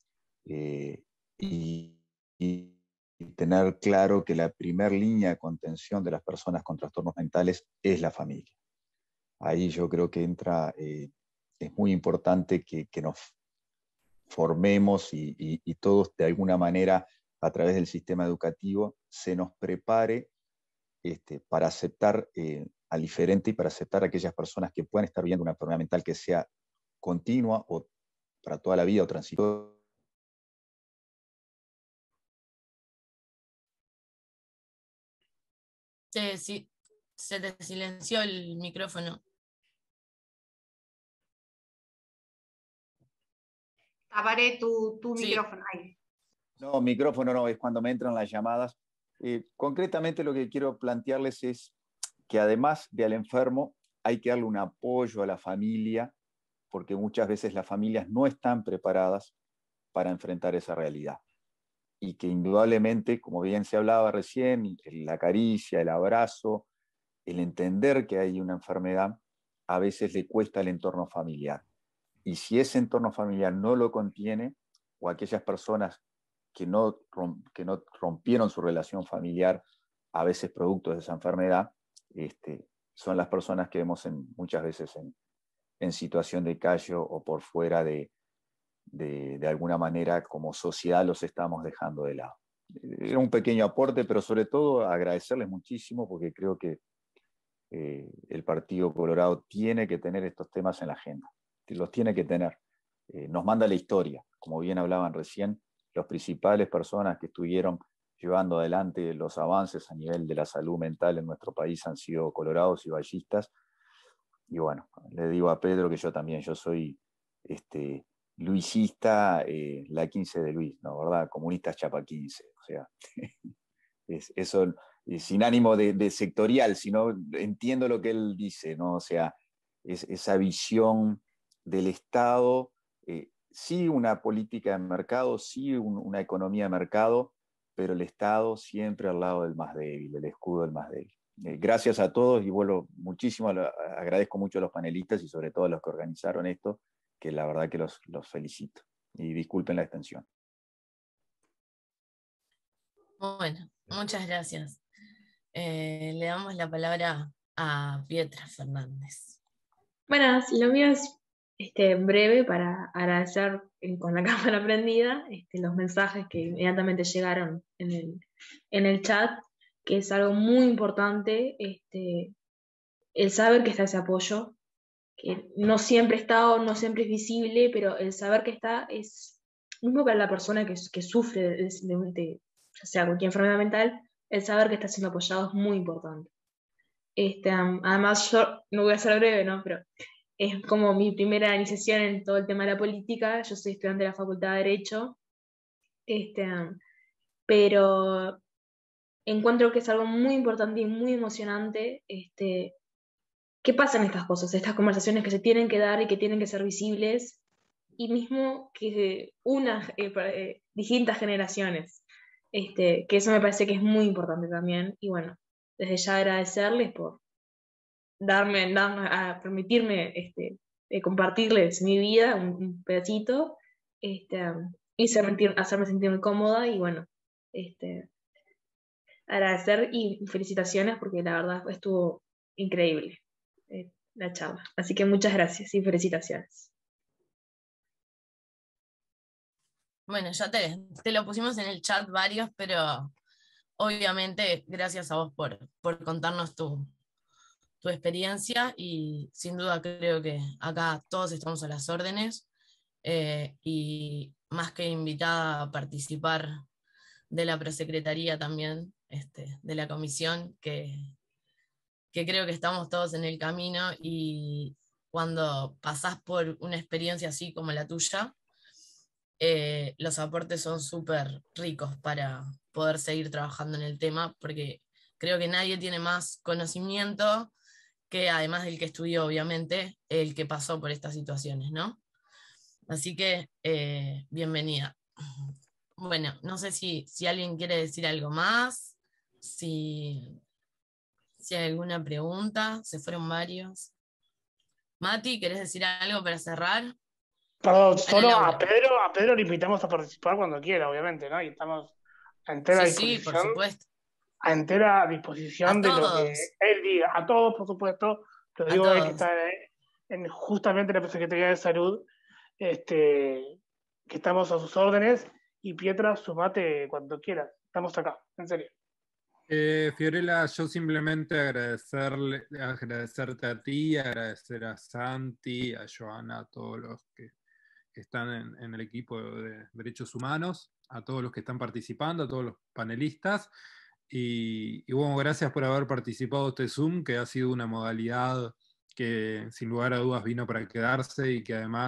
Speaker 13: y tener claro que la primera línea de contención de las personas con trastornos mentales es la familia. Ahí yo creo que entra, es muy importante que nos formemos y todos de alguna manera a través del sistema educativo se nos prepare para aceptar al diferente y para aceptar a aquellas personas que puedan estar viviendo una enfermedad mental que sea continua o para toda la vida o transitoria.
Speaker 2: Sí, se te silenció el micrófono.
Speaker 5: Tabaré, tu
Speaker 2: Sí.
Speaker 5: micrófono ahí.
Speaker 13: No, micrófono no, es cuando me entran las llamadas. Concretamente lo que quiero plantearles es que además de al enfermo hay que darle un apoyo a la familia, porque muchas veces las familias no están preparadas para enfrentar esa realidad. Y que indudablemente, como bien se hablaba recién, la caricia, el abrazo, el entender que hay una enfermedad, a veces le cuesta al entorno familiar. Y si ese entorno familiar no lo contiene, o aquellas personas que no rompieron su relación familiar, a veces producto de esa enfermedad, son las personas que vemos muchas veces en situación de calle o por fuera de alguna manera como sociedad los estamos dejando de lado. Era un pequeño aporte, pero sobre todo agradecerles muchísimo porque creo que el Partido Colorado tiene que tener estos temas en la agenda, los tiene que tener. Nos manda la historia, como bien hablaban recién, las principales personas que estuvieron llevando adelante los avances a nivel de la salud mental en nuestro país han sido colorados y vallistas. Y bueno, le digo a Pedro que yo soy luisista, la 15 de Luis, ¿no? ¿Verdad? Comunistas Chapa 15, o sea, eso sin ánimo de sectorial, sino entiendo lo que él dice, ¿no? O sea, esa visión del Estado, sí una política de mercado, sí una economía de mercado, pero el Estado siempre al lado del más débil, el escudo del más débil. Gracias a todos y vuelvo muchísimo, agradezco mucho a los panelistas y sobre todo a los que organizaron esto, que la verdad que los felicito. Y disculpen la extensión.
Speaker 2: Bueno, muchas gracias. Le damos la palabra a Pietra Fernández.
Speaker 12: Bueno, lo mío es breve para agradecer con la cámara prendida los mensajes que inmediatamente llegaron en el chat, que es algo muy importante, el saber que está ese apoyo, que no siempre está o no siempre es visible, pero el saber que está es mismo para la persona que sufre ya sea cualquier enfermedad mental, el saber que está siendo apoyado es muy importante. Además, yo no voy a ser breve, ¿no? Pero es como mi primera iniciación en todo el tema de la política. Yo soy estudiante de la Facultad de Derecho, pero encuentro que es algo muy importante y muy emocionante. ¿Qué pasa en estas cosas? Estas conversaciones que se tienen que dar y que tienen que ser visibles, y mismo que distintas generaciones. Que eso me parece que es muy importante también. Y bueno, desde ya agradecerles por permitirme compartirles mi vida, un pedacito, y hacerme sentir muy cómoda, y bueno, agradecer y felicitaciones porque la verdad estuvo increíble la charla. Así que muchas gracias y felicitaciones.
Speaker 2: Bueno, ya te lo pusimos en el chat varios, pero obviamente gracias a vos por contarnos tu experiencia, y sin duda creo que acá todos estamos a las órdenes, y más que invitada a participar de la prosecretaría también, de la comisión, que creo que estamos todos en el camino, y cuando pasás por una experiencia así como la tuya, los aportes son súper ricos para poder seguir trabajando en el tema, porque creo que nadie tiene más conocimiento que, además del que estudió, obviamente, el que pasó por estas situaciones, ¿no? Así que, bienvenida. Bueno, no sé si alguien quiere decir algo más, si hay alguna pregunta, se fueron varios. Mati, ¿querés decir algo para cerrar?
Speaker 10: Perdón, solo a Pedro le invitamos a participar cuando quiera, obviamente, ¿no? Y estamos a entera disposición.
Speaker 2: Sí, por supuesto.
Speaker 10: A entera disposición de lo que él diga. A todos, por supuesto. Lo digo es que está justamente en la Secretaría de Salud, que estamos a sus órdenes. Y Pietra, sumate cuando quieras. Estamos acá, en serio.
Speaker 1: Fiorella, yo simplemente agradecerte a ti, agradecer a Santi, a Joana, a todos los que están en el equipo de Derechos Humanos, a todos los que están participando, a todos los panelistas, y bueno, gracias por haber participado de este Zoom, que ha sido una modalidad que sin lugar a dudas vino para quedarse y que además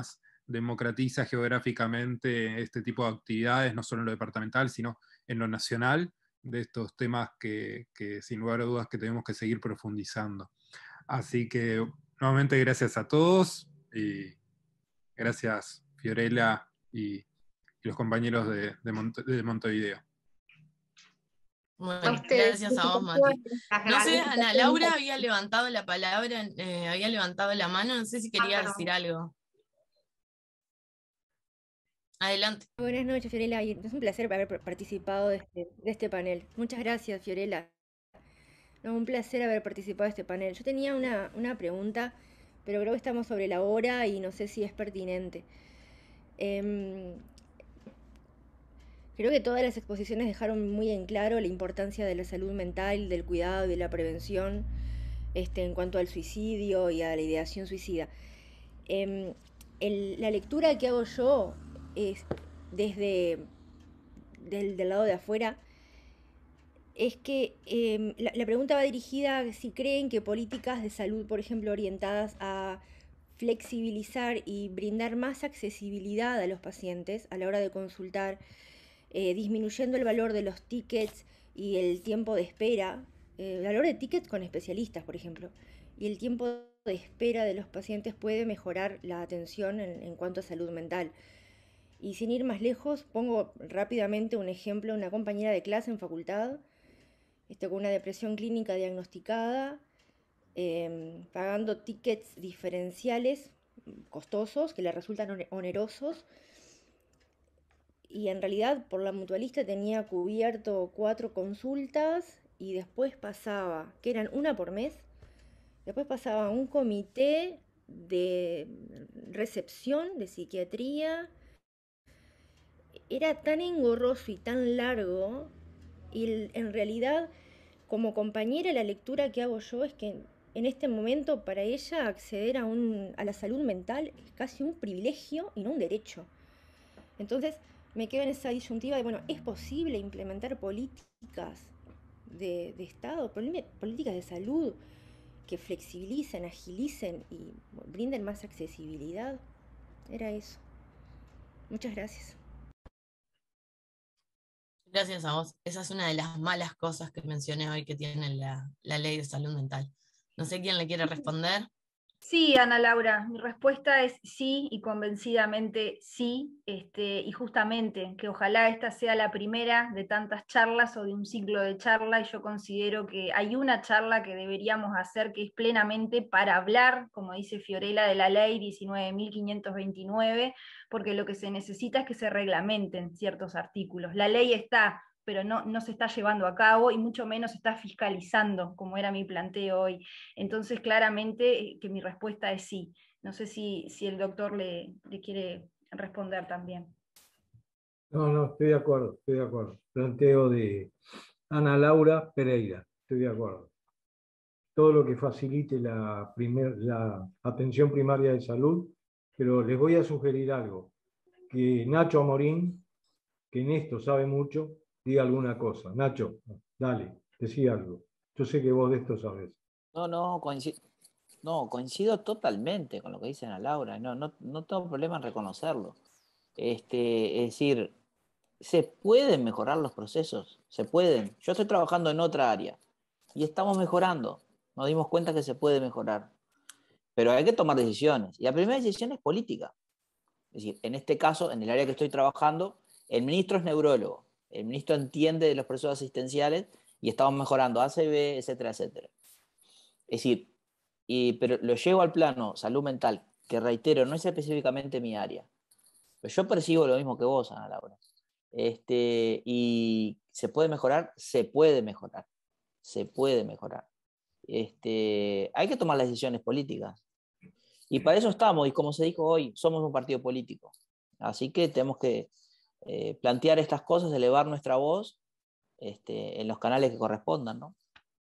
Speaker 1: democratiza geográficamente este tipo de actividades, no solo en lo departamental, sino en lo nacional, de estos temas que sin lugar a dudas que tenemos que seguir profundizando. Así que nuevamente gracias a todos y gracias Fiorella y los compañeros de Montevideo.
Speaker 2: Bueno, gracias a vos, Mati. No sé, Ana Laura había levantado la palabra, había levantado la mano, no sé si quería decir algo. Adelante.
Speaker 14: Buenas noches, Fiorella. Es un placer haber participado de este panel. Muchas gracias, Fiorella. No, un placer haber participado de este panel. Yo tenía una pregunta, pero creo que estamos sobre la hora y no sé si es pertinente. Creo que todas las exposiciones dejaron muy en claro la importancia de la salud mental, del cuidado y de la prevención en cuanto al suicidio y a la ideación suicida. La lectura que hago yo es desde del lado de afuera, es que la pregunta va dirigida a si creen que políticas de salud, por ejemplo, orientadas a flexibilizar y brindar más accesibilidad a los pacientes a la hora de consultar, disminuyendo el valor de los tickets y el tiempo de espera, el valor de tickets con especialistas, por ejemplo, y el tiempo de espera de los pacientes puede mejorar la atención en cuanto a salud mental. Y sin ir más lejos, pongo rápidamente un ejemplo, una compañera de clase en facultad, con una depresión clínica diagnosticada, pagando tickets diferenciales costosos, que le resultan onerosos, y en realidad por la mutualista tenía cubierto 4 consultas, y después pasaba, que eran una por mes, después pasaba un comité de recepción de psiquiatría. Era tan engorroso y tan largo, y en realidad, como compañera, la lectura que hago yo es que en este momento para ella acceder a la salud mental es casi un privilegio y no un derecho. Entonces me quedo en esa disyuntiva de, bueno, ¿es posible implementar políticas de Estado, políticas de salud que flexibilicen, agilicen y brinden más accesibilidad? Era eso. Muchas gracias.
Speaker 2: Gracias a vos. Esa es una de las malas cosas que mencioné hoy que tiene la ley de salud mental. No sé quién le quiere responder.
Speaker 9: Sí, Ana Laura, mi respuesta es sí, y convencidamente sí, y justamente que ojalá esta sea la primera de tantas charlas o de un ciclo de charla, y yo considero que hay una charla que deberíamos hacer que es plenamente para hablar, como dice Fiorella, de la ley 19.529, porque lo que se necesita es que se reglamenten ciertos artículos. La ley está, pero no se está llevando a cabo y mucho menos se está fiscalizando, como era mi planteo hoy. Entonces, claramente que mi respuesta es sí. No sé si el doctor le quiere responder también.
Speaker 6: No, estoy de acuerdo. Planteo de Ana Laura Pereira, estoy de acuerdo. Todo lo que facilite la atención primaria de salud, pero les voy a sugerir algo, que Nacho Amorín, que en esto sabe mucho, diga alguna cosa. Nacho, dale, decí algo. Yo sé que vos de esto sabés.
Speaker 8: Coincido totalmente con lo que dice Ana Laura. No tengo problema en reconocerlo. Es decir, se pueden mejorar los procesos, se pueden. Yo estoy trabajando en otra área y estamos mejorando. Nos dimos cuenta que se puede mejorar. Pero hay que tomar decisiones. Y la primera decisión es política. Es decir, en este caso, en el área que estoy trabajando, el ministro es neurólogo. El ministro entiende de los procesos asistenciales y estamos mejorando ACV, etcétera, etcétera. Es decir, pero lo llevo al plano salud mental, que reitero, no es específicamente mi área. Pero yo percibo lo mismo que vos, Ana Laura. Y ¿se puede mejorar? Se puede mejorar. Se puede mejorar. Hay que tomar las decisiones políticas. Y para eso estamos, y como se dijo hoy, somos un partido político. Así que tenemos que plantear estas cosas, elevar nuestra voz en los canales que correspondan, ¿no?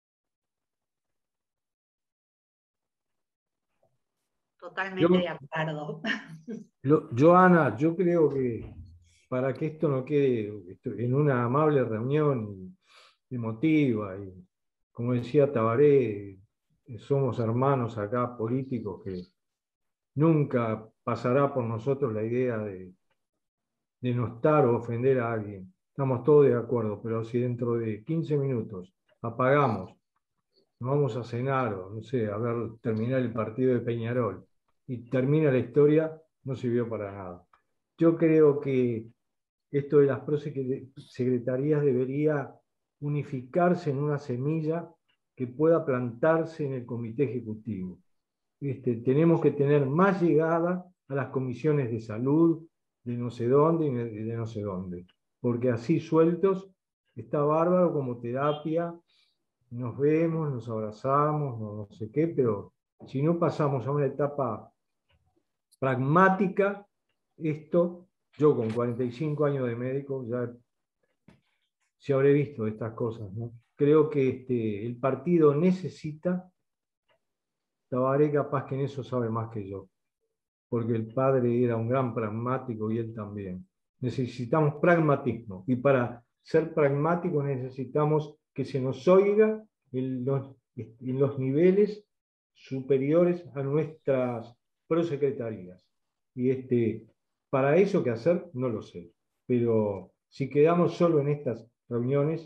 Speaker 5: Totalmente de acuerdo.
Speaker 6: Joana, yo creo que para que esto no quede en una amable reunión emotiva, y como decía Tabaré, somos hermanos acá políticos que nunca pasará por nosotros la idea de denostar o ofender a alguien. Estamos todos de acuerdo, pero si dentro de 15 minutos apagamos, nos vamos a cenar o no sé, a ver terminar el partido de Peñarol y termina la historia, no sirvió para nada. Yo creo que esto de las prosecretarías debería unificarse en una semilla que pueda plantarse en el comité ejecutivo. Tenemos que tener más llegada a las comisiones de salud, de no sé dónde y de no sé dónde, porque así sueltos está bárbaro como terapia, nos vemos, nos abrazamos, no sé qué, pero si no pasamos a una etapa pragmática, yo con 45 años de médico ya se habré visto estas cosas, ¿no? Creo que el partido necesita, Tabaré capaz que en eso sabe más que yo, porque el padre era un gran pragmático y él también. Necesitamos pragmatismo, y para ser pragmáticos necesitamos que se nos oiga en los niveles superiores a nuestras prosecretarías. Y para eso qué hacer, no lo sé. Pero si quedamos solo en estas reuniones,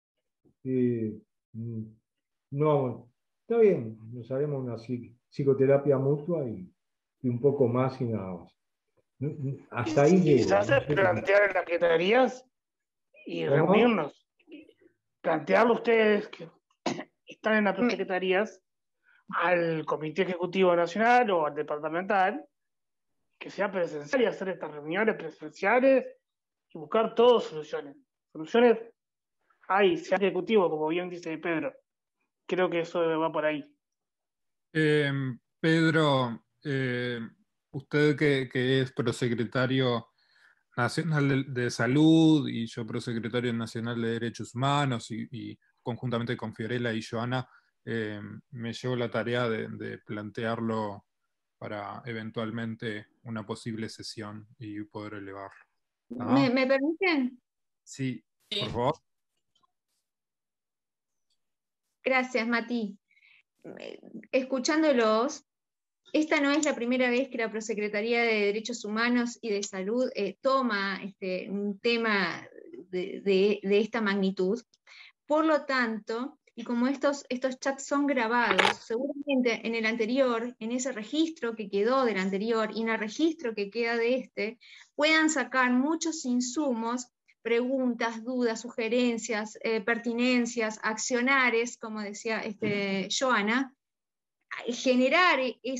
Speaker 6: no, está bien, nos haremos una psicoterapia mutua y un poco más y nada más. Hasta ahí llego.
Speaker 10: Quizás plantear en las secretarías y reunirnos. Plantearlo ustedes que están en las secretarías al Comité Ejecutivo Nacional o al departamental, que sea presencial y hacer estas reuniones presenciales y buscar todas soluciones. Soluciones hay, sea ejecutivo, como bien dice Pedro. Creo que eso va por ahí.
Speaker 1: Pedro, usted que es prosecretario nacional de Salud y yo prosecretario nacional de Derechos Humanos y conjuntamente con Fiorella y Joana, me llevo la tarea de plantearlo para eventualmente una posible sesión y poder elevarlo. ¿Ah?
Speaker 12: ¿Me permiten?
Speaker 1: Sí, por favor.
Speaker 12: Gracias, Mati. Escuchándolos, esta no es la primera vez que la Prosecretaría de Derechos Humanos y de Salud toma un tema de esta magnitud. Por lo tanto, y como estos chats son grabados, seguramente en el anterior, en ese registro que quedó del anterior y en el registro que queda de puedan sacar muchos insumos, preguntas, dudas, sugerencias, pertinencias, accionares, como decía Joana, generar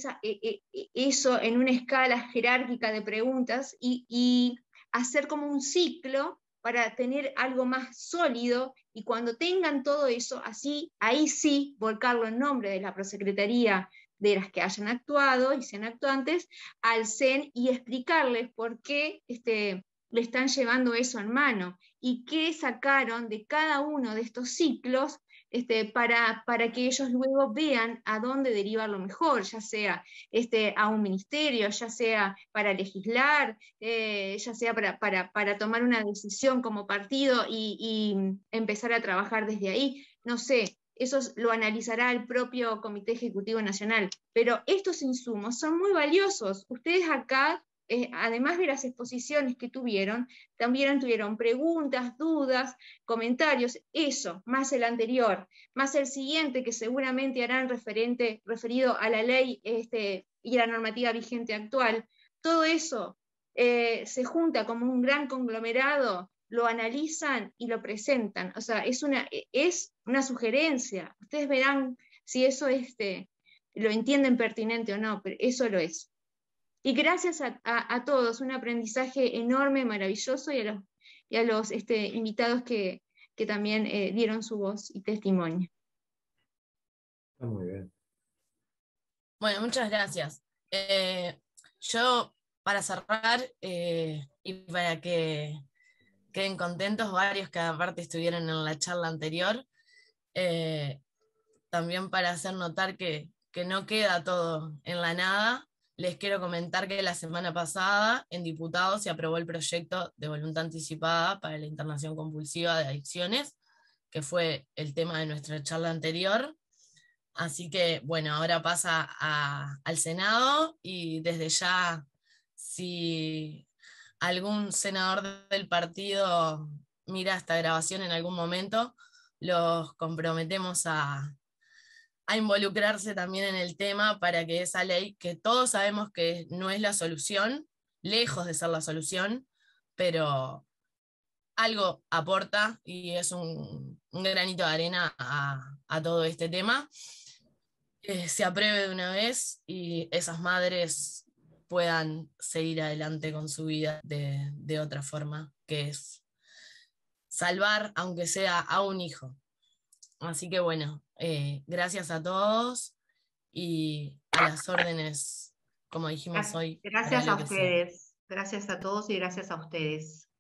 Speaker 12: eso en una escala jerárquica de preguntas y hacer como un ciclo para tener algo más sólido, y cuando tengan todo eso, ahí sí volcarlo en nombre de la prosecretaría de las que hayan actuado y sean actuantes al CEN y explicarles por qué le están llevando eso en mano y qué sacaron de cada uno de estos ciclos para que ellos luego vean a dónde derivar lo mejor, ya sea a un ministerio, ya sea para legislar, ya sea para tomar una decisión como partido y empezar a trabajar desde ahí. No sé, eso lo analizará el propio Comité Ejecutivo Nacional, pero estos insumos son muy valiosos. Ustedes acá, además de las exposiciones que tuvieron, también tuvieron preguntas, dudas, comentarios, eso, más el anterior, más el siguiente que seguramente harán referido a la ley y a la normativa vigente actual. Todo eso se junta como un gran conglomerado, lo analizan y lo presentan. O sea, es una sugerencia. Ustedes verán si eso lo entienden pertinente o no, pero eso lo es. Y gracias a todos, un aprendizaje enorme, maravilloso, y a los invitados que también dieron su voz y testimonio.
Speaker 6: Está muy bien.
Speaker 2: Bueno, muchas gracias. Yo, para cerrar, y para que queden contentos varios que aparte estuvieron en la charla anterior, también para hacer notar que no queda todo en la nada, les quiero comentar que la semana pasada en Diputados se aprobó el proyecto de voluntad anticipada para la internación compulsiva de adicciones, que fue el tema de nuestra charla anterior. Así que, bueno, ahora pasa al Senado y desde ya si algún senador del partido mira esta grabación en algún momento, los comprometemos a involucrarse también en el tema para que esa ley, que todos sabemos que no es la solución, lejos de ser la solución, pero algo aporta y es un granito de arena a todo este tema, se apruebe de una vez y esas madres puedan seguir adelante con su vida de otra forma, que es salvar, aunque sea a un hijo. Así que bueno, gracias a todos y a las órdenes, como dijimos hoy.
Speaker 5: Gracias a ustedes. Gracias a todos y gracias a ustedes.